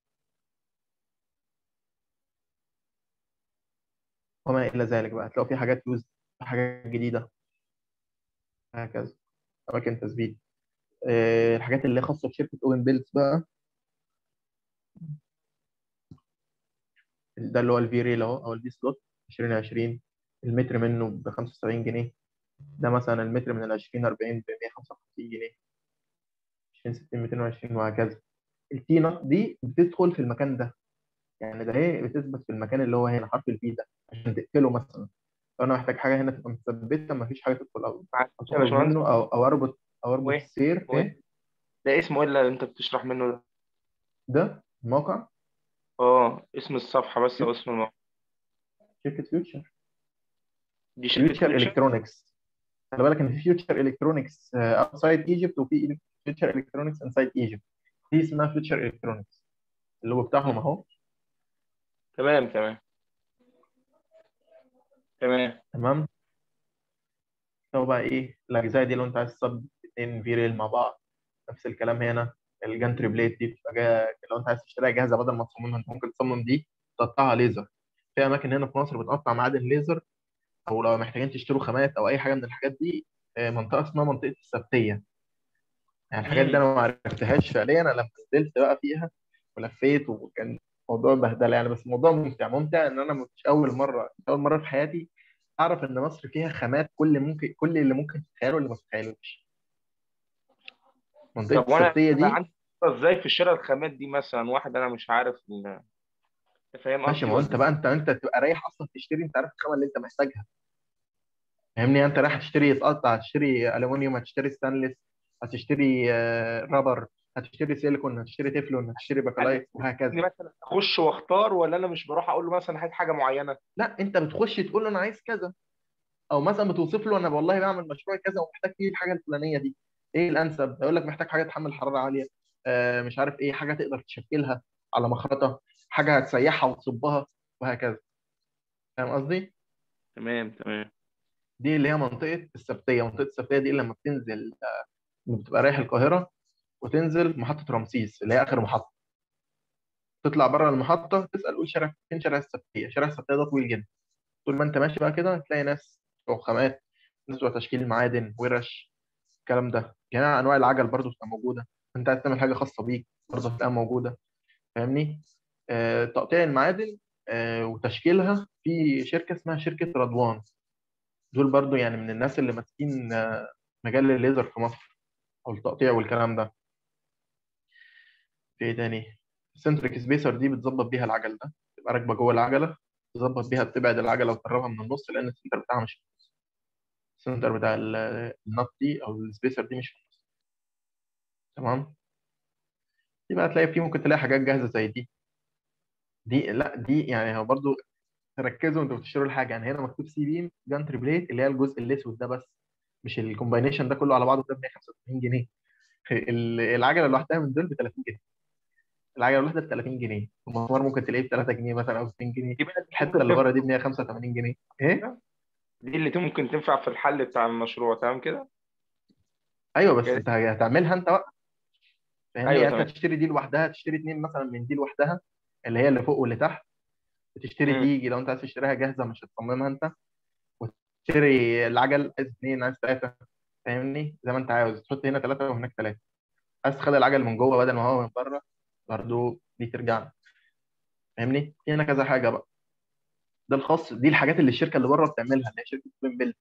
وما الى ذلك. بقى هتلاقوا في حاجات يوز، في حاجات جديده، هكذا. اماكن تثبيت. أه الحاجات اللي خاصه بشركه اوين بيلز بقى، ده اللي هو الفي ريل اهو، او الفي سلوت عشرين عشرين. المتر منه ب خمسة وسبعين جنيه. ده مثلا المتر من ال عشرين اربعين ب مية وخمسة وخمسين جنيه، عشرين ستين ميتين وعشرين وهكذا. التينة دي بتدخل في المكان ده، يعني ده هي بتثبت في المكان اللي هو هنا حرف البي ده عشان تقفله مثلا. لو انا محتاج حاجه هنا تبقى مثبته، مفيش حاجه تدخل او معلش أو يا تخرج باشمهندس، منه، او او اربط او اسمه اربط ايه؟ السير اسمه ايه؟ ايه. ده اسمه ايه اللي انت بتشرح منه ده؟ ده الموقع اه اسم الصفحة بس او اسم الموقع. شركه فيوتشر. دي شركة فيوتشر فيوتشر. الكترونكس. خلي بالك ان في فيوتشر الكترونكس اوتسايد ايجيبت، وفي فيوتشر الكترونكس انسايد ايجيبت. دي اسمها فيوتشر الكترونكس، اللوجو بتاعهم اهو. تمام تمام تمام. تمام. هو بقى ايه الاجزاء دي؟ لو انت عايز تصب اتنين فيريل مع بعض، نفس الكلام هنا. الجانتري بليت دي بتبقى جايه، لو انت عايز تشتريها جاهزه بدل ما تصممها انت ممكن تصمم دي، تقطعها ليزر. في اماكن هنا في مصر بتقطع معادن ليزر. او لو محتاجين تشتروا خامات او اي حاجه من الحاجات دي، آه، منطقه اسمها منطقه السبتيه. يعني الحاجات دي امم انا ما عرفتهاش فعليا، انا لما نزلت بقى فيها ولفيت، وكان موضوع بهدله يعني. بس الموضوع ممتع ممتع ان انا مش اول مره مش اول مره في حياتي اعرف ان مصر فيها خامات كل ممكن كل اللي ممكن تتخيله اللي ما تتخيلوش. منطقه طب وانا السبتيه أنا دي. عندي خطة ازاي في شراء الخامات دي؟ مثلا واحد انا مش عارف ال- انت فاهم ماشي، قصدي ما هو انت ولا؟ بقى انت انت تبقى رايح اصلا تشتري، انت عارف الخامه اللي انت محتاجها. فاهمني؟ انت رايح تشتري يتقطع، هتشتري الومنيوم، هتشتري ستانلس، هتشتري آه، رابر، هتشتري سيليكون، هتشتري تeflon، هتشتري يعني باكلايت وهكذا. إني مثلا اخش واختار، ولا انا مش بروح اقول له مثلا هات حاجة معينة؟ لا، انت بتخش تقول له انا عايز كذا، او مثلا بتوصف له انا والله بعمل مشروع كذا ومحتاج فيه الحاجه الفلانيه دي. ايه الانسب؟ يقول لك محتاج حاجه تحمل حراره عاليه، آه مش عارف ايه، حاجه تقدر تشكلها على مخرطه، حاجه هتسيحها وتصبها وهكذا. فاهم قصدي؟ تمام تمام. دي اللي هي منطقه السبتيه. منطقه السبتيه دي لما بتنزل، لما بتبقى رايح القاهره وتنزل محطه رمسيس اللي هي اخر محطه، تطلع بره المحطه تسال قول شارع فين، شارع السبتيه. شارع السبتيه ده طويل جدا. طول ما انت ماشي بقى كده تلاقي ناس بتوع خامات، ناس بتوع تشكيل معادن، ورش، الكلام ده. جميع انواع العجل برضو بتبقى موجوده. انت عايز تعمل حاجه خاصه بيك برضو هتلاقيها موجوده. فاهمني؟ آه تقطيع المعادن آه وتشكيلها في شركه اسمها شركه رضوان. دول برضو يعني من الناس اللي ماسكين آه مجال الليزر في مصر، او التقطيع والكلام ده. في ايه تاني؟ السنتريك سبيسر دي بتظبط بيها العجل ده، تبقى راكبه جوه العجله، تظبط بيها، بتبعد العجله وتقربها من النص، لان السنتر بتاعها مش السنتر بتاع ال- النط دي او السبيسر دي مش في النص. تمام. يبقى هتلاقي فيه، ممكن تلاقي حاجات جاهزه زي دي. دي لا دي يعني هو برضو تركزوا انتوا بتشتروا الحاجه. يعني هنا مكتوب سي بيم جانتري بليت اللي هي الجزء الاسود ده بس، مش الكومباينيشن ده كله على بعضه ده ب مية وخمسة وتمانين جنيه. ال- العجله لوحدها من دول ب تلاتين جنيه. العجله الواحده ب ثلاثين جنيه، المسمار ممكن تلاقيه ب ثلاثة جنيه مثلا او ستين جنيه، دي بقى دي الحته ممكن اللي تنفع بره دي ب مية وخمسة وثمانين جنيه. ايه؟ دي اللي ممكن تنفع في الحل بتاع المشروع، تمام كده. ايوه بس كده. انت هتعملها انت بقى، فاهمني؟ ايوه يعني انت تمام. هتشتري دي لوحدها، تشتري اتنين مثلا من دي لوحدها اللي هي اللي فوق واللي تحت، وتشتري امم دي لو انت عايز تشتريها جاهزه مش هتصممها انت، وتشتري العجل عايز اثنين عايز ثلاثه، فاهمني؟ زي ما انت عاوز تحط هنا ثلاثه وهناك ثلاثه، عايز تخلي العجل من جوه بدل ما هو من بره، برضه دي ترجع لك، فاهمني؟ في هنا كذا حاجه بقى، ده الخاص، دي الحاجات اللي الشركه اللي بره بتعملها اللي هي شركه بين بيل.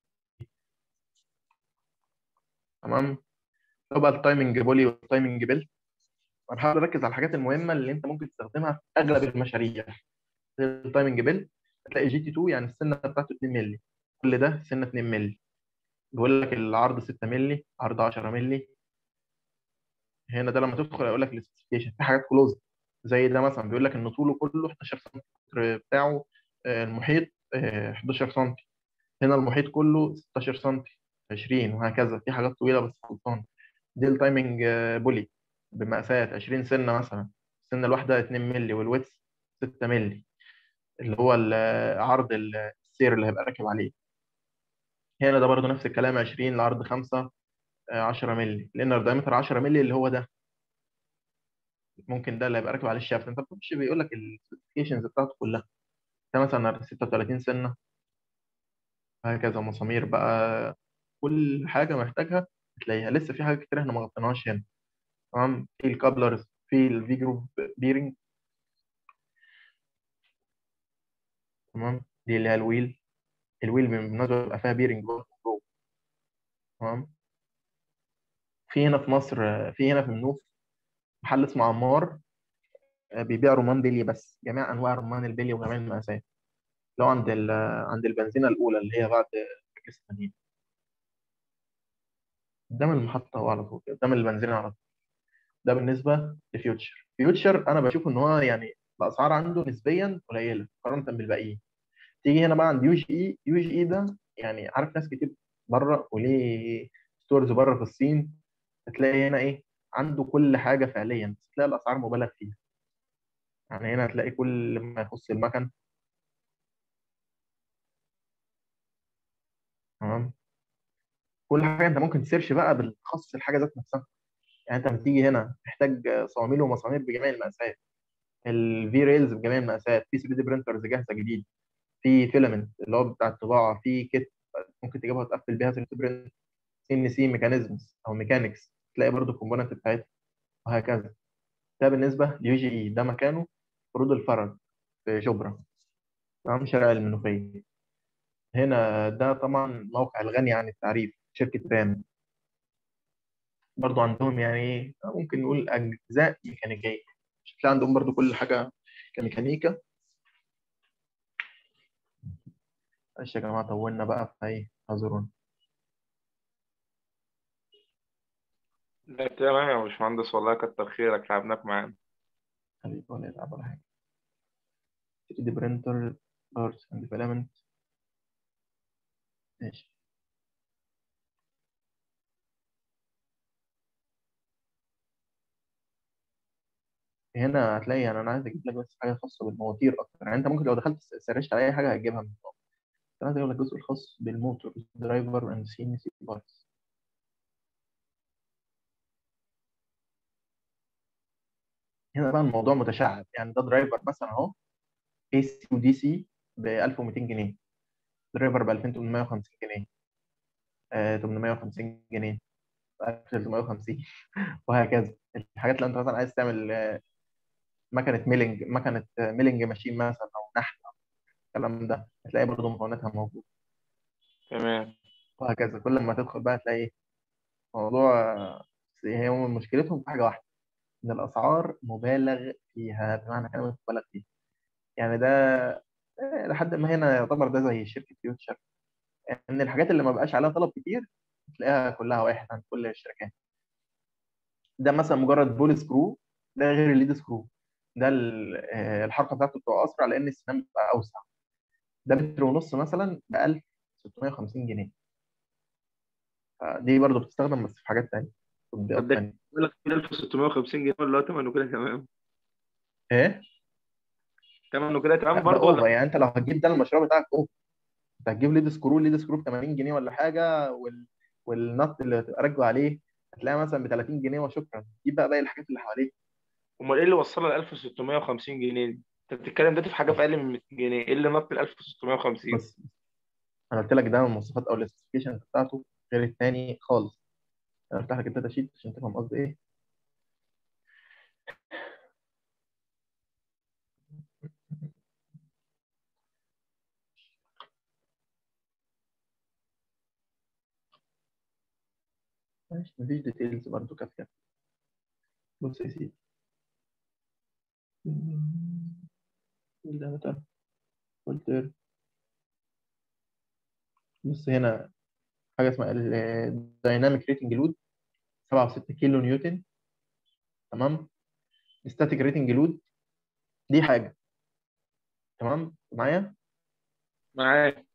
تمام. لو بقى التايمنج بولي والتايمنج بيل، انا بحاول اركز على الحاجات المهمه اللي انت ممكن تستخدمها في اغلب المشاريع. زي التايمنج بيل، هتلاقي جي تي اتنين يعني السنه بتاعته اتنين مللي، كل ده سنه اتنين مللي، بيقول لك العرض ستة مللي، عرض عشرة مللي. هنا ده لما تدخل يقول لك السبيسيفيكيشن في حاجات كلوز، زي ده مثلا بيقول لك ان طوله كله حداشر سم بتاعه، آه، المحيط آه، حداشر سم، هنا المحيط كله ستاشر سم، عشرين، وهكذا، في حاجات طويله بس خلصان. دي التايمنج آه، بولي بمقاسات عشرين سنه مثلا، السنه الواحده اتنين مللي والويتس ستة مللي، اللي هو ال- عرض السير اللي هيبقى راكب عليه. هنا ده برضه نفس الكلام، عشرين لعرض خمسة، آه، عشرة مللي، لان الدايمتر عشرة مللي اللي هو ده، ممكن ده اللي هيبقى راكب عليه الشافت. انت بتخش بيقول لك السبيسيفيكيشنز بتاعته كلها، ده مثلا ستة وثلاثين سنه، هكذا مسامير بقى، كل حاجه محتاجها هتلاقيها. لسه في حاجات كتير احنا ما غطيناهاش هنا. تمام. في الكابلرز، في الفي جروب بيرنج. تمام. دي اللي هي الويل، الويل بالمناسبه بيبقى فيها بيرنج برضه جوه. تمام. في هنا في مصر، في هنا في المنوف محل اسمه عمار، آه، بيبيع رمان بلي، بس جميع انواع رمان البلي وجميع المقاسات، لو عند ال... عند البنزينه الاولى اللي هي بعد مركز التانيين، قدام المحطه وعلى طول قدام البنزينه على طول. ده بالنسبه لفيوتشر. فيوتشر انا بشوف ان هو يعني الاسعار عنده نسبيا قليله مقارنه بالباقيين. تيجي هنا بقى عند يو جي اي، يو جي اي ده يعني عارف ناس كتير بره وليه ستورز بره في الصين، هتلاقي هنا ايه، عنده كل حاجه فعليا، بس تلاقي الاسعار مبالغ فيها. يعني هنا هتلاقي كل ما يخص المكن. تمام. كل حاجه انت ممكن تسيرش بقى بالخاص الحاجه ذات نفسها. يعني انت بتيجي هنا محتاج صواميل ومسامير بجميع المقاسات، الفي ريلز بجميع المقاسات، في ثري دي برينترز جاهزه جديد، في فيلامنت اللي هو بتاع الطباعه، في كيت ممكن تجيبها وتقفل بيها ثري دي برينت، سي ان سي ميكانيزمز او ميكانكس تلاقي برضو الكومبوننت بتاعتها، وهكذا. ده بالنسبه ليو جي اي، ده مكانه في رود الفرج في شبرا، تمام، شارع المنوفيه. هنا ده طبعا موقع الغني عن التعريف، شركه رام، برضو عندهم يعني ايه، ممكن نقول اجزاء ميكانيكيه، مش هتلاقي عندهم برضو كل حاجه كميكانيكا. معلش يا جماعه طولنا بقى في ايه، اعذرونا. لا تمام يا باشمهندس، والله كتر خيرك، تعبناك معانا. حبيبي ولا يتعب ولا حاجه. ثري دي برينتر، بارتس اند فيلامنت. ماشي. هنا هتلاقي يعني انا عايز اجيب لك بس حاجه خاصه بالمواتير اكتر، يعني انت ممكن لو دخلت سرشت على اي حاجه هتجيبها من هنا. انا عايز اجيب لك الجزء الخاص بالموتور، درايفر اند سي ان سي بارتس. هنا بقى الموضوع متشعب، يعني ده درايفر مثلا اهو، اي سي ودي سي ب ألف ومئتين جنيه، درايفر ب ألفين وثمانمائة وخمسين جنيه، آه ثمانمائة وخمسين جنيه، ألف وثلاثمائة وخمسين وهكذا. الحاجات اللي انت مثلا عايز تعمل آه، مكنه ميلنج، مكنه آه، ميلنج ماشين مثلا او نحت، الكلام ده هتلاقي برضه مكوناتها موجوده، تمام. وهكذا. كل ما تدخل بقى تلاقي إيه؟ موضوع، هي مشكلتهم في حاجه واحده، ان الاسعار مبالغ فيها، بمعنى كلمه مبالغ فيها. يعني ده آه، لحد ما هنا يعتبر ده زي شركه فيوتشر، ان الحاجات اللي ما بقاش عليها طلب كتير تلاقيها كلها واحد عند كل الشركات. ده مثلا مجرد بول سكرو، ده غير الليد سكرو، ده ال- آه، الحركه بتاعته بتبقى اسرع لان السنان بتبقى اوسع. ده متر ونص مثلا ب ألف وستمائة وخمسين جنيه. دي برضه بتستخدم بس في حاجات تانية، تطبيقات صدق، تانية. بقول لك ألف وستمائة وخمسين جنيه، اللي هو ثمنه كده تمام. ايه؟ تمام كده تمام لا ده برضو ولا؟ اوفر، يعني انت لو هتجيب ده المشروع بتاعك اوفر. انت هتجيب ليد سكرو، ليد سكرو ب ثمانين جنيه ولا حاجه، وال... والنط اللي هتبقى راكبه عليه هتلاقيها مثلا ب ثلاثين جنيه وشكرا. جيب بقى باقي الحاجات اللي حواليه. امال ايه اللي وصلها ل ألف وستمية وخمسين جنيه دي؟ انت بتتكلم دلوقتي في حاجه في بص اقل من ميتين جنيه، ايه اللي نط ل ألف وستمية وخمسين؟ بص انا قلت لك ده من المواصفات او السبيسيفيكيشن بتاعته غير الثاني خالص. انا هفتح لك الداتا شيت عشان تفهم قصدي ايه. ماشي، مفيش ديتيلز برضه كافيه. بص يا سيدي، الداتا فلتر. بص هنا حاجه اسمها الدايناميك ريتنج لود سبعة فاصلة ستة كيلو نيوتن. تمام. ستاتيك ريتنج لود دي حاجه. تمام معايا؟ معاك.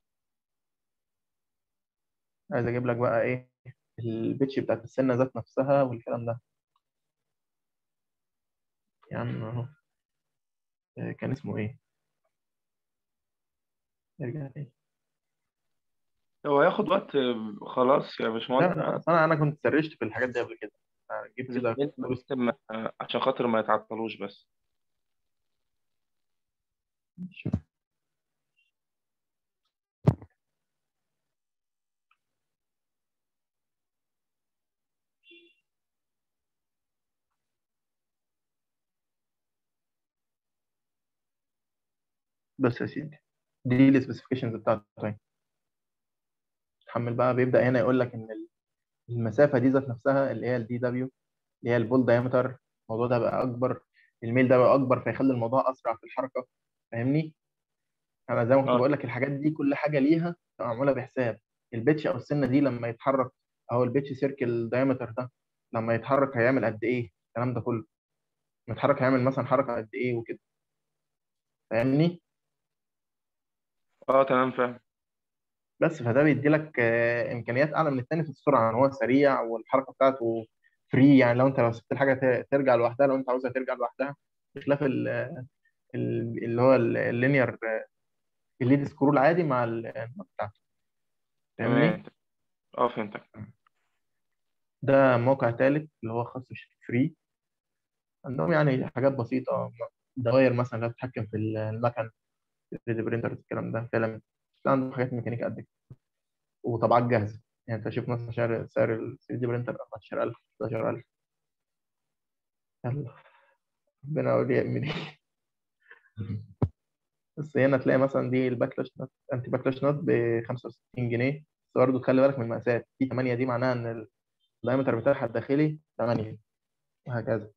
عايز اجيب لك بقى ايه البيتش بتاعت السنه ذات نفسها والكلام ده. يا عم اهو. آه، كان اسمه ايه؟ ارجع تاني. هو هياخد وقت آه، خلاص يا لا باشمهندس. لا، أصل انا انا كنت سرشت في الحاجات دي قبل كده. جيب كده زميلنا فلوس. بس ما- آه، عشان خاطر ما يتعطلوش بس. بس يا سيدي، دي السبيسيفيكيشنز بتاعته. طيب تحمل بقى، بيبدأ هنا يقول لك ان المسافه دي ذات نفسها اللي هي الدي دبليو، اللي هي البول دايمتر، الموضوع ده بقى اكبر، الميل ده بقى اكبر فيخلي الموضوع اسرع في الحركه. فاهمني؟ انا زي ما كنت اه بقول لك الحاجات دي كل حاجه ليها تبقى معموله بحساب. البيتش او السنه دي لما يتحرك، او البيتش سيركل دايمتر ده لما يتحرك هيعمل قد ايه، الكلام ده كله متحرك هيعمل مثلا حركه قد ايه وكده. فاهمني؟ اه تمام فاهم. بس فده بيدي لك آه، امكانيات اعلى من الثاني في السرعه، ان هو سريع والحركه بتاعته فري. يعني لو انت لو سبت الحاجه ت- ترجع لوحدها، لو انت عاوزها ترجع لوحدها، بخلاف ال- ال- اللي هو اللينير الليد سكرول العادي مع النوت بتاعته. تمام. فاهمني؟ اه فهمتك. ده موقع ثالث اللي هو خاص بشركه فري. عندهم يعني حاجات بسيطه، دوائر مثلا اللي بتتحكم في المكن، ثري دي برينتر، الكلام ده فيلم. عندهم حاجات ميكانيكا قد كده وطبعات جاهزه. يعني انت شوف مثلا سعر سعر ال ثري دي برينتر أربعتاشر ألف احداشر ألف. يلا ربنا اولياء مني. بس هنا تلاقي مثلا دي الباكلاش نوت، انتي باكلاش نوت ب خمسة وستين جنيه. بس برضه تخلي بالك من المقاسات، في ثمانية دي معناها ان الدايمتر بتاعها الداخلي ثمانية، وهكذا.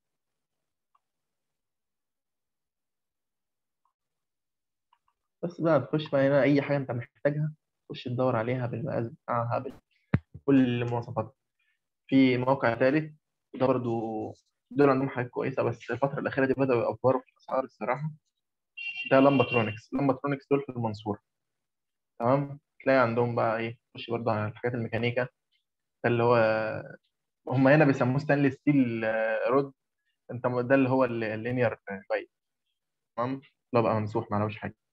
بس بقى تخش بقى هنا اي حاجه انت محتاجها تخش تدور عليها بالمقاس بتاعها بكل مواصفاتها. في موقع ثالث وده برضه، دول عندهم حاجات كويسه، بس الفتره الاخيره دي بداوا يأفوروا في الاسعار الصراحه. ده لامباترونكس. لامباترونكس دول في المنصوره. تمام. تلاقي عندهم بقى ايه، تخش برضه على الحاجات الميكانيكا. ده اللي هو هم هنا بيسموه ستانلس ستيل رود. انت م- ده اللي هو اللينير بايب. تمام. اللي هو بقى ممسوح ما عليهوش حاجه.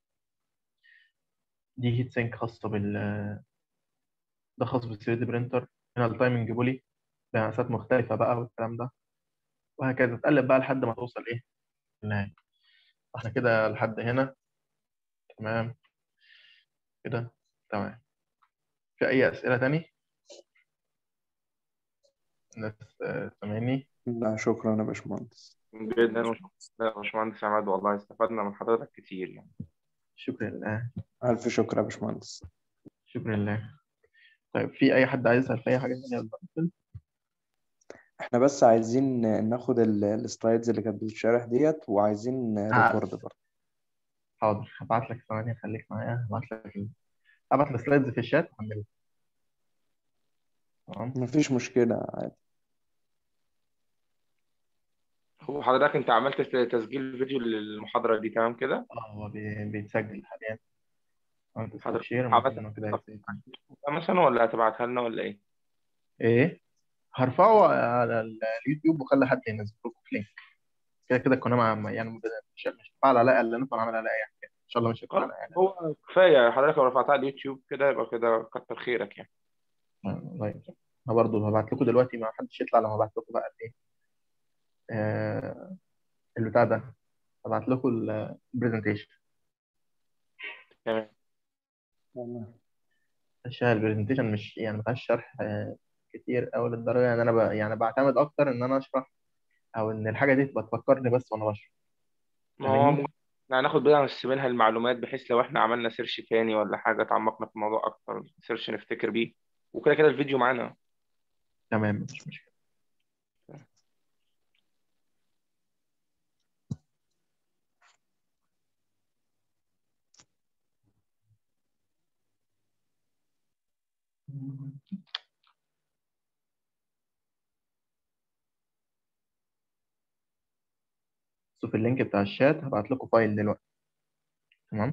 دي هيت سينك خاصه بال ده خاص بال ثري دي برينتر. هنا التايمنج بولي بمقاسات مختلفه بقى والكلام ده، وهكذا تقلب بقى لحد ما توصل ايه للنهايه. احنا كده لحد هنا تمام كده. تمام. في اي اسئله تاني؟ الناس آه، سامعني؟ لا شكرا يا باشمهندس. جدا وش- لا يا باشمهندس عماد، والله استفدنا من حضرتك كتير يعني. شكرا لله. ألف شكر يا باشمهندس. شكرا لله. طيب في اي حد عايز يسال في اي حاجه تانيه؟ احنا بس عايزين ناخد ال- السلايدز اللي كانت بتتشرح ديت، وعايزين آه، ريكورد برضه. حاضر هبعت لك ثواني، خليك معايا هبعت لك ال- هبعت السلايدز في الشات وحملها. تمام. مفيش مشكلة. هو حضرتك انت عملت تسجيل فيديو للمحاضرة دي تمام كده؟ اه هو بي- بيتسجل حاليا. عملت ستوب حضرتك شير، المفروض عملت انه كده هيتسجل. مثلا ولا هتبعتها لنا ولا ايه؟ ايه، هرفعه على ال- اليوتيوب وخلي حد ينزله لكم في لينك. كده كده القناه مع مع- يعني مش مش هتفعل عليها اعلانات ولا نعمل عليها اي حاجه، ان شاء الله مش هيكون خلاص، عليها اعلانات. هو كفايه حضرتك لو رفعتها على اليوتيوب كده يبقى كده كتر خيرك يعني. الله يكرمك. انا برضه هبعت لكم دلوقتي، ما حدش يطلع لما ابعت لكم بقى ايه آه البتاع ده، هبعت لكم البرزنتيشن. تمام. تمام. الشرح البرزنتيشن مش يعني ما فيهاش شرح آه كتير أوي للدرجة، يعني أنا ب... يعني بعتمد أكتر إن أنا أشرح، أو إن الحاجة دي تبقى تفكرني بس وأنا بشرح. ما هو فاهمني؟ ممكن يعني ناخد بالنا بس منها المعلومات، بحيث لو احنا عملنا سيرش تاني ولا حاجه اتعمقنا في الموضوع اكتر، سيرش نفتكر بيه، وكده كده الفيديو معانا. تمام مش مشكلة. شوف اللينك بتاع الشات، هبعت لكم فايل دلوقتي. تمام.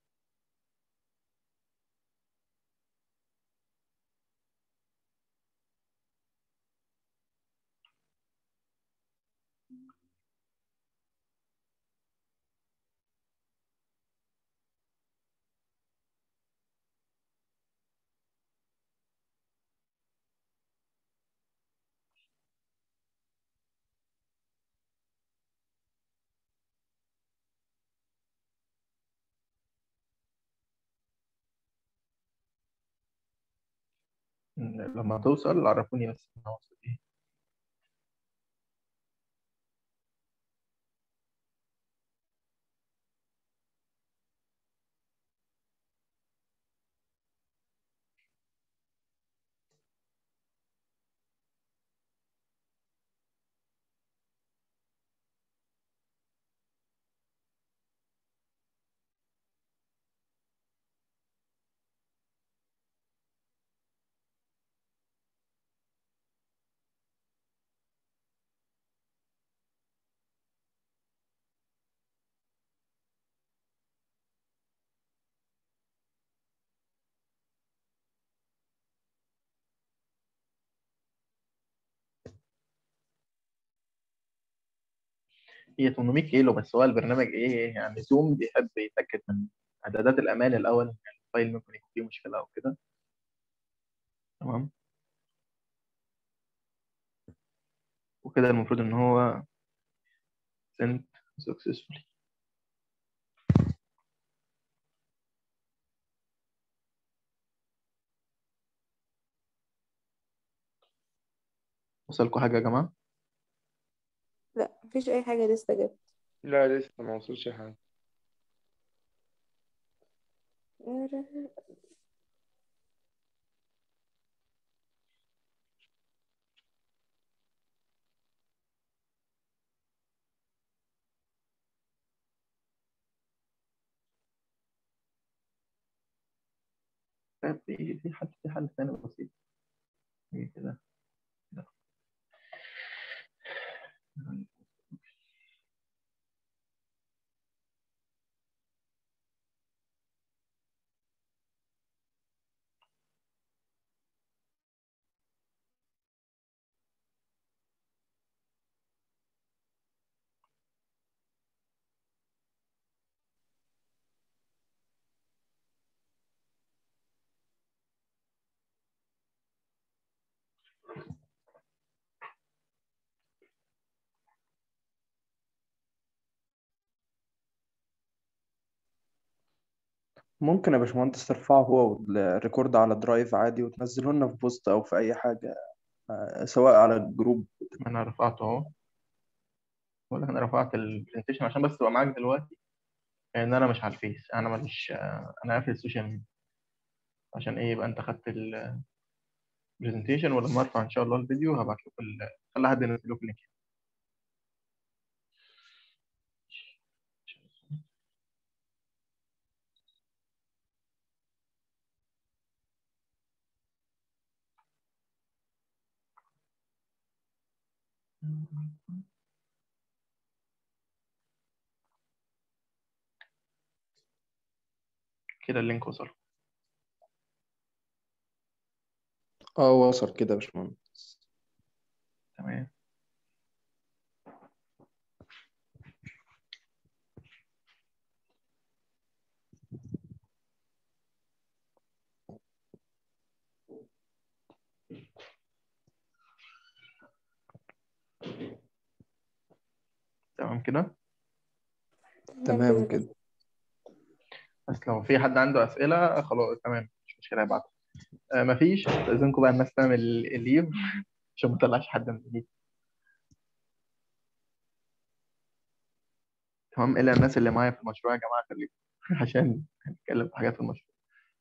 لما توصل عرفوني بس أنا وصلت إيه. هي ثمانمائة كيلو بس، هو البرنامج إيه يعني زوم بيحب يتأكد من إعدادات الأمان الأول، يعني الفايل ممكن يكون فيه مشكلة أو كده. تمام. وكده المفروض إن هو sent successfully. وصلكوا حاجة يا جماعة؟ لا مفيش اي حاجه لسه جت. لا لسه ما وصلش حاجه. طيب في في حل في حل ثاني بسيط. إيه كده كده. ممكن يا باشمهندس ترفعه هو الريكورد على درايف عادي وتنزله لنا في بوست او في اي حاجه، آه، سواء على الجروب. أنا رفعته أهو، بقول لك أنا رفعت البرزنتيشن عشان بس تبقى معاك دلوقتي، لأن أنا مش على الفيس، أنا ماليش أنا قافل السوشيال ميديا. عشان إيه يبقى أنت خدت البرزنتيشن، ولما أرفع إن شاء الله الفيديو هبعت لكم ال- خلي حد ينزل لكم اللينك. كده اللينك وصل. اه وصل كده يا باشمهندس. تمام. كده. تمام كده. بس لو في حد عنده أسئلة خلاص تمام، مش مشكلة يبعت. آه مفيش، استأذنكم بقى الناس تعمل الليف عشان ما تطلعش حد من الليف. تمام، إلا الناس اللي معايا في المشروع يا جماعة خليكم عشان هنتكلم في حاجات في المشروع.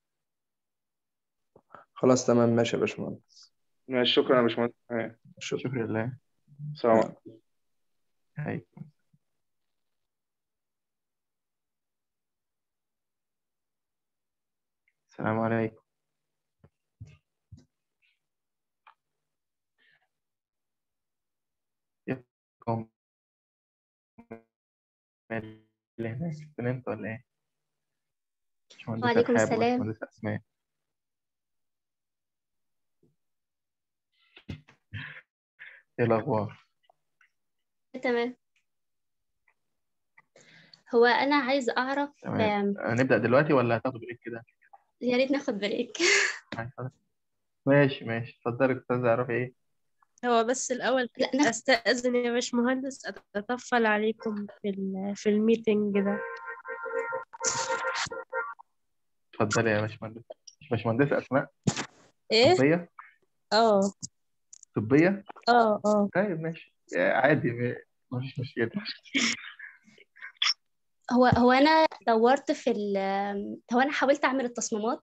خلاص تمام ماشي يا باشمهندس. ماشي، شكرا يا باشمهندس. آه، شكرا. شكرا لله. سلام عليكم. هاي. السلام عليكم. يفكم اللي هناك استلمت ولا ايه؟ باشمهندسة وعليكم رحاب السلام. وباشمهندسة أسماء. ايه الأخبار؟ تمام. هو أنا عايز أعرف تمام، آم، هنبدأ دلوقتي ولا هتاخدوا بريك كده؟ يا ريت ناخد بريك. ماشي ماشي، اتفضلي أستاذة، اعرفي ايه؟ هو بس الأول لا ناخد. أستأذن يا باشمهندس أتطفل عليكم في ال- في الميتنج ده. اتفضلي يا باشمهندس. مش باشمهندسة أسماء؟ إيه؟ طبية؟ اه طبية؟ اه اه طيب ماشي، عادي، مفيش مشكلة. هو هو أنا دورت في ال هو أنا حاولت أعمل التصميمات